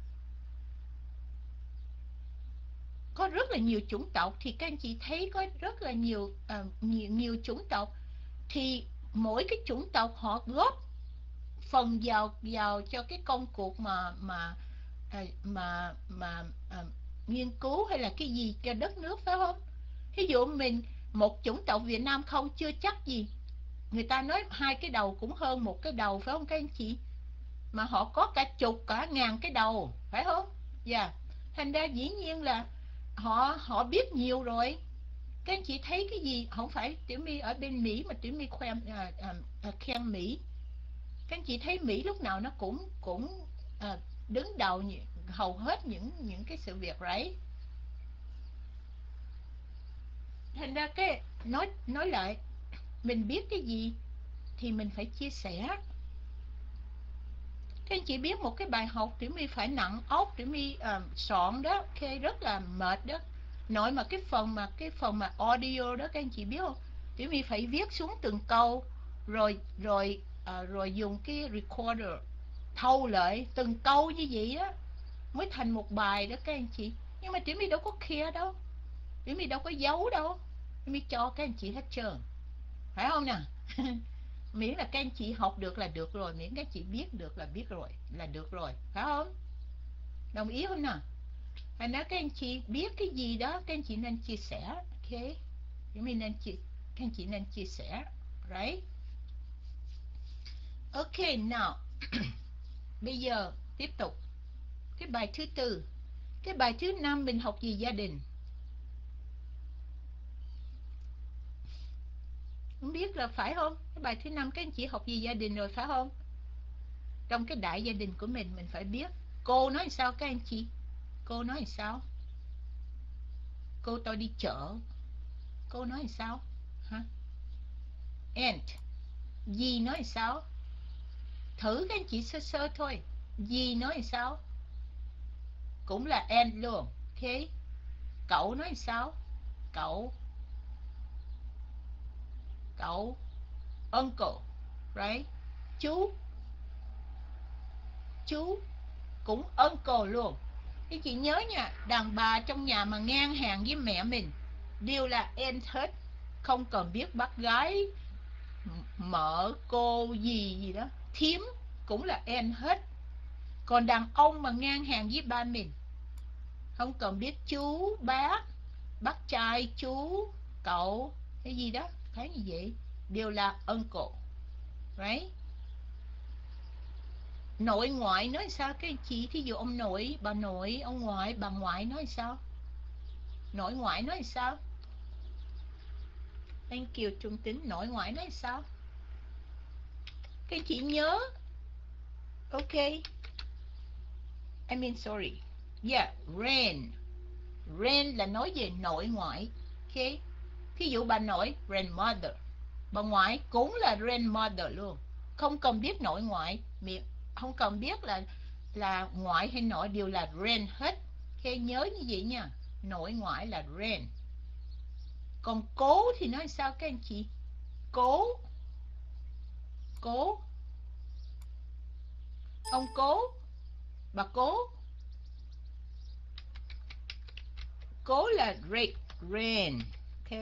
Có rất là nhiều chủng tộc thì các anh chị thấy có rất là nhiều uh, nhiều, nhiều chủng tộc, thì mỗi cái chủng tộc họ góp phần vào vào cho cái công cuộc mà mà à, mà mà à, nghiên cứu hay là cái gì cho đất nước, phải không? Ví dụ mình một chủng tộc Việt Nam không chưa chắc gì, người ta nói hai cái đầu cũng hơn một cái đầu, phải không các anh chị? Mà họ có cả chục cả ngàn cái đầu, phải không? Dạ, yeah. Thành ra dĩ nhiên là họ họ biết nhiều rồi. Các anh chị thấy cái gì, không phải Tiểu My ở bên Mỹ mà Tiểu My khoe à, à, à, khen Mỹ. Các anh chị thấy Mỹ lúc nào nó cũng cũng à, đứng đầu hầu hết những những cái sự việc, right? Thành ra cái nói nói lại, mình biết cái gì thì mình phải chia sẻ. Các anh chị biết một cái bài học Tiểu My phải nặng óc, Tiểu My uh, soạn đó, okay, rất là mệt đó. Nội mà cái phần mà cái phần mà audio đó các anh chị biết không? Tiểu My phải viết xuống từng câu, rồi rồi uh, rồi dùng cái recorder thâu lại từng câu như vậy á mới thành một bài đó các anh chị. Nhưng mà Tiểu My đâu có kia đâu, Tiểu My đâu có giấu đâu, Tiểu My cho các anh chị hết trơn, phải không nè? Miễn là các anh chị học được là được rồi, miễn các anh chị biết được là biết rồi là được rồi, phải không? Đồng ý không nào? Thành ra các anh chị biết cái gì đó các anh chị nên chia sẻ, ok? Chúng mình nên chia, các anh chị nên chia sẻ, right? Ok, now bây giờ tiếp tục cái bài thứ tư. Cái bài thứ năm mình học gì gia đình? Không biết là phải không? Cái bài thứ năm các anh chị học gì gia đình rồi, phải không? Trong cái đại gia đình của mình mình phải biết. Cô nói sao các anh chị? Cô nói sao? Cô tôi đi chợ, cô nói sao? Hả? And dì nói sao? Thử các anh chị sơ sơ thôi. Dì nói sao? cũng là aunt luôn. Ok, cậu nói sao? Cậu, cậu, uncle, right? Chú, chú cũng uncle luôn. Thì chị nhớ nha, đàn bà trong nhà mà ngang hàng với mẹ mình đều là aunt hết, không cần biết bác gái, mợ, cô gì gì đó, thím cũng là aunt hết. Còn đàn ông mà ngang hàng với ba mình, không cần biết chú, bác, bác trai, chú, cậu, cái gì đó, thấy như vậy, đều là uncle, right? Nội ngoại nói sao các anh chị? Thí dụ ông nội, bà nội, ông ngoại, bà ngoại nói sao? Nội ngoại nói sao? Thank you Trung Tính. Nội ngoại nói sao? Các anh chị nhớ. Ok, I mean sorry. Yeah, grand. Grand là nói về nội ngoại. Ok, thí dụ bà nội, grandmother. Bà ngoại cũng là grandmother luôn, không cần biết nội ngoại, miệng không cần biết là là ngoại hay nội, đều là grand hết. Ok, nhớ như vậy nha, nội ngoại là grand. Còn cố thì nói sao các anh chị? Cố, cố, ông cố, bà cố. Cố là great grand. Ok,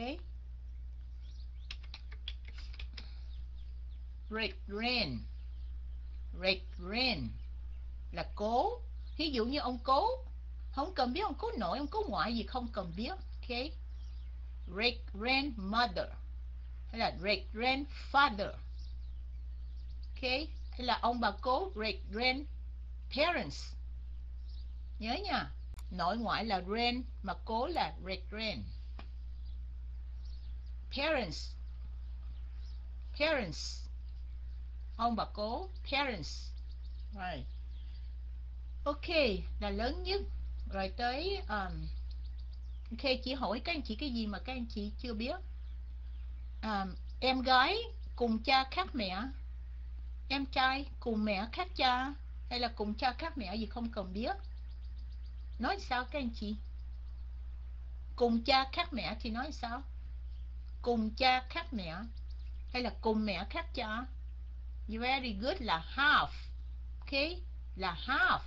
great grand, great grand là cố. Ví dụ như ông cố, không cần biết ông cố nội, ông cố ngoại gì, không cần biết. Ok, great grandmother hay là great grandfather. Ok, hay là ông bà cố, great grandparents. Nhớ nha, nội ngoại là grand mà cố là great grand. Parents, parents, ông bà cố, parents. Rồi, ok, là lớn nhất. Rồi tới um, ok, chị hỏi các anh chị cái gì mà các anh chị chưa biết? Um, em gái cùng cha khác mẹ, em trai cùng mẹ khác cha, hay là cùng cha khác mẹ gì không cần biết. Nói sao các anh chị? Cùng cha khác mẹ thì nói sao? Cùng cha khác mẹ hay là cùng mẹ khác cha? Very good, là half. Ok, là half,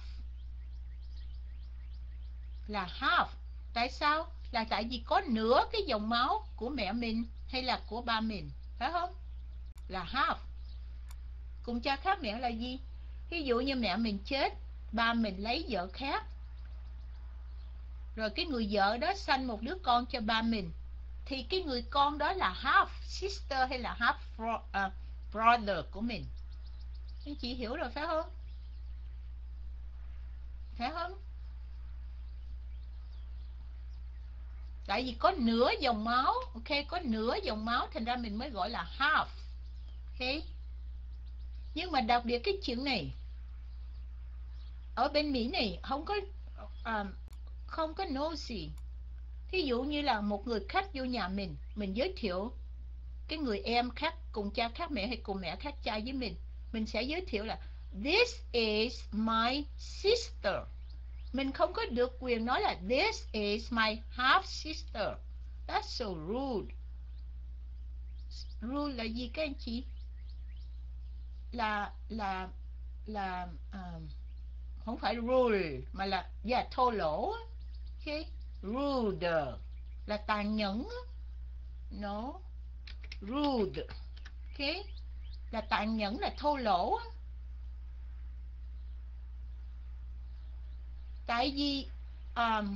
là half. Tại sao? Là tại vì có nửa cái dòng máu của mẹ mình hay là của ba mình, phải không? Là half. Cùng cha khác mẹ là gì? Ví dụ như mẹ mình chết, ba mình lấy vợ khác, rồi cái người vợ đó sanh một đứa con cho ba mình, thì cái người con đó là half sister hay là half bro, uh, brother của mình. Anh chị hiểu rồi phải không? Phải không? Tại vì có nửa dòng máu, ok, có nửa dòng máu thành ra mình mới gọi là half. Ok. Nhưng mà đặc biệt cái chuyện này ở bên Mỹ này không có uh, không có nosy. Thí dụ như là một người khách vô nhà mình, mình giới thiệu cái người em khác cùng cha khác mẹ hay cùng mẹ khác cha với mình, mình sẽ giới thiệu là this is my sister. Mình không có được quyền nói là this is my half sister. That's so rude. Rude là gì các anh chị? Là là là uh, không phải rule mà là yeah, thô lỗ. Okay. Rude là tàn nhẫn. No, rude. Okay, là tàn nhẫn, là thô lỗ. Tại vì um,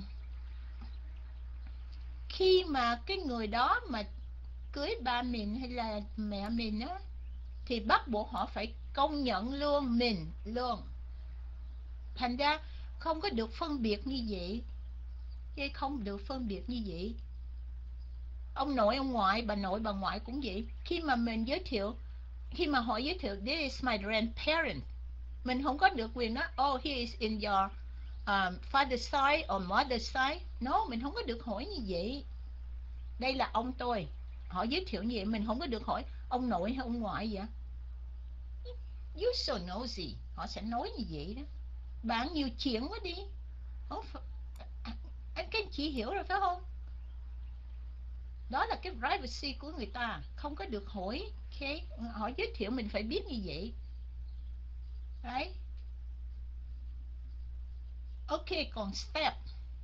khi mà cái người đó mà cưới ba mình hay là mẹ mình á, thì bắt buộc họ phải công nhận luôn mình luôn. Thành ra không có được phân biệt như vậy. Chứ không được phân biệt như vậy. Ông nội, ông ngoại, bà nội, bà ngoại cũng vậy. Khi mà mình giới thiệu, khi mà họ giới thiệu this is my grandparent, mình không có được quyền nói oh he is in your um, father's side or mother's side. No, mình không có được hỏi như vậy. Đây là ông tôi. Họ giới thiệu như vậy, mình không có được hỏi ông nội hay ông ngoại vậy. You so nosy. Họ sẽ nói như vậy đó. Bạn nhiều chuyện quá đi. Không phải, anh các anh chị hiểu rồi phải không? Đó là cái privacy của người ta, không có được hỏi. Okay, hỏi giới thiệu mình phải biết như vậy. Đấy. Ok, còn step.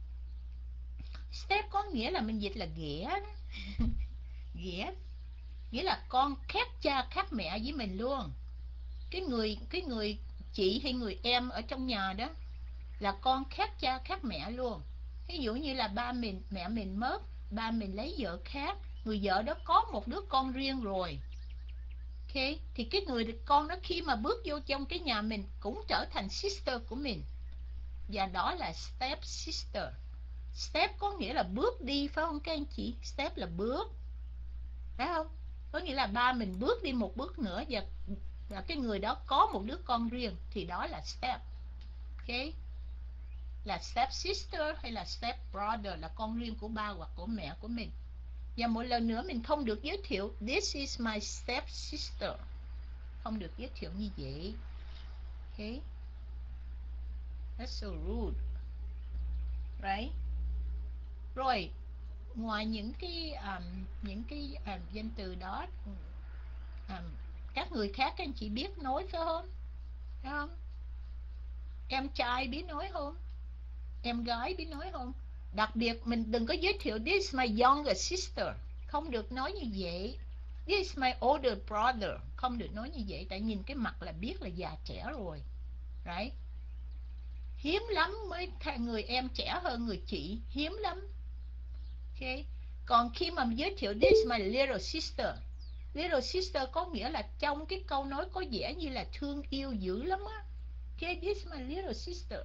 Step có nghĩa là mình dịch là ghẻ đó. Ghẻ nghĩa là con khác cha khác mẹ với mình luôn. Cái người cái người chị hay người em ở trong nhà đó là con khác cha khác mẹ luôn. Ví dụ như là ba mình mẹ mình mất, ba mình lấy vợ khác, người vợ đó có một đứa con riêng rồi. Ok, thì cái người con đó khi mà bước vô trong cái nhà mình cũng trở thành sister của mình. Và đó là step sister. Step có nghĩa là bước đi phải không các anh chị? Step là bước, phải không? Có nghĩa là ba mình bước đi một bước nữa và, và cái người đó có một đứa con riêng thì đó là step. Ok, là step sister hay là step brother, là con riêng của ba hoặc của mẹ của mình. Và một lần nữa mình không được giới thiệu this is my step sister, không được giới thiệu như vậy. Ok, that's so rude, right? Rồi, ngoài những cái um, những cái um, danh từ đó, um, các người khác các anh chị biết nói phải không? Phải không? Em trai biết nói không? Em gái biết nói không? Đặc biệt mình đừng có giới thiệu this is my younger sister, không được nói như vậy. This is my older brother, không được nói như vậy, tại nhìn cái mặt là biết là già trẻ rồi. Right? Hiếm lắm mới người em trẻ hơn người chị, hiếm lắm. Ok. Còn khi mà giới thiệu this is my little sister, little sister có nghĩa là trong cái câu nói có vẻ như là thương yêu dữ lắm á. Okay, this is my little sister,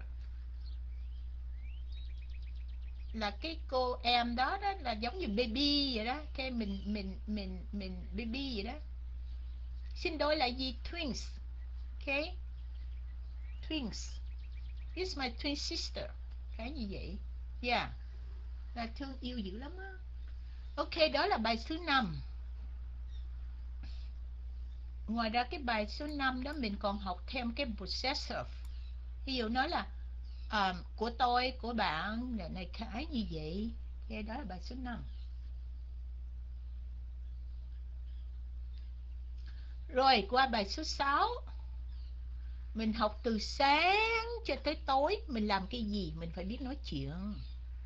là cái cô em đó đó là giống như baby vậy đó. Okay, mình mình mình mình baby vậy đó. Sinh đôi là gì? Twins. Okay, twins. This is my twin sister. Cái như vậy. Yeah, là thương yêu dữ lắm á. Ok, đó là bài số năm. Ngoài ra cái bài số năm đó mình còn học thêm cái possessive. Ví dụ nói là à, của tôi, của bạn, này khái như vậy. Okay, đó là bài số năm. Rồi qua bài số sáu. Mình học từ sáng cho tới tối mình làm cái gì, mình phải biết nói chuyện.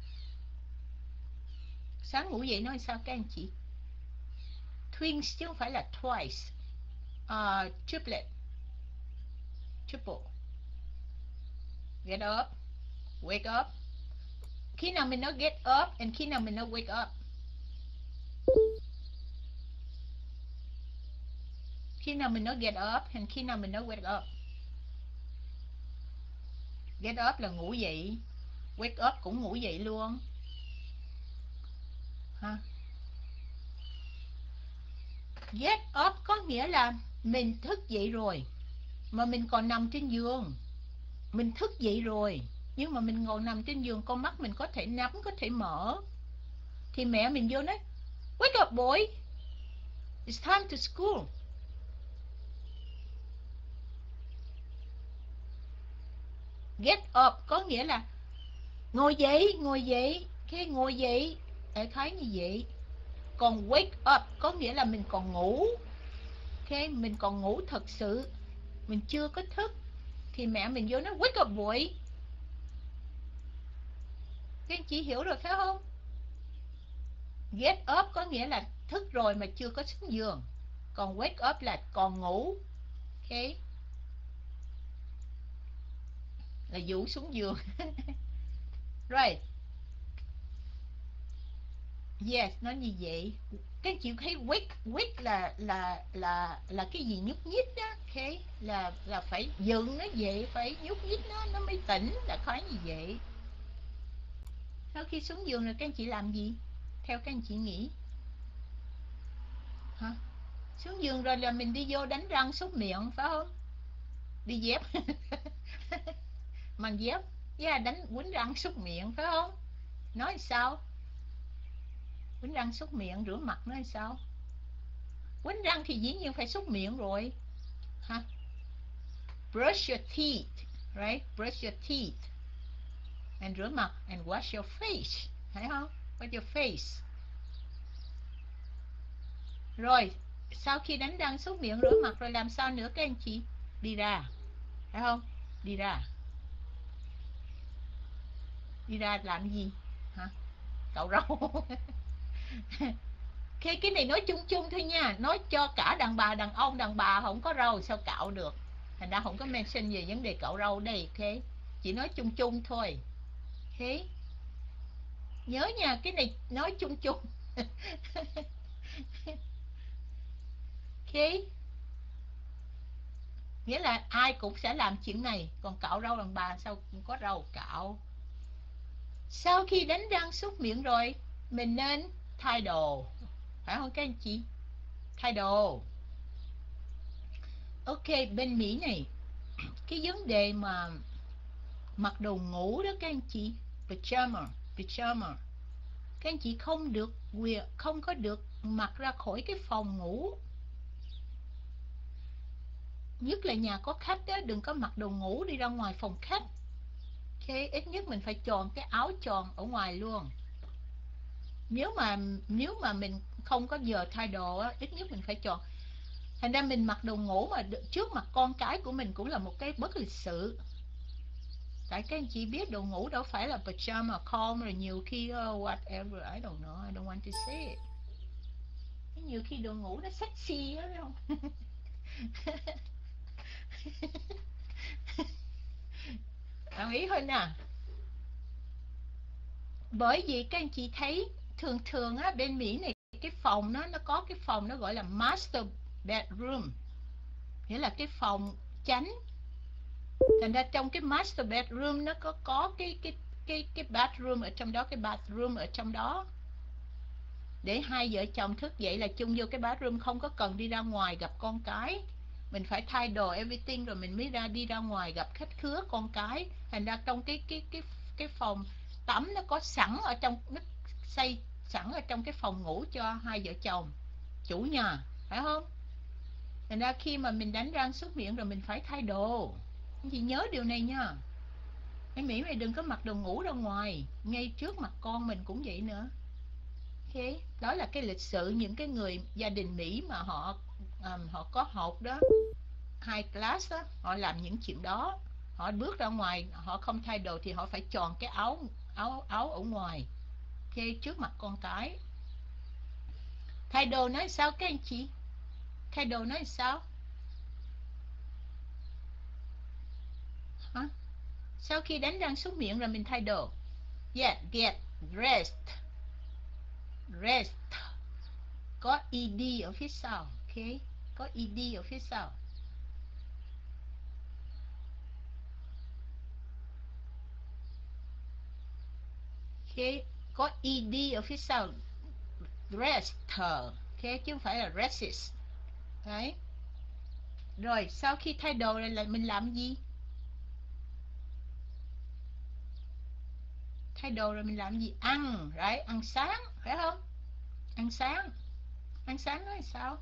Sáng ngủ dậy nói sao các anh chị? Twins chứ không phải là twice. uh, Triplet, triple. Get up, wake up. Khi nào mình nói get up and khi nào mình nói wake up? Khi nào mình nói get up and khi nào mình nói wake up? Get up là ngủ dậy, wake up cũng ngủ dậy luôn ha. Get up có nghĩa là mình thức dậy rồi mà mình còn nằm trên giường. Mình thức dậy rồi nhưng mà mình ngồi nằm trên giường, con mắt mình có thể nhắm có thể mở, thì mẹ mình vô nói wake up boy, it's time to school. Get up có nghĩa là ngồi dậy, ngồi dậy, cái ngồi dậy, đại khái như vậy. Còn wake up có nghĩa là mình còn ngủ. Ok, mình còn ngủ thật sự, mình chưa có thức, thì mẹ mình vô nói wake up boy. Các anh chị hiểu rồi phải không? Get up có nghĩa là thức rồi mà chưa có xuống giường. Còn wake up là còn ngủ. Ok, là dụ xuống giường. Right. Yes, nó như vậy. Các chị thấy wake wake là là là là cái gì nhúc nhích đó. Ok, là là phải dựng nó dậy, phải nhúc nhích nó nó mới tỉnh, là phải như vậy. Sau khi xuống giường rồi các anh chị làm gì? Theo các anh chị nghĩ hả? Xuống giường rồi là mình đi vô đánh răng súc miệng phải không? Đi dép. Mang dép, yeah, đánh quýnh răng súc miệng phải không? Nói sao? Quýnh răng súc miệng, rửa mặt nói sao? Quýnh răng thì dĩ nhiên phải súc miệng rồi ha. Brush your teeth, right? Brush your teeth. And rửa mặt. And wash your face. Thấy không? Wash your face. Rồi, sau khi đánh răng súc miệng rửa mặt rồi làm sao nữa các anh chị? Đi ra. Thấy không? Đi ra. Đi ra làm gì? Hả? Cạo râu. Cái cái này nói chung chung thôi nha, nói cho cả đàn bà, đàn ông, đàn bà không có râu sao cạo được. Thành ra không có mention về vấn đề cạo râu đây, ok? Chỉ nói chung chung thôi. Ok? Nhớ nha, cái này nói chung chung. Ok? Nghĩa là ai cũng sẽ làm chuyện này. Còn cạo râu đàn bà sao cũng có râu cạo. Sau khi đánh răng súc miệng rồi, mình nên thay đồ. Phải không các anh chị? Thay đồ. Ok, bên Mỹ này, cái vấn đề mà mặc đồ ngủ đó các anh chị, pyjama, pyjama, các anh chị không được quyền, không có được mặc ra khỏi cái phòng ngủ. Nhất là nhà có khách đó, đừng có mặc đồ ngủ đi ra ngoài phòng khách. Ok, ít nhất mình phải tròn cái áo tròn ở ngoài luôn. Nếu mà nếu mà mình không có giờ thay đồ á, ít nhất mình phải tròn. Thành ra mình mặc đồ ngủ mà trước mặt con cái của mình cũng là một cái bất lịch sự. Tại các anh chị biết đồ ngủ đâu phải là pyjama com rồi nhiều khi uh, whatever, I don't know, I don't want to say it. Nhiều khi đồ ngủ nó sexy á, phải không? Đồng ý thôi nè. Bởi vì các anh chị thấy thường thường á, bên Mỹ này cái phòng nó nó có cái phòng nó gọi là master bedroom, nghĩa là cái phòng chánh. Thành ra trong cái master bedroom nó có có cái cái cái cái bathroom ở trong đó, cái bathroom ở trong đó, để hai vợ chồng thức dậy là chung vô cái bathroom, không có cần đi ra ngoài gặp con cái. Mình phải thay đồ everything rồi mình mới ra đi ra ngoài gặp khách khứa con cái. Thành ra trong cái cái cái cái phòng tắm nó có sẵn ở trong, nó xây sẵn ở trong cái phòng ngủ cho hai vợ chồng chủ nhà, phải không? Thành ra khi mà mình đánh răng súc miệng rồi mình phải thay đồ. Anh chị nhớ điều này nha. Cái Mỹ mày đừng có mặc đồ ngủ ra ngoài, ngay trước mặt con mình cũng vậy nữa. Ok, đó là cái lịch sự những cái người gia đình Mỹ mà họ um, họ có học đó, high class đó, họ làm những chuyện đó. Họ bước ra ngoài họ không thay đồ thì họ phải tròn cái áo áo áo ở ngoài, ok, trước mặt con cái. Thay đồ nói sao các anh chị? Thay đồ nói sao? Hả? Sau khi đánh răng súc miệng rồi mình thay đồ. Yeah, get dressed. Rest có ed ở phía sau, ok, có ed ở phía sau. Ok, có ed ở phía sau. Rest, ok, chứ không phải là resist. Đấy. Rồi sau khi thay đồ rồi là mình làm gì? Thay đồ rồi mình làm gì? Ăn, right? Ăn sáng, phải không? Ăn sáng. Ăn sáng nói sao?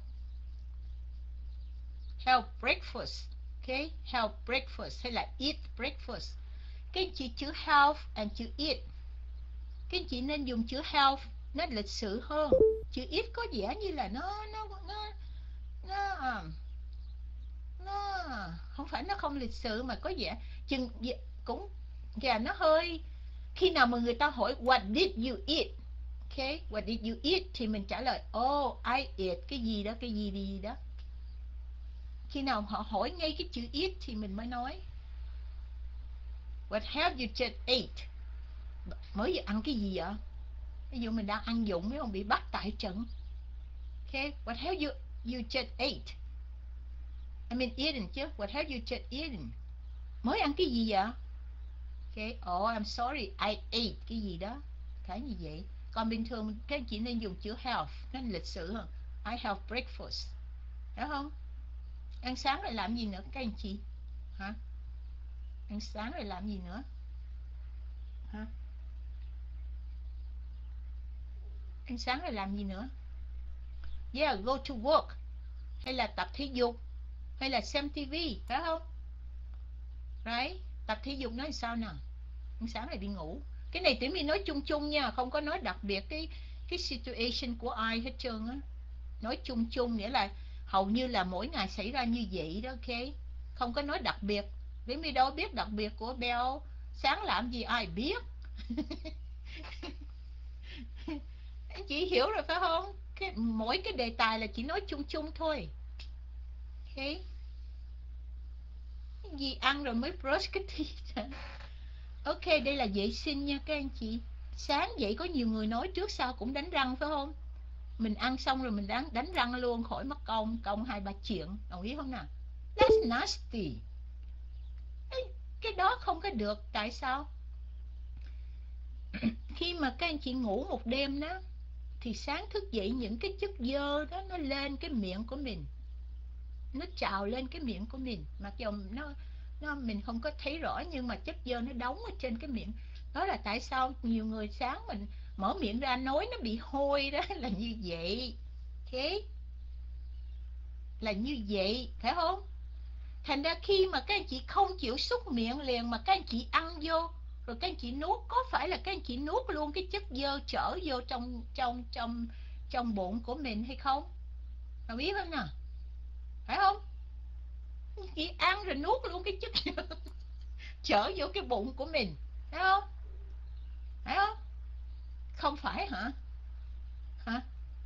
Have breakfast, ok, have breakfast hay là eat breakfast. Cái chữ chữ have and chữ eat, cái chị nên dùng chữ have, nó lịch sự hơn. Chữ eat có vẻ như là nó nó nó nó nó không phải, nó không lịch sự mà có vẻ chừng cũng và nó hơi. Khi nào mà người ta hỏi what did you eat, ok, what did you eat thì mình trả lời oh I ate cái gì đó, cái gì gì đó. Khi nào họ hỏi ngay cái chữ eat thì mình mới nói what have you just ate, mới giờ ăn cái gì vậy? Ví dụ mình đang ăn dụng mới không bị bắt tại trận. Ok, what have you you just ate? I mean eaten chứ. What have you just eaten? Mới ăn cái gì vậy? Ok, oh I'm sorry I ate cái gì đó. Cái như vậy. Còn bình thường các anh chị nên dùng chữ have, nó lịch sự hơn. I have breakfast. Đúng không? Ăn sáng rồi làm gì nữa các anh chị? Hả? Ăn sáng rồi làm gì nữa? Hả? Ăn sáng rồi làm gì nữa? Yeah, go to work. Hay là tập thể dục, hay là xem tivi, phải không? Right? Tập thể dục nói sao nào? Ăn sáng là đi ngủ. Cái này Tiểu My nói chung chung nha, không có nói đặc biệt cái cái situation của ai hết trơn á. Nói chung chung nghĩa là hầu như là mỗi ngày xảy ra như vậy đó, ok. Không có nói đặc biệt. Tiểu My đâu biết đặc biệt của Bell sáng làm gì ai biết. Anh chị hiểu rồi phải không? Cái, mỗi cái đề tài là chỉ nói chung chung thôi. Ok. Gì ăn rồi mới brush cái teeth. Ok, đây là vệ sinh nha các anh chị. Sáng dậy có nhiều người nói trước sau cũng đánh răng phải không? Mình ăn xong rồi mình đánh, đánh răng luôn, khỏi mất công công hai ba chuyện. Đồng ý không nào? That's nasty. Cái, cái đó không có được. Tại sao? Khi mà các anh chị ngủ một đêm đó, thì sáng thức dậy những cái chất dơ đó nó lên cái miệng của mình, nó trào lên cái miệng của mình, mặc dù nó nó mình không có thấy rõ, nhưng mà chất dơ nó đóng ở trên cái miệng. Đó là tại sao nhiều người sáng mình mở miệng ra nói nó bị hôi đó, là như vậy. Thế là như vậy phải không? Thành ra khi mà các anh chị không chịu súc miệng liền mà các anh chị ăn vô, rồi các anh chị nuốt, có phải là các anh chị nuốt luôn cái chất dơ trở vô trong trong trong trong bụng của mình hay không? Bạn biết không nào? Phải không? Chị ăn rồi nuốt luôn cái chất dơ trở vô cái bụng của mình, phải không? Phải không? Không phải hả? Hả?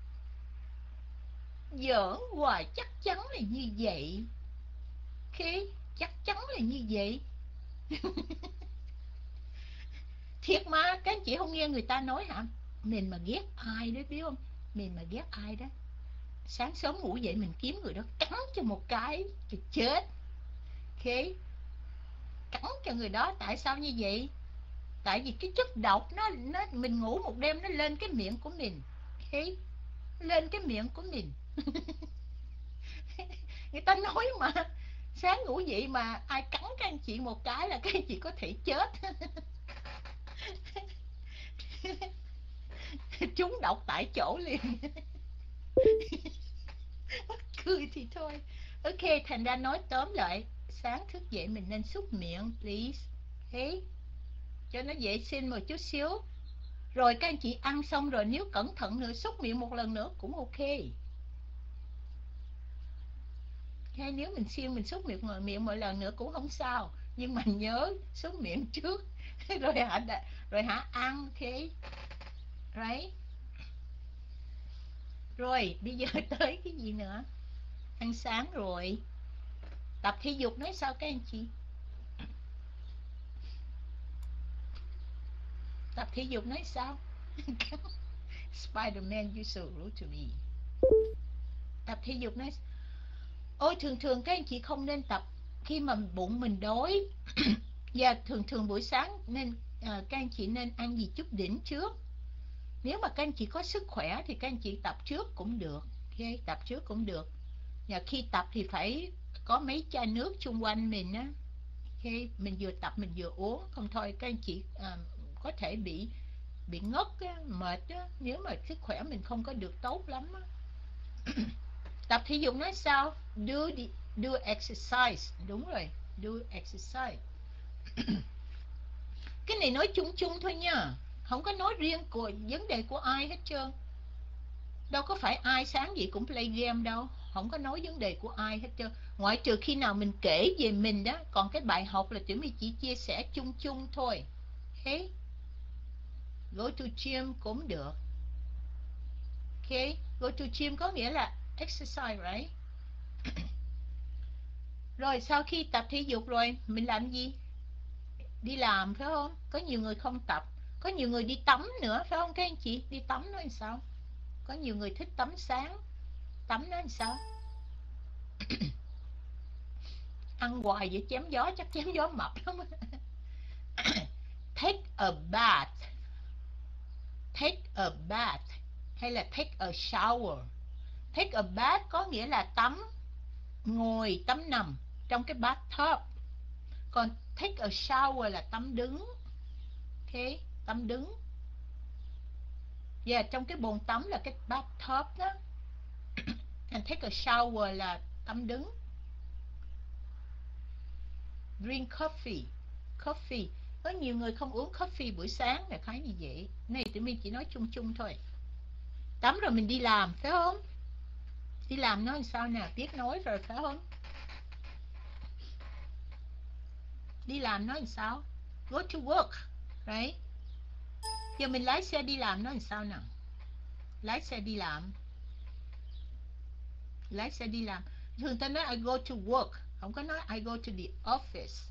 Giỡn hoài, chắc chắn là như vậy. Khi chắc chắn là như vậy. Thiệt mà, các anh chị không nghe người ta nói hả? Mình mà ghét ai đó biết không? Mình mà ghét ai đó, sáng sớm ngủ dậy mình kiếm người đó cắn cho một cái thì chết. Khi cắn cho người đó, tại sao như vậy? Tại vì cái chất độc nó, nó mình ngủ một đêm nó lên cái miệng của mình. Khi lên cái miệng của mình. Người ta nói mà, sáng ngủ dậy mà ai cắn các anh chị một cái là các anh chị có thể chết. Trúng độc tại chỗ liền. Cười thì thôi. Ok, thành ra nói tóm lại, sáng thức dậy mình nên súc miệng please. Thế cho nó vệ sinh một chút xíu. Rồi các anh chị ăn xong rồi nếu cẩn thận nữa súc miệng một lần nữa cũng ok. Hay nếu mình siêng mình súc miệng mọi miệng mỗi lần nữa cũng không sao, nhưng mà nhớ súc miệng trước rồi hả rồi hả ăn. Ok, right. Rồi bây giờ tới cái gì nữa? Ăn sáng rồi, tập thể dục nói sao các anh chị? Tập thể dục nói sao? Spider-Man, you so rude to me. Tập thể dục nói ôi, thường thường các anh chị không nên tập khi mà bụng mình đói. Và thường thường buổi sáng nên à, các anh chị nên ăn gì chút đỉnh trước. Nếu mà các anh chị có sức khỏe thì các anh chị tập trước cũng được. Ok, tập trước cũng được. Và khi tập thì phải có mấy chai nước xung quanh mình á. Ok, mình vừa tập mình vừa uống, không thôi các anh chị à, có thể bị bị ngất á, mệt á, nếu mà sức khỏe mình không có được tốt lắm á. Tập thể dục nói sao? Do the, do exercise. Đúng rồi, do exercise. Cái này nói chung chung thôi nha, không có nói riêng của vấn đề của ai hết trơn. Đâu có phải ai sáng gì cũng play game đâu. Không có nói vấn đề của ai hết trơn, ngoại trừ khi nào mình kể về mình đó. Còn cái bài học là Tiểu My chỉ chia sẻ chung chung thôi. Ok, go to gym cũng được. Ok, go to gym có nghĩa là exercise, right? Rồi sau khi tập thể dục rồi mình làm gì? Đi làm phải không? Có nhiều người không tập. Có nhiều người đi tắm nữa phải không các anh chị? Đi tắm nó làm sao? Có nhiều người thích tắm sáng. Tắm nó làm sao? Ăn hoài vậy chém gió, chắc chém gió mập lắm. Take a bath. Take a bath hay là take a shower. Take a bath có nghĩa là tắm, ngồi tắm nằm trong cái bathtub. Còn take a shower là tắm đứng. Ok, tắm đứng. Và yeah, trong cái bồn tắm là cái bathtub đó. And take a shower là tắm đứng. Drink coffee. Coffee Có nhiều người không uống coffee buổi sáng là khái như vậy. Này tụi mình chỉ nói chung chung thôi. Tắm rồi mình đi làm, phải không? Đi làm nói sao nè, biết nói rồi phải không? Đi làm nói sao? Go to work, right? Giờ mình lái xe đi làm nói sao nè? Lái xe đi làm. Lái xe đi làm. Thường ta nói I go to work, không có nói I go to the office.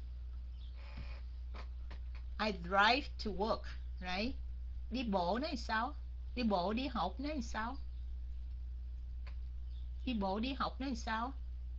I drive to work, right? Đi bộ nói sao? Đi bộ đi học nói sao? Đi bộ đi học nói sao?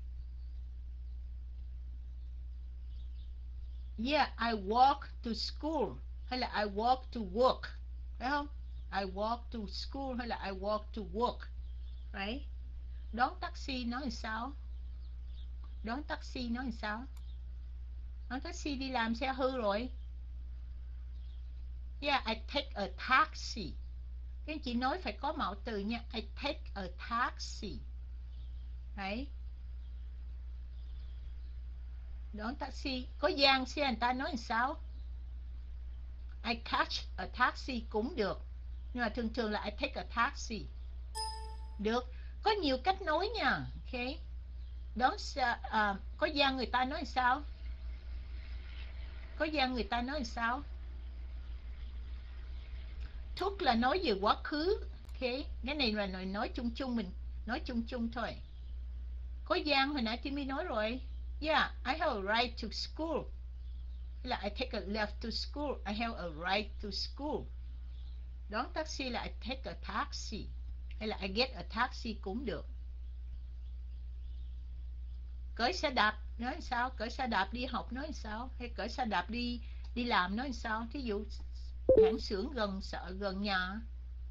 Yeah, I walk to school hay là I walk to work, phải không? I walk to school hay là I walk to work, right? Đón taxi nói sao? Đón taxi nói sao? Đón taxi đi làm xe hư rồi. Yeah, I take a taxi. Các anh chị nói phải có mẫu từ nha. I take a taxi. Đấy. Đón taxi. Có gian xe người ta nói sao? I catch a taxi cũng được. Nhưng mà thường thường là I take a taxi. Được. Có nhiều cách nói nha. Ok. Đón xe, uh, có gian người ta nói sao? Có gian người ta nói sao? Took là nói về quá khứ. Ok. Cái này là nói chung chung, mình nói chung chung thôi. Có gian hồi nãy Timmy nói rồi. Yeah, I have a ride to school. Là I take a left to school. I have a ride to school. Đón taxi là I take a taxi. Hay là I get a taxi cũng được. Cởi xe đạp nói sao? Cởi xe đạp đi học nói sao? Hay cởi xe đạp đi đi làm nói sao? Thí dụ hãng xưởng gần sợ gần nhà.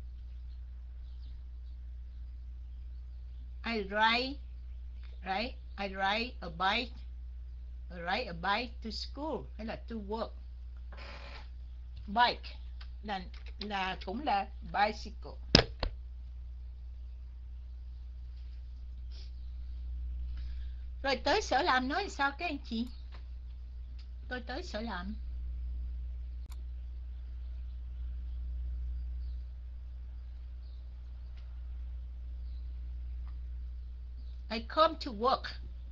I ride, right? I ride a bike. I ride a bike to school hay là to work. Bike là là cũng là bicycle. Rồi tới sở làm nói sao các anh chị? Tôi tới sở làm. I come to work.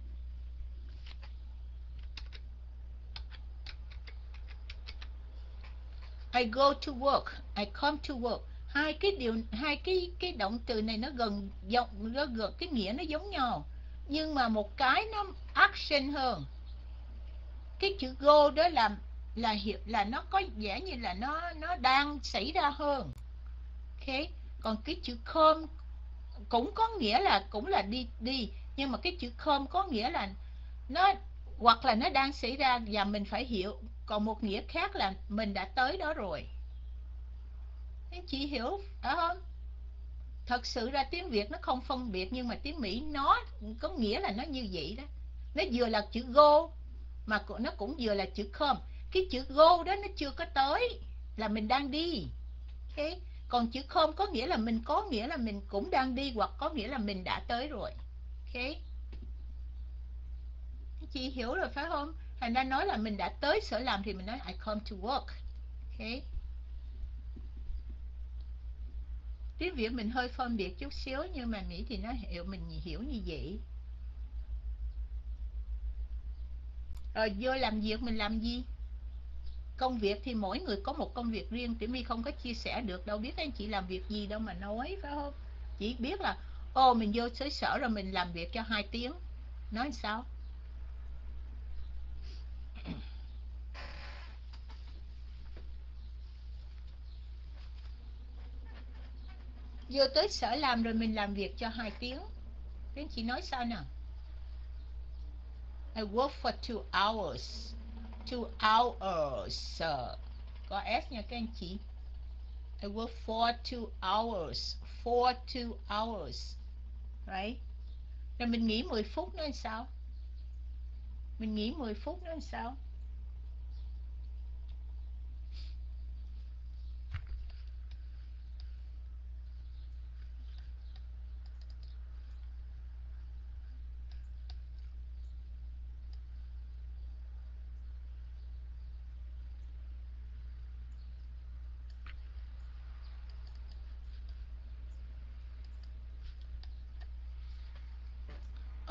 I go to work. I come to work. Hai cái điều, hai cái cái động từ này nó gần giống, nó gần cái nghĩa nó giống nhau, nhưng mà một cái nó action hơn. Cái chữ go đó là là hiểu là nó có vẻ như là nó nó đang xảy ra hơn. Ok. Còn cái chữ come cũng có nghĩa là cũng là đi đi, nhưng mà cái chữ come có nghĩa là nó hoặc là nó đang xảy ra và mình phải hiểu, còn một nghĩa khác là mình đã tới đó rồi. Anh chị hiểu phải không? Thật sự ra tiếng Việt nó không phân biệt, nhưng mà tiếng Mỹ nó có nghĩa là nó như vậy đó. Nó vừa là chữ go mà nó cũng vừa là chữ come. Cái chữ go đó nó chưa có tới là mình đang đi. Okay. Còn chữ come có nghĩa là mình có nghĩa là mình cũng đang đi, hoặc có nghĩa là mình đã tới rồi. Ok. Chị hiểu rồi phải không? Thành ra nói là mình đã tới sở làm thì mình nói I come to work. Ok. Tiếng Việt mình hơi phân biệt chút xíu, nhưng mà Mỹ thì nó hiểu, mình hiểu như vậy. Rồi vô làm việc mình làm gì? Công việc thì mỗi người có một công việc riêng, Tiểu My không có chia sẻ được đâu, biết anh chị làm việc gì đâu mà nói, phải không? Chỉ biết là ô mình vô tới sở rồi mình làm việc cho hai tiếng. Nói sao? Vô tới sở làm rồi mình làm việc cho hai tiếng. Thế anh chị nói sao nào? I work for two hours. Two hours. Có S nha các anh chị. I work for two hours. For two hours. Right? Rồi mình nghỉ mười phút nữa sao? Mình nghỉ mười phút nữa sao?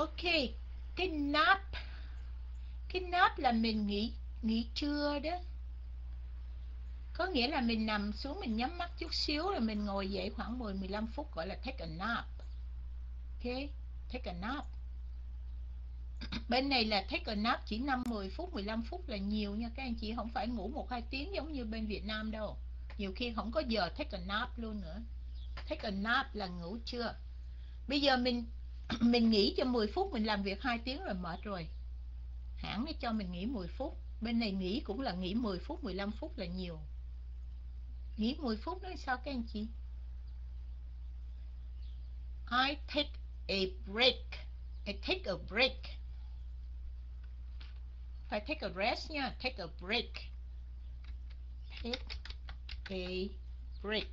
Ok, cái nap, cái nap là mình nghỉ nghỉ trưa đó. Có nghĩa là mình nằm xuống, mình nhắm mắt chút xíu rồi mình ngồi dậy khoảng mười đến mười lăm phút, gọi là take a nap. Ok, take a nap. Bên này là take a nap chỉ năm mười phút, mười lăm phút là nhiều nha các anh chị, không phải ngủ một hai tiếng giống như bên Việt Nam đâu. Nhiều khi không có giờ take a nap luôn nữa. Take a nap là ngủ trưa. Bây giờ mình mình nghỉ cho mười phút, mình làm việc hai tiếng rồi mệt rồi. Hãng nó cho mình nghỉ mười phút. Bên này nghỉ cũng là nghỉ mười phút, mười lăm phút là nhiều. Nghỉ mười phút đó sao các anh chị? I take a break. I take a break. Phải take a rest nha. Take a break. Take a break.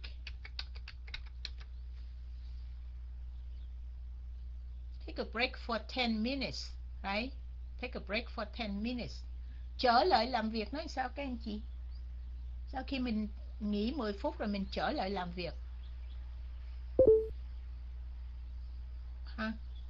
Take a break for ten minutes. Right? Take a break for ten minutes. Trở lại làm việc nói sao các anh chị? Sau khi mình nghỉ mười phút rồi mình trở lại làm việc. Ha?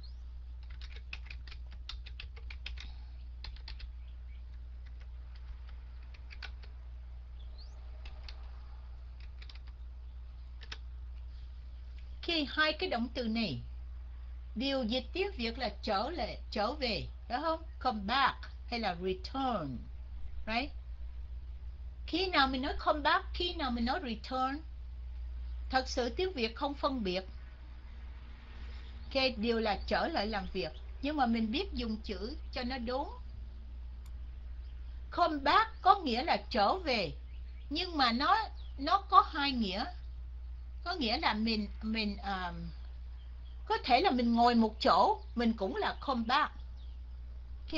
Khi hai cái động từ này điều dịch tiếng Việt là trở lại, trở về, đúng không? Come back hay là return, right? Khi nào mình nói come back, khi nào mình nói return, thật sự tiếng Việt không phân biệt. Ok, điều là trở lại làm việc, nhưng mà mình biết dùng chữ cho nó đúng. Come back có nghĩa là trở về, nhưng mà nó nó có hai nghĩa. Có nghĩa là mình mình um, có thể là mình ngồi một chỗ, mình cũng là come back. Ok,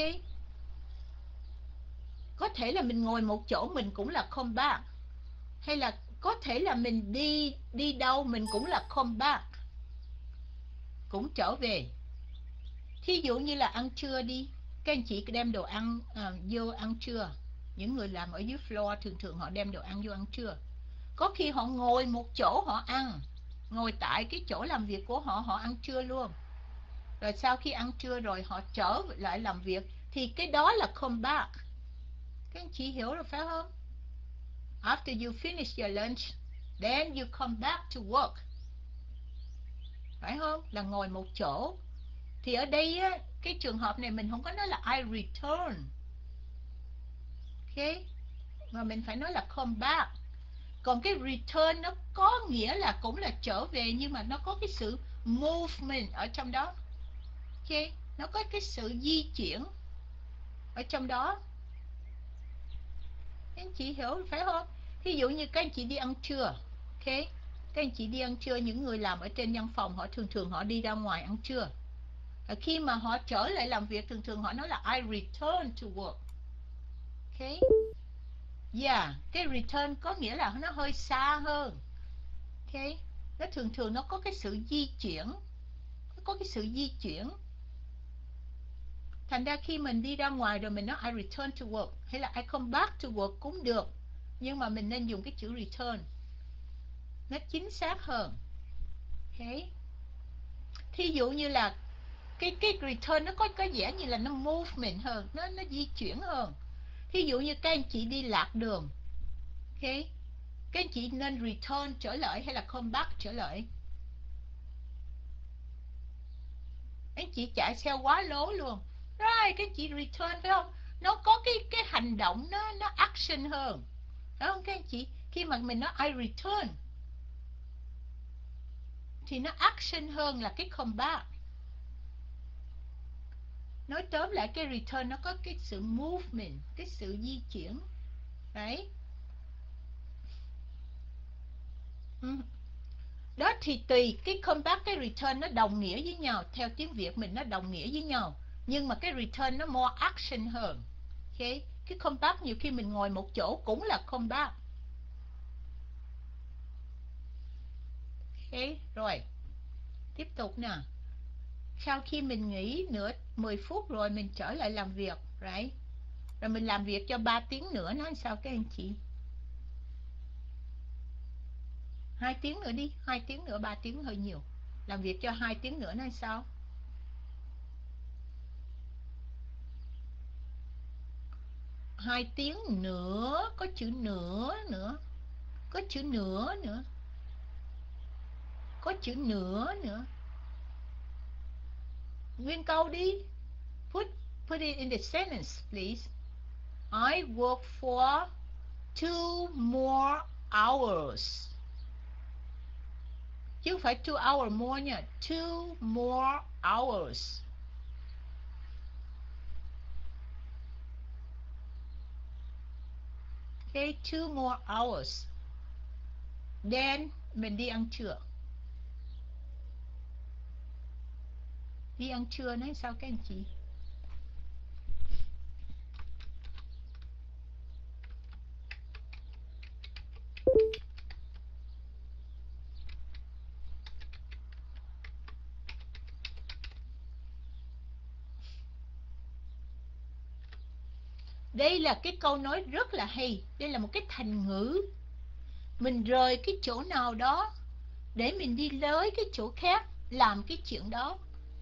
có thể là mình ngồi một chỗ mình cũng là come back, hay là có thể là mình đi đi đâu mình cũng là come back, cũng trở về. Thí dụ như là ăn trưa đi, các anh chị đem đồ ăn à, vô ăn trưa. Những người làm ở dưới floor thường thường họ đem đồ ăn vô ăn trưa. Có khi họ ngồi một chỗ họ ăn, ngồi tại cái chỗ làm việc của họ, họ ăn trưa luôn. Rồi sau khi ăn trưa rồi họ trở lại làm việc, thì cái đó là come back. Các anh chị hiểu rồi phải không? After you finish your lunch, then you come back to work. Phải không? Là ngồi một chỗ. Thì ở đây á, cái trường hợp này mình không có nói là I return. Ok? Mà mình phải nói là come back. Còn cái return nó có nghĩa là cũng là trở về, nhưng mà nó có cái sự movement ở trong đó. Ok? Nó có cái sự di chuyển ở trong đó. Các anh chị hiểu phải không? Ví dụ như các anh chị đi ăn trưa. Ok? Các anh chị đi ăn trưa, những người làm ở trên văn phòng họ thường thường họ đi ra ngoài ăn trưa. Và khi mà họ trở lại làm việc, thường thường họ nói là I return to work. Ok? Yeah, cái return có nghĩa là nó hơi xa hơn. Ok? Nó thường thường nó có cái sự di chuyển. Nó có cái sự di chuyển. Thành ra khi mình đi ra ngoài rồi mình nói I return to work hay là I come back to work cũng được. Nhưng mà mình nên dùng cái chữ return. Nó chính xác hơn. Ok? Thí dụ như là cái cái return nó có cái vẻ như là nó movement hơn, nó nó di chuyển hơn. Thí dụ như các anh chị đi lạc đường. Ok? Các anh chị nên return trở lại hay là come back trở lại? Anh chị chạy xe quá lố luôn. Rồi, các anh chị return phải không? Nó có cái cái hành động nó nó action hơn. Phải không các anh chị? Khi mà mình nói I return thì nó action hơn là cái come back. Nói tóm lại cái return nó có cái sự movement, cái sự di chuyển. Đấy. Ừ. Đó thì tùy cái comeback, cái return nó đồng nghĩa với nhau. Theo tiếng Việt mình nó đồng nghĩa với nhau, nhưng mà cái return nó more action hơn. Ok, cái comeback nhiều khi mình ngồi một chỗ cũng là comeback. Ok, rồi tiếp tục nè. Sau khi mình nghỉ nửa mười phút rồi mình trở lại làm việc, right? Rồi mình làm việc cho ba tiếng nữa, nói sao các anh chị? Hai tiếng nữa đi, hai tiếng nữa, ba tiếng hơi nhiều. Làm việc cho hai tiếng nữa nói sao? hai tiếng nữa, có chữ nữa nữa, có chữ nữa nữa, có chữ nữa nữa. Nguyên câu đi. Put put it in the sentence, please. I work for two more hours. Chứ không phải two hours more nha. Two more hours. Okay, two more hours. Then mình đi ăn trưa. Đi ăn trưa nói sao các anh chị? Đây là cái câu nói rất là hay. Đây là một cái thành ngữ. Mình rời cái chỗ nào đó để mình đi tới cái chỗ khác làm cái chuyện đó.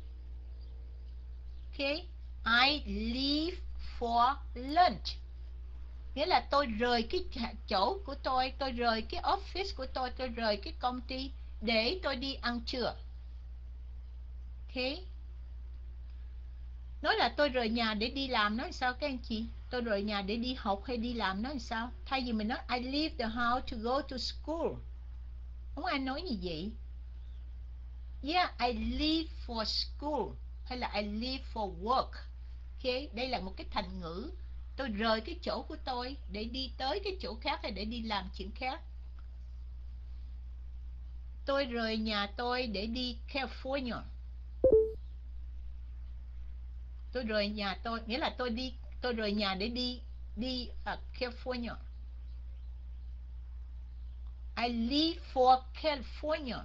Okay, I leave for lunch. Nghĩa là tôi rời cái chỗ của tôi, tôi rời cái office của tôi, tôi rời cái công ty để tôi đi ăn trưa. Okay. Nói là tôi rời nhà để đi làm nói sao các anh chị? Tôi rời nhà để đi học hay đi làm nói sao? Thay vì mình nói I leave the house to go to school. Không ai nói như vậy. Yeah, I leave for school hay là I leave for work. Okay, đây là một cái thành ngữ. Tôi rời cái chỗ của tôi để đi tới cái chỗ khác hay để đi làm chuyện khác. Tôi rời nhà tôi để đi California. Tôi rời nhà tôi nghĩa là tôi đi tôi rời nhà để đi đi uh, California. I leave for California.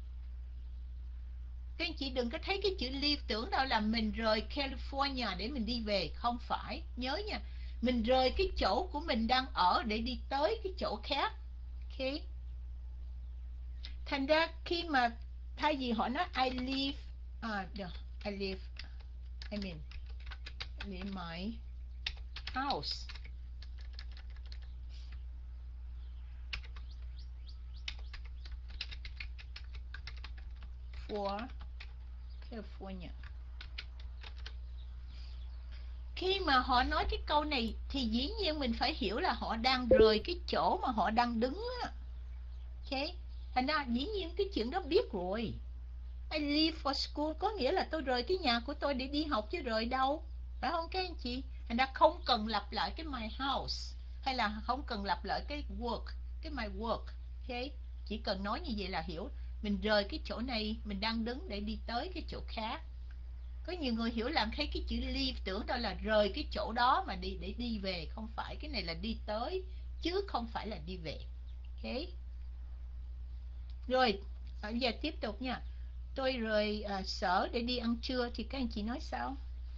Các anh chị đừng có thấy cái chữ leave tưởng đâu là mình rời California để mình đi về. Không phải. Nhớ nha. Mình rời cái chỗ của mình đang ở để đi tới cái chỗ khác. Ok. Thành ra khi mà thay vì họ nói I leave à, I leave I mean I leave my house for California. Khi mà họ nói cái câu này thì dĩ nhiên mình phải hiểu là họ đang rời cái chỗ mà họ đang đứng á. Ok. Thành ra dĩ nhiên cái chuyện đó biết rồi. I leave for school có nghĩa là tôi rời cái nhà của tôi để đi học chứ rời đâu. Phải không các anh chị? Thành ra không cần lặp lại cái my house hay là không cần lặp lại cái work, cái my work. Ok. Chỉ cần nói như vậy là hiểu. Mình rời cái chỗ này, mình đang đứng để đi tới cái chỗ khác. Có nhiều người hiểu lầm thấy cái chữ leave tưởng đó là rời cái chỗ đó mà đi để đi về. Không phải, cái này là đi tới chứ không phải là đi về. Ok. Rồi, bây giờ tiếp tục nha. Tôi rời uh, sở để đi ăn trưa thì các anh chị nói sao?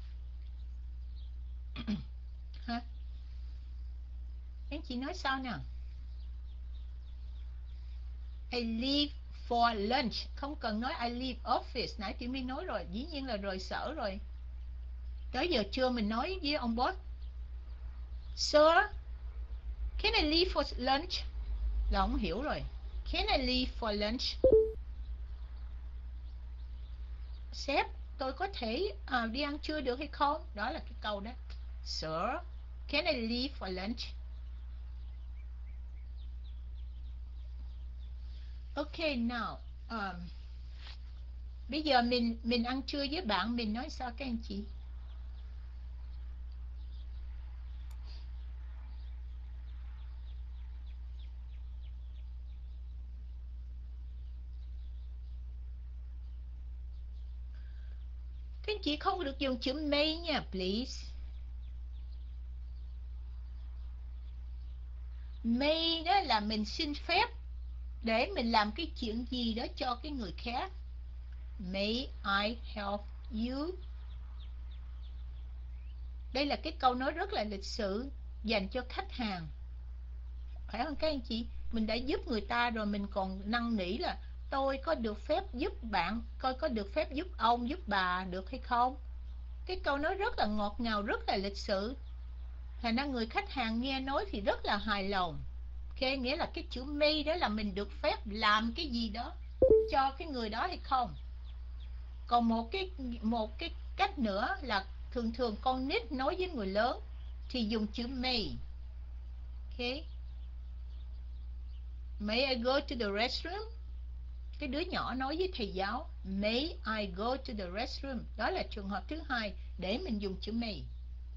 Hả? Các anh chị nói sao nào? I leave for lunch. Không cần nói I leave office. Nãy chị Minh nói rồi. Dĩ nhiên là rời sở rồi. Tới giờ trưa mình nói với ông boss, Sir, can I leave for lunch? Là ông hiểu rồi. Can I leave for lunch? Sếp, tôi có thể uh, đi ăn trưa được hay không? Đó là cái câu đó. Sir, can I leave for lunch? Okay, now um, bây giờ mình mình ăn trưa với bạn mình nói sao các anh chị? Các anh chị không được dùng chữ may nha, please. May đó là mình xin phép để mình làm cái chuyện gì đó cho cái người khác. May I help you? Đây là cái câu nói rất là lịch sự dành cho khách hàng. Phải không các anh chị? Mình đã giúp người ta rồi mình còn năn nỉ là tôi có được phép giúp bạn, coi có được phép giúp ông, giúp bà được hay không? Cái câu nói rất là ngọt ngào, rất là lịch sự. Thành ra người khách hàng nghe nói thì rất là hài lòng. Ok, nghĩa là cái chữ may đó là mình được phép làm cái gì đó cho cái người đó hay không. Còn một cái một cái cách nữa là thường thường con nít nói với người lớn thì dùng chữ may. Ok. May I go to the restroom? Cái đứa nhỏ nói với thầy giáo, May I go to the restroom? Đó là trường hợp thứ hai để mình dùng chữ may.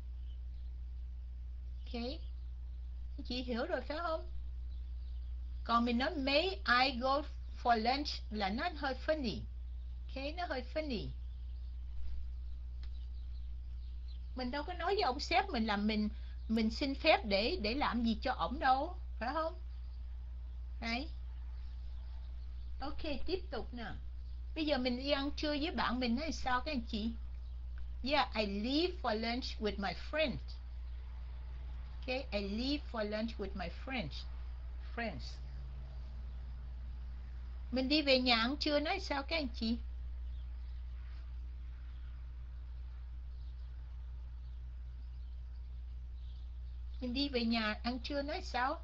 Ok. Chị hiểu rồi phải không? Còn mình nói May I go for lunch là nó hơi funny. Ok, nó hơi funny. Mình đâu có nói với ông sếp mình là mình mình xin phép để để làm gì cho ổng đâu, phải không? Đấy. Ok, tiếp tục nè. Bây giờ mình đi ăn trưa với bạn mình hay sao các anh chị? Yeah, I leave for lunch with my friend. Okay, I leave for lunch with my friends. Friends. Mình đi về nhà ăn trưa nói sao các anh chị? Mình đi về nhà ăn trưa nói sao?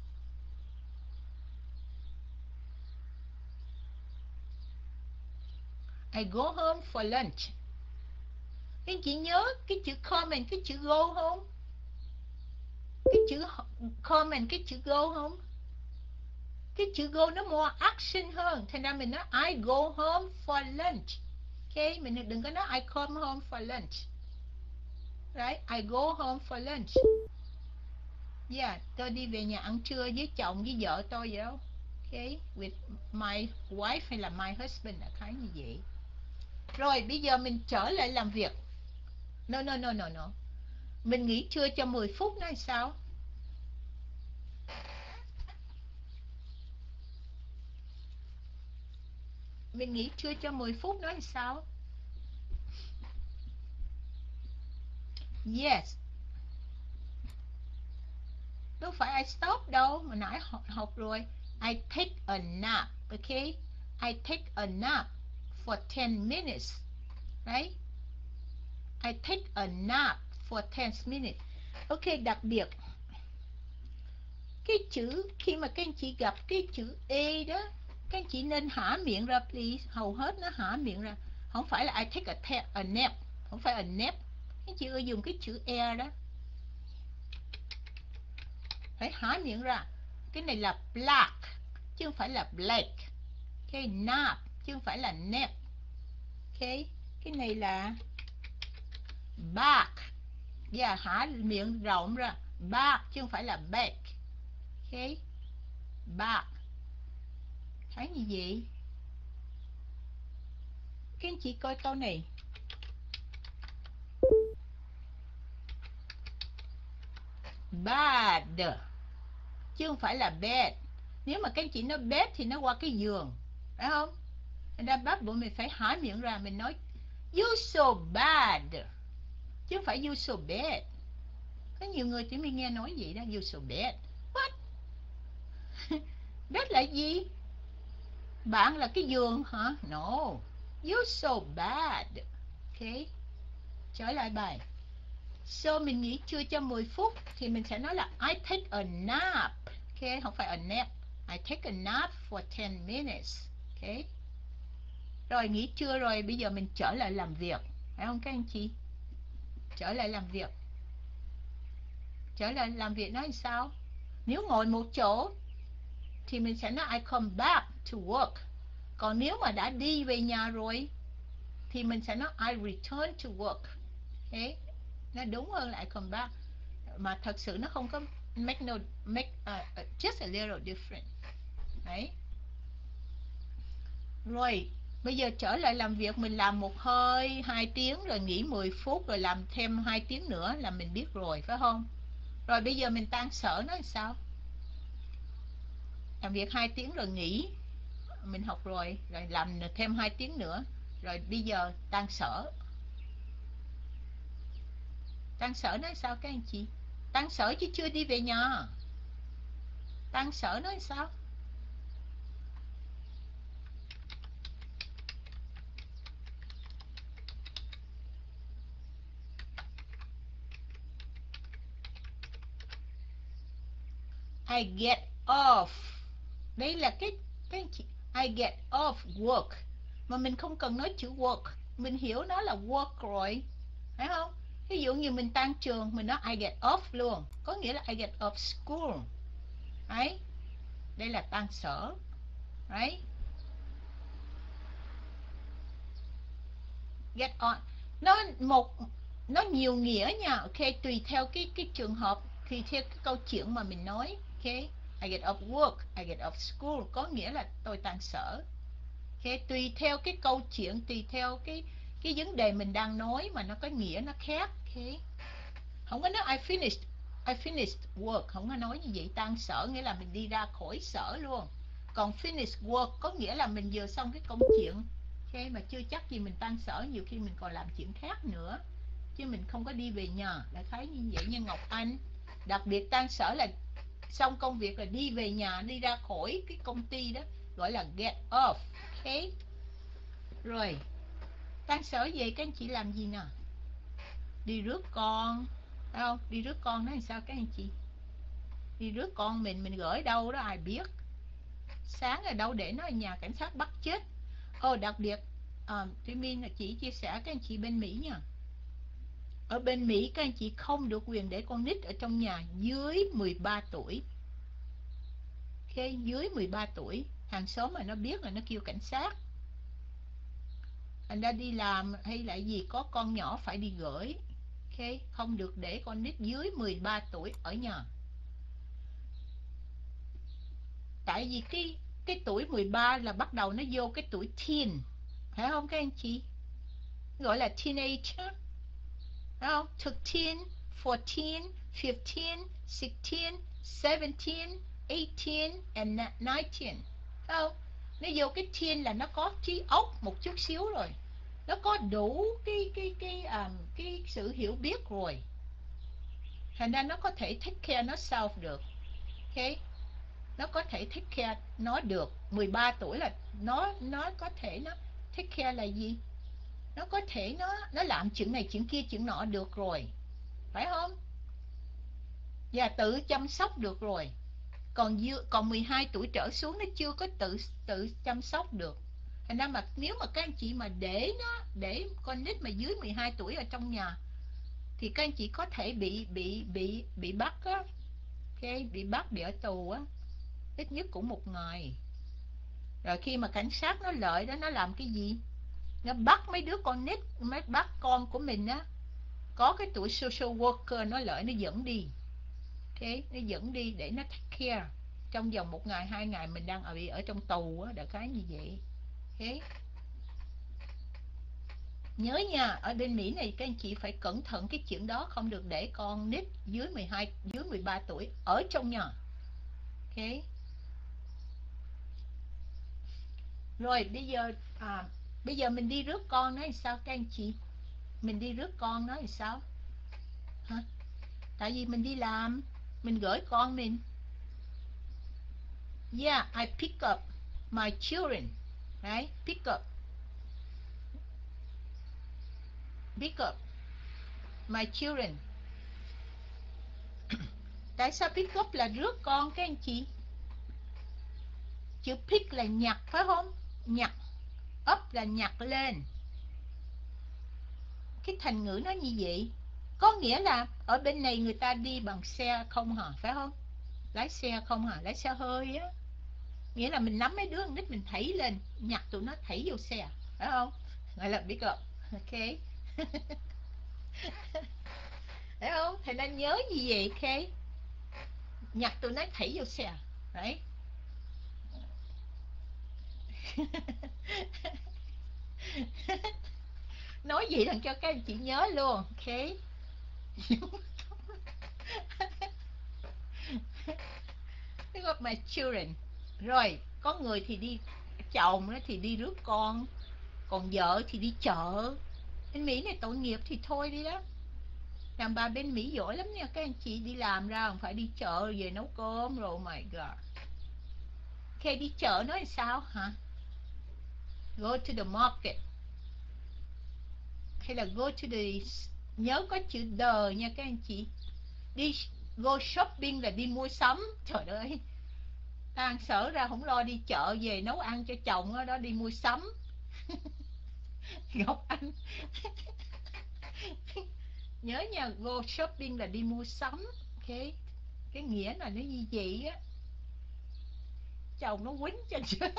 I go home for lunch. Các anh chị nhớ cái chữ comment, cái chữ go không? Cái chữ comment, cái chữ go không? Cái chữ go nó more action hơn. Thành ra mình nói I go home for lunch. Ok, mình đừng có nói I come home for lunch. Right, I go home for lunch. Yeah, tôi đi về nhà ăn trưa với chồng với vợ tôi vậy đó. Ok, with my wife hay là my husband là khái như vậy. Rồi bây giờ mình trở lại làm việc. No, no, no, no, no. Mình nghỉ trưa cho mười phút nói sao? Mình nghỉ trưa cho mười phút nói sao? Yes. Đâu phải I stop đâu, mà nãy học, học rồi. I take a nap, okay? I take a nap for ten minutes, right? I take a nap for ten minutes. Ok, đặc biệt cái chữ khi mà các anh chị gặp cái chữ E đó, các anh chị nên hả miệng ra please. Hầu hết nó hả miệng ra. Không phải là I take a, ta- a nap, không phải a nap. Các anh chị ơi dùng cái chữ E đó, phải há miệng ra. Cái này là black chứ không phải là black. Okay, nap chứ không phải là nap. Okay, cái này là back. Yeah, há miệng rộng ra. Back chứ không phải là back. Okay, back. Thấy như vậy? Các anh chị coi câu này. Bad chứ không phải là bed. Nếu mà các anh chị nói bed thì nó qua cái giường, phải không? Thành ra bắt buộc mình phải há miệng ra, mình nói you so bad chứ không phải you so bad. Có nhiều người chỉ mới nghe nói vậy đó, you so bad. What? Bad là gì? Bạn là cái giường hả? No, you so bad. Ok, trở lại bài. So mình nghỉ trưa cho mười phút thì mình sẽ nói là I take a nap. Ok, không phải a nap. I take a nap for ten minutes. Ok. Rồi nghỉ trưa rồi, bây giờ mình trở lại làm việc. Phải không các anh chị? Trở lại làm việc. Trở lại làm việc nói sao? Nếu ngồi một chỗ thì mình sẽ nói I come back to work. Còn nếu mà đã đi về nhà rồi thì mình sẽ nói I return to work. Okay. Nó đúng hơn là I come back. Mà thật sự nó không có make no make uh, just a little different. Đấy. Rồi, bây giờ trở lại làm việc, mình làm một hơi hai tiếng rồi nghỉ mười phút rồi làm thêm hai tiếng nữa là mình biết rồi, phải không? Rồi bây giờ mình tan sở nó sao? Làm việc hai tiếng rồi nghỉ, mình học rồi, rồi làm thêm hai tiếng nữa, rồi bây giờ tan sở. Tan sở nói sao các anh chị? Tan sở chứ chưa đi về nhà. Tan sở nói sao? I get off. Đây là cái cái I get off work. Mà mình không cần nói chữ work, mình hiểu nó là work rồi, phải không? Ví dụ như mình tan trường, mình nói I get off luôn, có nghĩa là I get off school. Đấy, đây là tan sở. Đấy, get on. Nó một nó nhiều nghĩa nha. Ok, tùy theo cái cái trường hợp, tùy theo cái câu chuyện mà mình nói. Ok, I get off work, I get off school có nghĩa là tôi tan sở. Ok, tùy theo cái câu chuyện, tùy theo cái cái vấn đề mình đang nói mà nó có nghĩa nó khác. Ok, không có nói I finished I finished work, không có nói như vậy. Tan sở nghĩa là mình đi ra khỏi sở luôn. Còn finish work có nghĩa là mình vừa xong cái công chuyện. Ok, mà chưa chắc gì mình tan sở, nhiều khi mình còn làm chuyện khác nữa, chứ mình không có đi về nhà. Đại khái như vậy nha Ngọc Anh. Đặc biệt tan sở là xong công việc là đi về nhà, đi ra khỏi cái công ty đó, gọi là get off. Ok, rồi tan sở về các anh chị làm gì nào? Đi rước con, phải không? Đi rước con đó làm sao các anh chị? Đi rước con mình, mình gửi đâu đó ai biết. Sáng ở đâu để nó ở nhà cảnh sát bắt chết. Ồ, đặc biệt à, Thúy Min là chị chia sẻ các anh chị bên Mỹ nha. Ở bên Mỹ các anh chị không được quyền để con nít ở trong nhà dưới mười ba tuổi. Ok, dưới mười ba tuổi, hàng xóm mà nó biết là nó kêu cảnh sát. Anh đã đi làm hay là gì có con nhỏ phải đi gửi. Ok, không được để con nít dưới mười ba tuổi ở nhà. Tại vì cái cái tuổi mười ba là bắt đầu nó vô cái tuổi teen, phải không các anh chị? Gọi là teenager, phải không? thirteen, fourteen, fifteen, sixteen, seventeen, eighteen and nineteen, phải không? Nó vô cái teen là nó có trí óc một chút xíu rồi, nó có đủ cái cái cái um, cái sự hiểu biết rồi, thành ra nó có thể take care nó self được. Ok, nó có thể take care nó được. Mười ba tuổi là nó nó có thể nó take care là gì? Nó có thể nó nó làm chuyện này chuyện kia chuyện nọ được rồi, phải không? Và tự chăm sóc được rồi. Còn dư, còn mười hai tuổi trở xuống nó chưa có tự tự chăm sóc được. Thành ra mà nếu mà các anh chị mà để nó để con nít mà dưới mười hai tuổi ở trong nhà thì các anh chị có thể bị bị bị bị bắt á. Okay, bị bắt, bị ở tù á, ít nhất cũng một ngày. Rồi khi mà cảnh sát nó lợi đó, nó làm cái gì? Nó bắt mấy đứa con nít, mấy bắt con của mình á, có cái tuổi social worker nó lợi, nó dẫn đi. Ok, nó dẫn đi để nó take care. Trong vòng một ngày, hai ngày mình đang ở bị ở trong tù á, đại khái như vậy. Ok, nhớ nha, ở bên Mỹ này các anh chị phải cẩn thận cái chuyện đó, không được để con nít dưới mười hai, dưới mười ba tuổi ở trong nhà. Ok. Rồi bây giờ à, bây giờ mình đi rước con nó thì sao các anh chị? Mình đi rước con nó thì sao? Hả? Tại vì mình đi làm, mình gửi con mình. Yeah, I pick up my children. Right? Pick up. Pick up my children. Tại sao pick up là rước con các anh chị? Chữ pick là nhặt, phải không? Nhặt. Up là nhặt lên. Cái thành ngữ nó như vậy. Có nghĩa là ở bên này người ta đi bằng xe không hả, phải không? Lái xe không hả? Lái xe hơi á. Nghĩa là mình nắm mấy đứa con nít mình thảy lên, nhặt tụi nó thảy vô xe, phải không? Gọi là pick up. Ok. Phải không? Thầy nên nhớ như vậy. Ok, nhặt tụi nó thảy vô xe. Đấy. Nói gì làm cho các anh chị nhớ luôn. Ok. Pick up my children. Rồi, có người thì đi, chồng thì đi rước con, còn vợ thì đi chợ. Bên Mỹ này tội nghiệp thì thôi đi đó. Đàn bà bên Mỹ giỏi lắm nha các anh chị, đi làm ra không phải đi chợ về nấu cơm rồi. Oh my god. Khi đi chợ nói sao hả? Go to the market, hay là go to the, nhớ có chữ the nha các anh chị. Đi Go shopping là đi mua sắm. Trời ơi, tan sở ra không lo đi chợ về nấu ăn cho chồng đó, đó đi mua sắm. Ngọc Anh nhớ nha, go shopping là đi mua sắm. Ok, cái nghĩa là nó như vậy á. Chồng nó quýnh cho chết.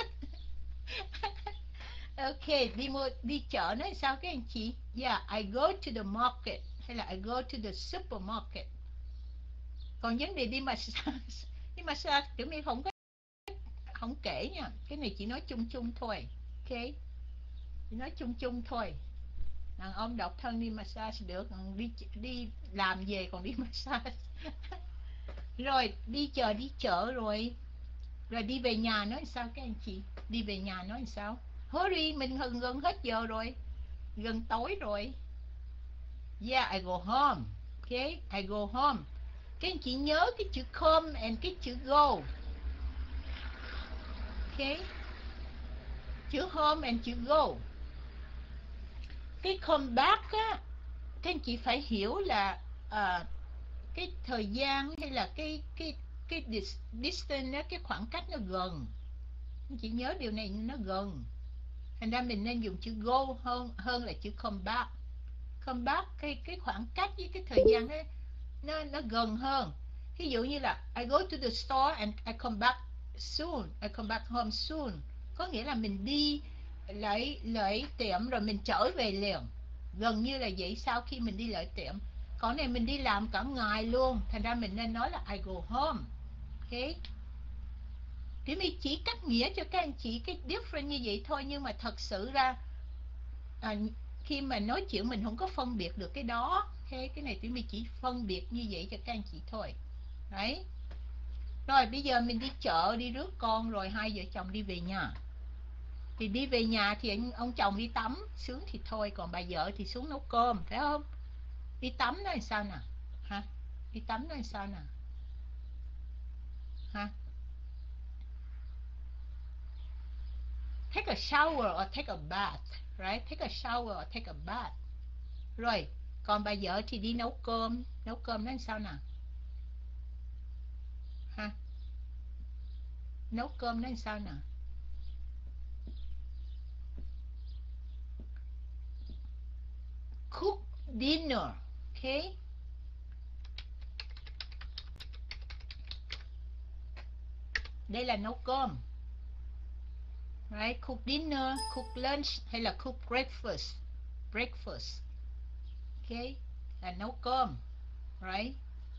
Ok, đi mua đi chợ nói sao các anh chị? Yeah, I go to the market hay là I go to the supermarket. Còn vấn đề đi massage, đi massage kiểu như không có không kể nha, cái này chỉ nói chung chung thôi. Ok, chỉ nói chung chung thôi. Đàn ông độc thân đi massage được, còn đi đi làm về còn đi massage. Rồi đi chợ đi chợ rồi rồi đi về nhà nói sao các anh chị? Đi về nhà nói sao? Hurry, mình gần gần hết giờ rồi, gần tối rồi. Yeah, I go home. Okay, I go home. Các anh chị nhớ cái chữ come and cái chữ go. Okay, chữ home and chữ go. Cái come back á, các anh chị phải hiểu là uh, cái thời gian hay là cái cái cái distance đó, cái khoảng cách nó gần. Anh chị nhớ điều này, nó gần. Thành ra mình nên dùng chữ go hơn hơn là chữ come back. Come back, cái cái khoảng cách với cái thời gian ấy, nó nó gần hơn. Ví dụ như là I go to the store and I come back soon, I come back home soon, có nghĩa là mình đi lấy lấy tiệm rồi mình trở về liền, gần như là vậy sau khi mình đi lợi tiệm. Còn này mình đi làm cả ngày luôn, thành ra mình nên nói là I go home. Ok, thì mình chỉ cắt nghĩa cho các anh chị cái different như vậy thôi, nhưng mà thật sự ra à, khi mà nói chuyện mình không có phân biệt được cái đó. Ok, cái này thì mình chỉ phân biệt như vậy cho các anh chị thôi. Đấy. Rồi bây giờ mình đi chợ, đi rước con rồi hai vợ chồng đi về nhà. Thì đi về nhà thì anh, ông chồng đi tắm sướng thì thôi, còn bà vợ thì xuống nấu cơm, phải không? Đi tắm nó làm sao nè? Hả? Đi tắm nó làm sao nè? Hả? Take a shower or take a bath, right? Take a shower or take a bath. Rồi, còn bà vợ thì đi nấu cơm, nấu cơm nó làm sao nè? Ha? Nấu cơm nó làm sao nè? Cook dinner, okay? Đây là nấu cơm. Right? Cook dinner, cook lunch hay là cook breakfast. Breakfast. Okay? Là nấu cơm. Right?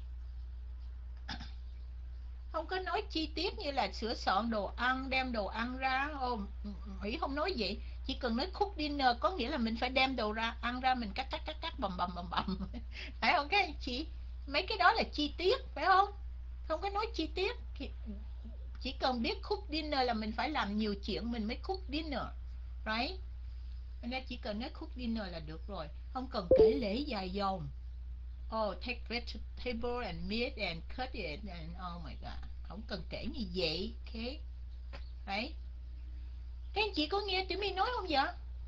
Không có nói chi tiết như là sửa soạn đồ ăn, đem đồ ăn ra. Ồ, Mỹ không nói vậy. Chỉ cần nói cook dinner có nghĩa là mình phải đem đồ ra ăn ra, mình cắt cắt cắt cắt bầm bầm bầm bầm. Phải không các anh chị? Mấy cái đó là chi tiết, phải không? Không có nói chi tiết. Chỉ cần biết cook dinner là mình phải làm nhiều chuyện mình mới cook dinner. Right? Nên chỉ cần nói cook dinner là được rồi. Không cần kể lễ dài dòng. Oh, take vegetable and meat and cut it and oh my god. Không cần kể như vậy. Ok. Đấy. Các anh chị có nghe tụi mình nói không vậy?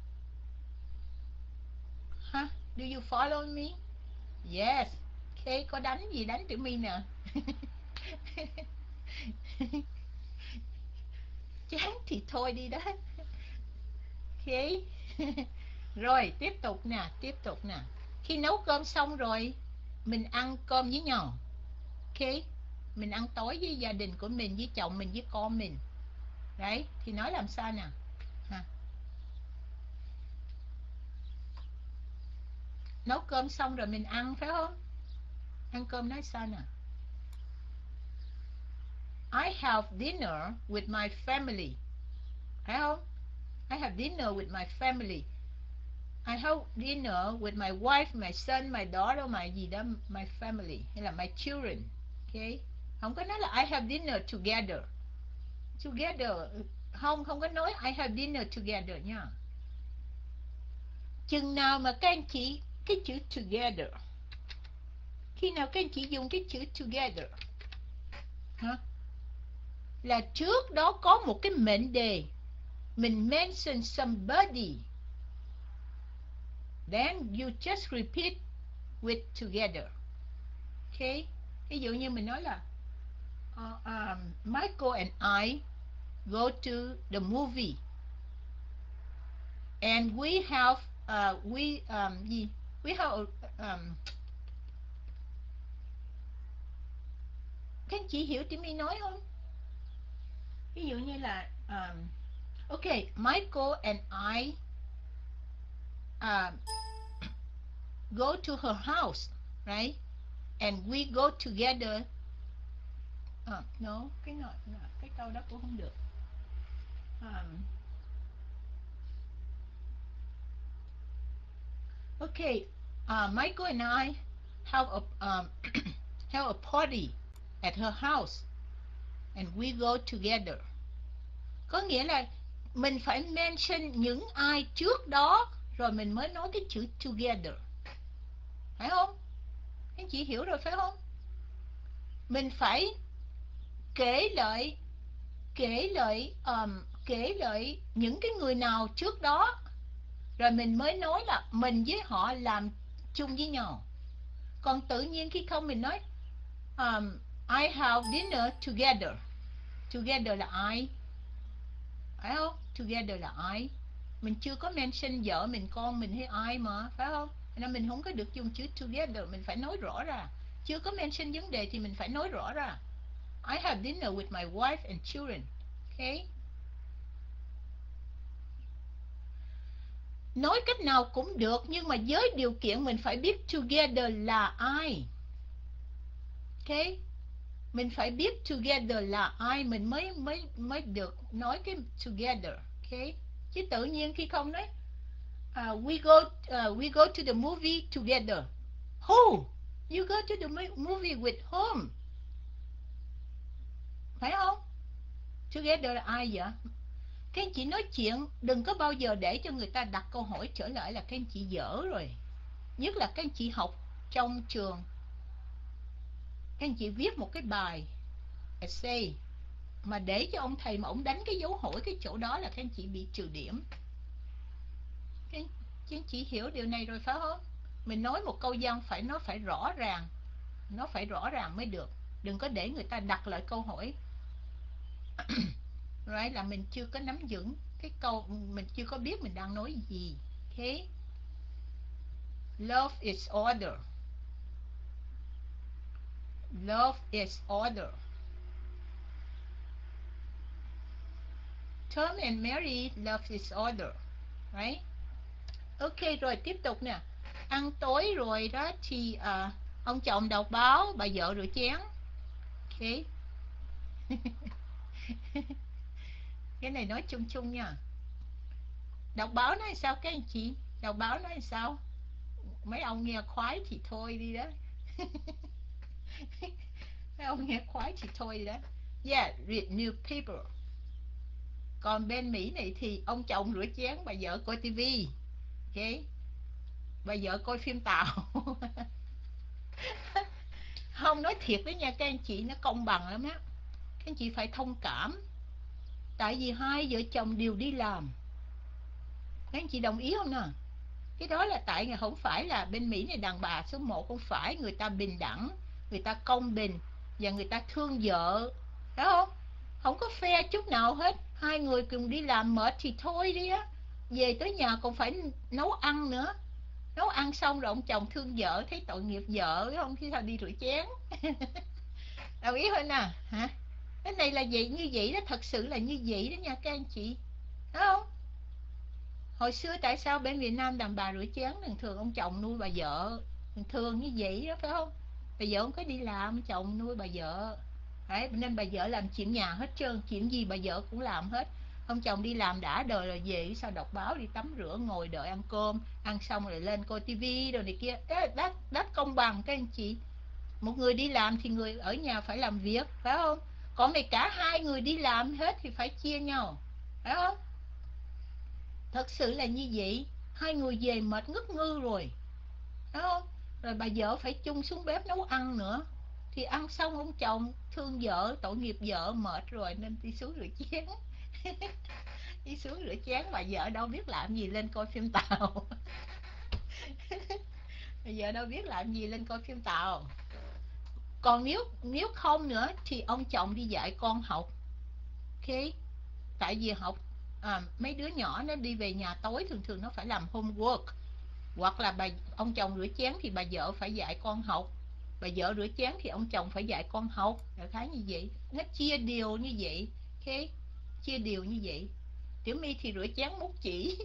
Hả? Huh? Do you follow me? Yes. Ok, có đánh gì đánh tụi mình nè. Chán thì thôi đi đó. Ok. Rồi, tiếp tục nè, tiếp tục nè. Khi nấu cơm xong rồi, mình ăn cơm với nhau. Ok. Mình ăn tối với gia đình của mình, với chồng mình, với con mình. Đấy, thì nói làm sao nè? Hả? Nấu cơm xong rồi mình ăn, phải không? Ăn cơm nói sao nè? I have dinner with my family. Phải không? I have dinner with my family. I have dinner with my wife, my son, my daughter, my gì đó, my family hay là my children. Okay? Không có nói là I have dinner together. Together không, không có nói I have dinner together nha. Chừng nào mà các anh chị cái chữ together, khi nào các anh chị dùng cái chữ together hả? Là trước đó có một cái mệnh đề, mình mention somebody, then you just repeat with together. Okay? Ví dụ như mình nói là uh, um, Michael and I go to the movie and we have uh, we um, gì we have um, các anh chị hiểu Timmy nói không? Ví dụ như là um, okay, Michael and I uh, go to her house, right? And we go together. Uh, no, cái nói, cái câu đó cũng không được. Um, okay, uh, Michael and I have a um, have a party at her house, and we go together. Có nghĩa là mình phải mention những ai trước đó rồi mình mới nói cái chữ together, phải không? Anh chị hiểu rồi phải không? Mình phải kể lại kể lại um, kể lại những cái người nào trước đó rồi mình mới nói là mình với họ làm chung với nhau. Còn tự nhiên khi không mình nói um, I have dinner together. Together là ai? Phải không? Together là ai? Mình chưa có mention vợ mình, con mình hay ai mà, phải không? Nên mình không có được dùng chữ together, mình phải nói rõ ra. Chưa có mention vấn đề thì mình phải nói rõ ra. I have dinner with my wife and children. Okay? Nói cách nào cũng được, nhưng mà với điều kiện mình phải biết together là ai. Okay? Mình phải biết together là ai mình mới mới mới được nói cái together. Okay? Chứ tự nhiên khi không nói uh, we go uh, we go to the movie together. Who? You go to the movie with whom? Phải không? Together là ai vậy? Các anh chị nói chuyện đừng có bao giờ để cho người ta đặt câu hỏi trở lại là các anh chị dở rồi. Nhất là các anh chị học trong trường, các anh chị viết một cái bài essay mà để cho ông thầy mà ông đánh cái dấu hỏi cái chỗ đó là các anh chị bị trừ điểm. Các anh chị hiểu điều này rồi phải không? Mình nói một câu văn phải nó phải rõ ràng, nó phải rõ ràng mới được. Đừng có để người ta đặt lại câu hỏi rồi là mình chưa có nắm vững cái câu, mình chưa có biết mình đang nói gì. Okay? Love is order. Love is order. Tom and Mary, love is order. Right? Ok, rồi tiếp tục nè. Ăn tối rồi đó thì uh, ông chồng đọc báo, bà vợ rửa chén. Ok. Cái này nói chung chung nha. Đọc báo nói sao các anh chị? Đọc báo nói sao? Mấy ông nghe khoái thì thôi đi đó. Mấy ông nghe khoái thì thôi đi đó. Yeah, read newspaper. Còn bên Mỹ này thì ông chồng rửa chén, bà vợ coi tivi. Ok. Bà vợ coi phim Tàu. Không, nói thiệt đấy nha các anh chị, nó công bằng lắm á. Các anh chị phải thông cảm. Tại vì hai vợ chồng đều đi làm. Các anh chị đồng ý không nè? Cái đó là tại vì không phải là bên Mỹ này đàn bà số một, không phải. Người ta bình đẳng, người ta công bình và người ta thương vợ. Đó không? Không có phe chút nào hết. Hai người cùng đi làm mệt thì thôi đi á. Về tới nhà còn phải nấu ăn nữa. Nấu ăn xong rồi ông chồng thương vợ, thấy tội nghiệp vợ không, khi sao đi rửa chén. Đồng ý hơn nè hả? Cái này là vậy, như vậy đó, thật sự là như vậy đó nha các anh chị. Đúng không? Hồi xưa tại sao bên Việt Nam đàn bà rửa chén thường thường ông chồng nuôi bà vợ, thường thường như vậy đó phải không? Bà vợ không có đi làm, chồng nuôi bà vợ. Đấy, nên bà vợ làm chuyện nhà hết trơn, chuyện gì bà vợ cũng làm hết. Ông chồng đi làm đã đời rồi về sao đọc báo, đi tắm rửa, ngồi đợi ăn cơm, ăn xong rồi lên coi tivi rồi này kia. Đó, đó công bằng các anh chị. Một người đi làm thì người ở nhà phải làm việc, phải không? Còn này cả hai người đi làm hết thì phải chia nhau, phải không? Thật sự là như vậy. Hai người về mệt ngất ngư rồi, phải không? Rồi bà vợ phải chung xuống bếp nấu ăn nữa. Thì ăn xong ông chồng thương vợ, tội nghiệp vợ, mệt rồi nên đi xuống rửa chén. Đi xuống rửa chén, bà vợ đâu biết làm gì, lên coi phim Tàu. Bà vợ đâu biết làm gì, lên coi phim Tàu. Còn nếu nếu không nữa thì ông chồng đi dạy con học. Ok. Tại vì học à, mấy đứa nhỏ nó đi về nhà tối thường thường nó phải làm homework, hoặc là bà ông chồng rửa chén thì bà vợ phải dạy con học, bà vợ rửa chén thì ông chồng phải dạy con học, đại khái như vậy. Nó chia đều như vậy. Ok, chia đều như vậy. Tiểu My thì rửa chén múc chỉ.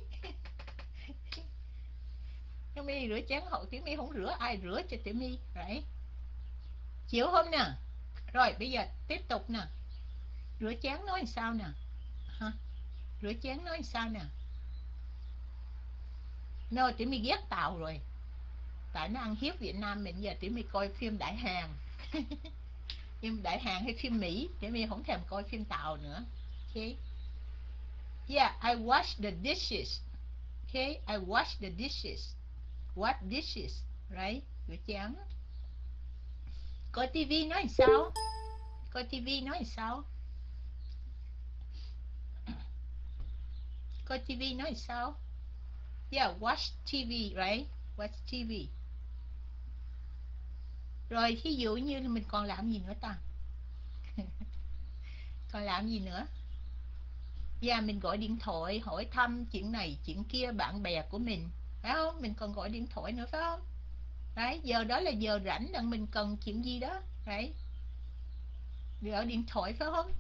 Tiểu My rửa chén hậu, Tiểu My không rửa, ai rửa cho Tiểu My. Right. Chịu không nè? Rồi bây giờ tiếp tục nè. Rửa chén nói sao nè? Hả? Rửa chén nói sao nè? No, Tiểu My ghét Tàu rồi. Tại nó ăn hiếp Việt Nam mình. Giờ Tiểu My coi phim Đại Hàn. Phim Đại Hàn hay phim Mỹ, Tiểu My không thèm coi phim Tàu nữa. Okay. Yeah, I wash the dishes. Okay, I wash the dishes. What dishes? Right? Rửa chén. Coi tivi nói sao? Coi tivi nói sao? Coi tivi nói sao? Yeah, watch ti vi, right? Watch ti vi. Rồi thí dụ như mình còn làm gì nữa ta? Còn làm gì nữa? Yeah, mình gọi điện thoại hỏi thăm chuyện này chuyện kia bạn bè của mình, phải không? Mình còn gọi điện thoại nữa phải không? Đấy, giờ đó là giờ rảnh là mình cần chuyện gì đó, đấy. Gọi điện thoại phải không?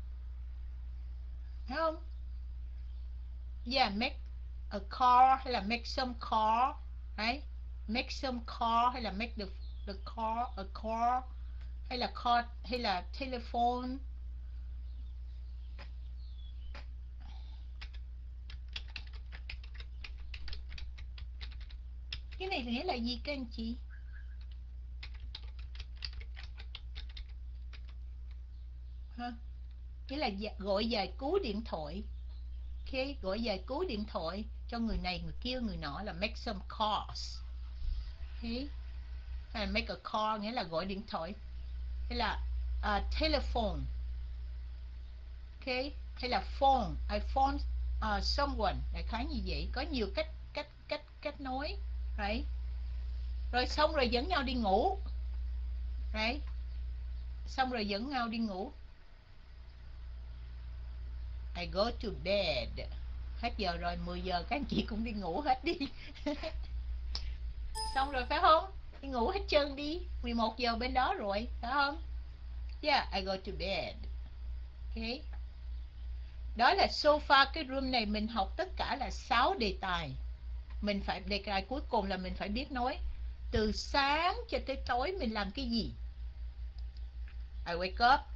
Phải không? Yeah, make a call hay là make some call, right? Make some call hay là make the the call a call hay là call hay là telephone. Cái này nghĩa là gì các anh chị? Hả? Nghĩa là gọi giải cứu điện thoại. Ok, gọi giải cứu điện thoại cho người này người kia người nọ là make some calls. Ok, hay là make a call nghĩa là gọi điện thoại, hay là uh, telephone. Ok, hay là phone, I phone uh, someone, đại khái như vậy. Có nhiều cách cách cách cách nói, right? Rồi xong rồi dẫn nhau đi ngủ, right? Xong rồi dẫn nhau đi ngủ. I go to bed. Hết giờ rồi, mười giờ các anh chị cũng đi ngủ hết đi. Xong rồi phải không? Đi ngủ hết trơn đi. mười một giờ bên đó rồi, phải không? Yeah, I go to bed. Okay. Đó là so far cái room này mình học tất cả là sáu đề tài. Mình phải, đề tài cuối cùng là mình phải biết nói từ sáng cho tới tối mình làm cái gì. I wake up.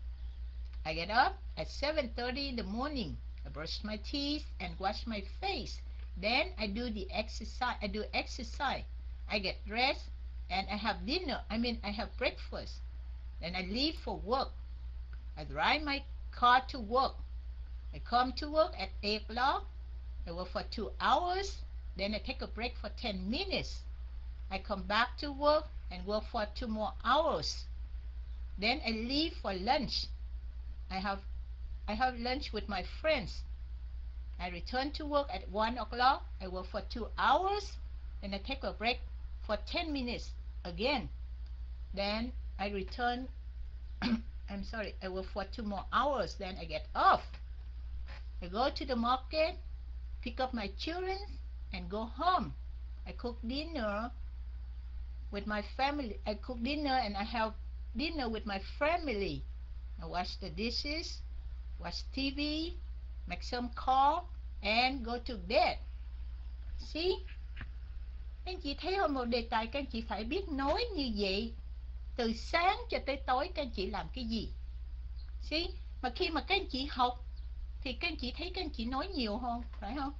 I get up at seven thirty in the morning. I brush my teeth and wash my face. Then I do the exercise. I do exercise. I get dressed and I have dinner. I mean, I have breakfast. Then I leave for work. I drive my car to work. I come to work at eight o'clock. I work for two hours. Then I take a break for ten minutes. I come back to work and work for two more hours. Then I leave for lunch. I have I have lunch with my friends. I return to work at one o'clock. I work for two hours. Then I take a break for ten minutes again. Then I return. I'm sorry. I work for two more hours. Then I get off. I go to the market, pick up my children, and go home. I cook dinner with my family. I cook dinner and I have dinner with my family. I wash the dishes, watch ti vi, make some call, and go to bed. See? Các anh chị thấy không? Một đề tài các anh chị phải biết nói như vậy. Từ sáng cho tới tối các anh chị làm cái gì? See? Mà khi mà các anh chị học thì các anh chị thấy các anh chị nói nhiều không? Phải không?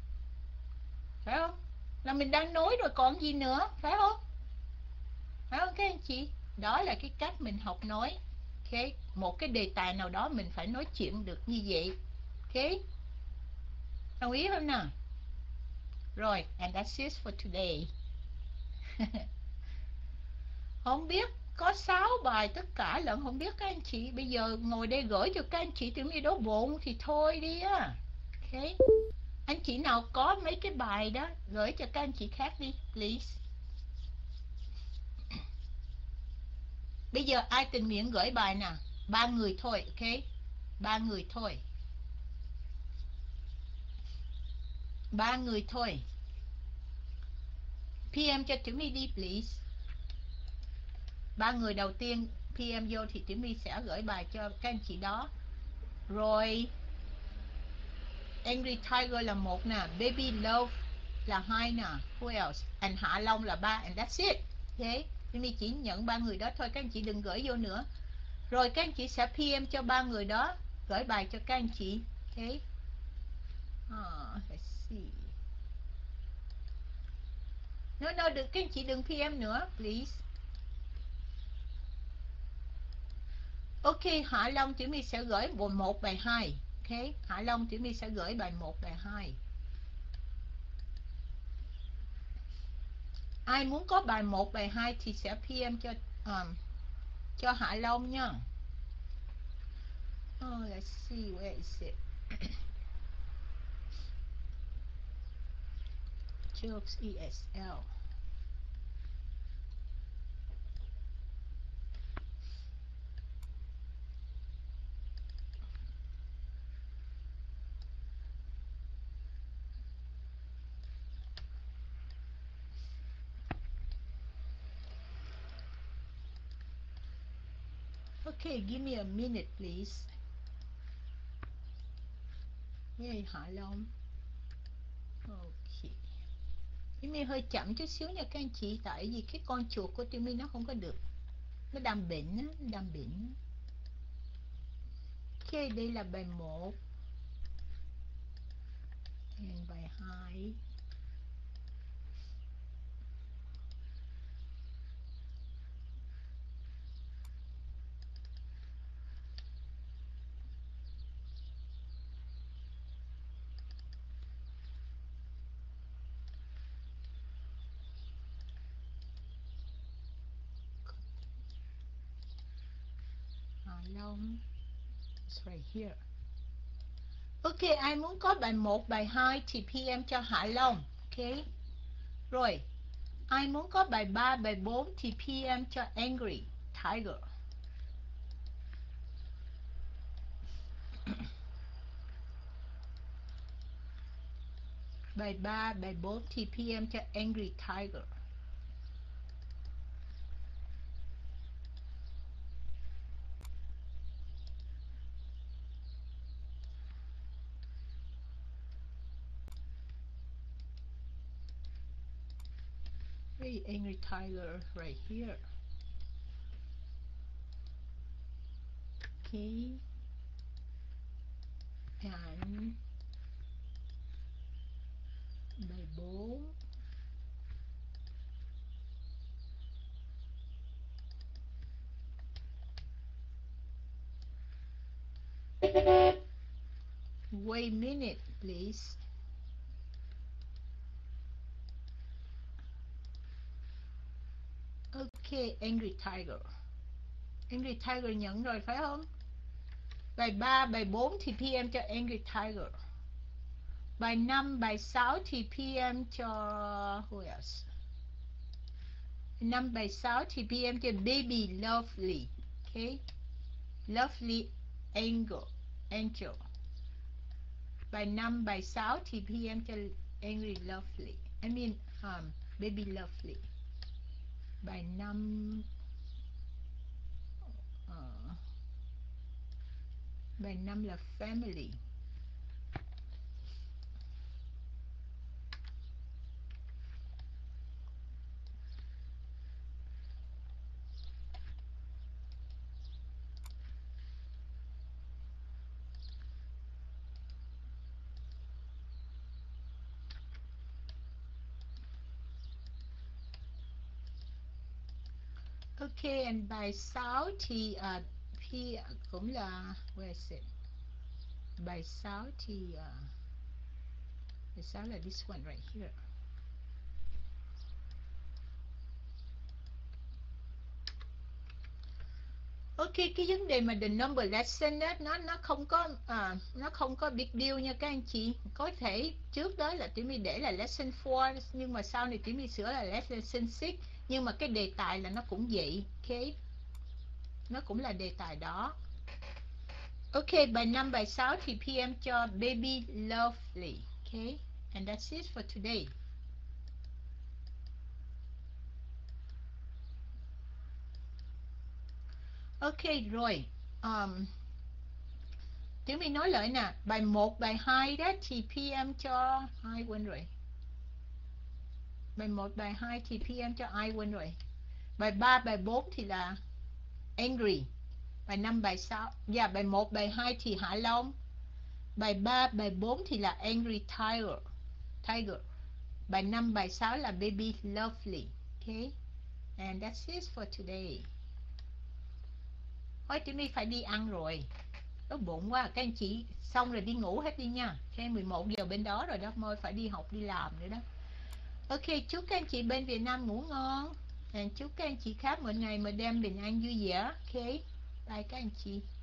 Phải không? Là mình đang nói rồi còn gì nữa? Phải không? Phải không các anh chị? Đó là cái cách mình học nói. Okay. Một cái đề tài nào đó mình phải nói chuyện được như vậy. Ok, đồng ý không nào? Rồi, and that's it for today. Không biết, có sáu bài tất cả lận. Không biết các anh chị bây giờ ngồi đây gửi cho các anh chị tưởng như đố bụng thì thôi đi á. Ok, anh chị nào có mấy cái bài đó gửi cho các anh chị khác đi, please. Bây giờ ai tình nguyện gửi bài nè? Ba người thôi, ok? Ba người thôi. Ba người thôi. pê em cho Tiểu My đi, please. Ba người đầu tiên pê em vô thì Tiểu My sẽ gửi bài cho các anh chị đó. Rồi Angry Tiger là một nè, Baby Love là hai nè, who else? And Hạ Long là ba, and that's it. Okay, Tiểu My chỉ nhận ba người đó thôi, các anh chị đừng gửi vô nữa. Rồi các anh chị sẽ pê em cho ba người đó gửi bài cho các anh chị. Okay. Uh, let's see. No, no, đừng, các anh chị đừng pê em nữa, please. Ok, Hạ Long Tiểu My sẽ gửi bài một, bài hai. Ok, Hạ Long Tiểu My sẽ gửi bài một, bài hai. Ai muốn có bài một, bài hai thì sẽ pê em cho um, cho Hạ Long nha. Oh, let's see, where is it? Jokes E S L. Okay, give me a minute, please. Yay, Hạ Long. Ok. Timmy hơi chậm chút xíu nha các anh chị, tại vì cái con chuột của Timmy nó không có được, nó đang bệnh á, nó đang bệnh. Ok, đây là bài một. And bài hai. Hạ Long. It's right here. Ok, ai muốn có bài một, bài hai thì pê em cho Hạ Long. Ok. Rồi, ai muốn có bài ba, bài bốn thì pê em cho Angry Tiger. Bài ba, bài bốn thì pê em cho Angry Tiger. Hey, Angry Tiger right here. Okay. And bài bốn. Wait a minute, please. Ok, Angry Tiger. Angry Tiger nhận rồi phải không? Bài ba, bài bốn thì pê em cho Angry Tiger. Bài năm, bài sáu thì pê em cho who else? năm, bài sáu thì pê em cho Baby Lovely. Ok. Lovely Angel. Angel. Bài năm, bài sáu thì pê em cho Angry Lovely. I mean, um, Baby Lovely. Bài năm. Uh, bài năm là Family. Ok, and bài sáu thì uh, P cũng là where is it? Bài sáu thì uh, bài sáu là this one right here. Ok, cái vấn đề mà the number lesson đó, nó nó không có uh, nó không có big deal nha các anh chị. Có thể trước đó là Tiểu My để là lesson four, nhưng mà sau này Tiểu My sửa là lesson six, nhưng mà cái đề tài là nó cũng vậy. Ok. nó cũng là đề tài đó. Ok, bài năm, bài sáu thì pê em cho Baby Lovely. Ok, and that's it for today. Ok, rồi. Um, Tiếng mình nói lại nè, bài một, bài hai đó thì pê em cho ai quên rồi. Bài một, bài hai thì pê em cho ai quên rồi. Bài ba, bài bốn thì là Angry. Bài năm, bài sáu, dạ yeah, bài một, bài hai thì Hạ Long. Bài ba, bài bốn thì là Angry Tiger. Tiger. Bài năm, bài sáu là Baby Lovely. Okay. And that's it for today. Thôi Timmy phải đi ăn rồi. Đói bụng quá. Các anh chị xong rồi đi ngủ hết đi nha. Cái mười một giờ bên đó rồi đó. Môi phải đi học đi làm nữa đó. Ok, chúc các anh chị bên Việt Nam ngủ ngon. And chúc các anh chị khác mỗi ngày một đêm bình an vui vẻ. Ok. Bye các anh chị.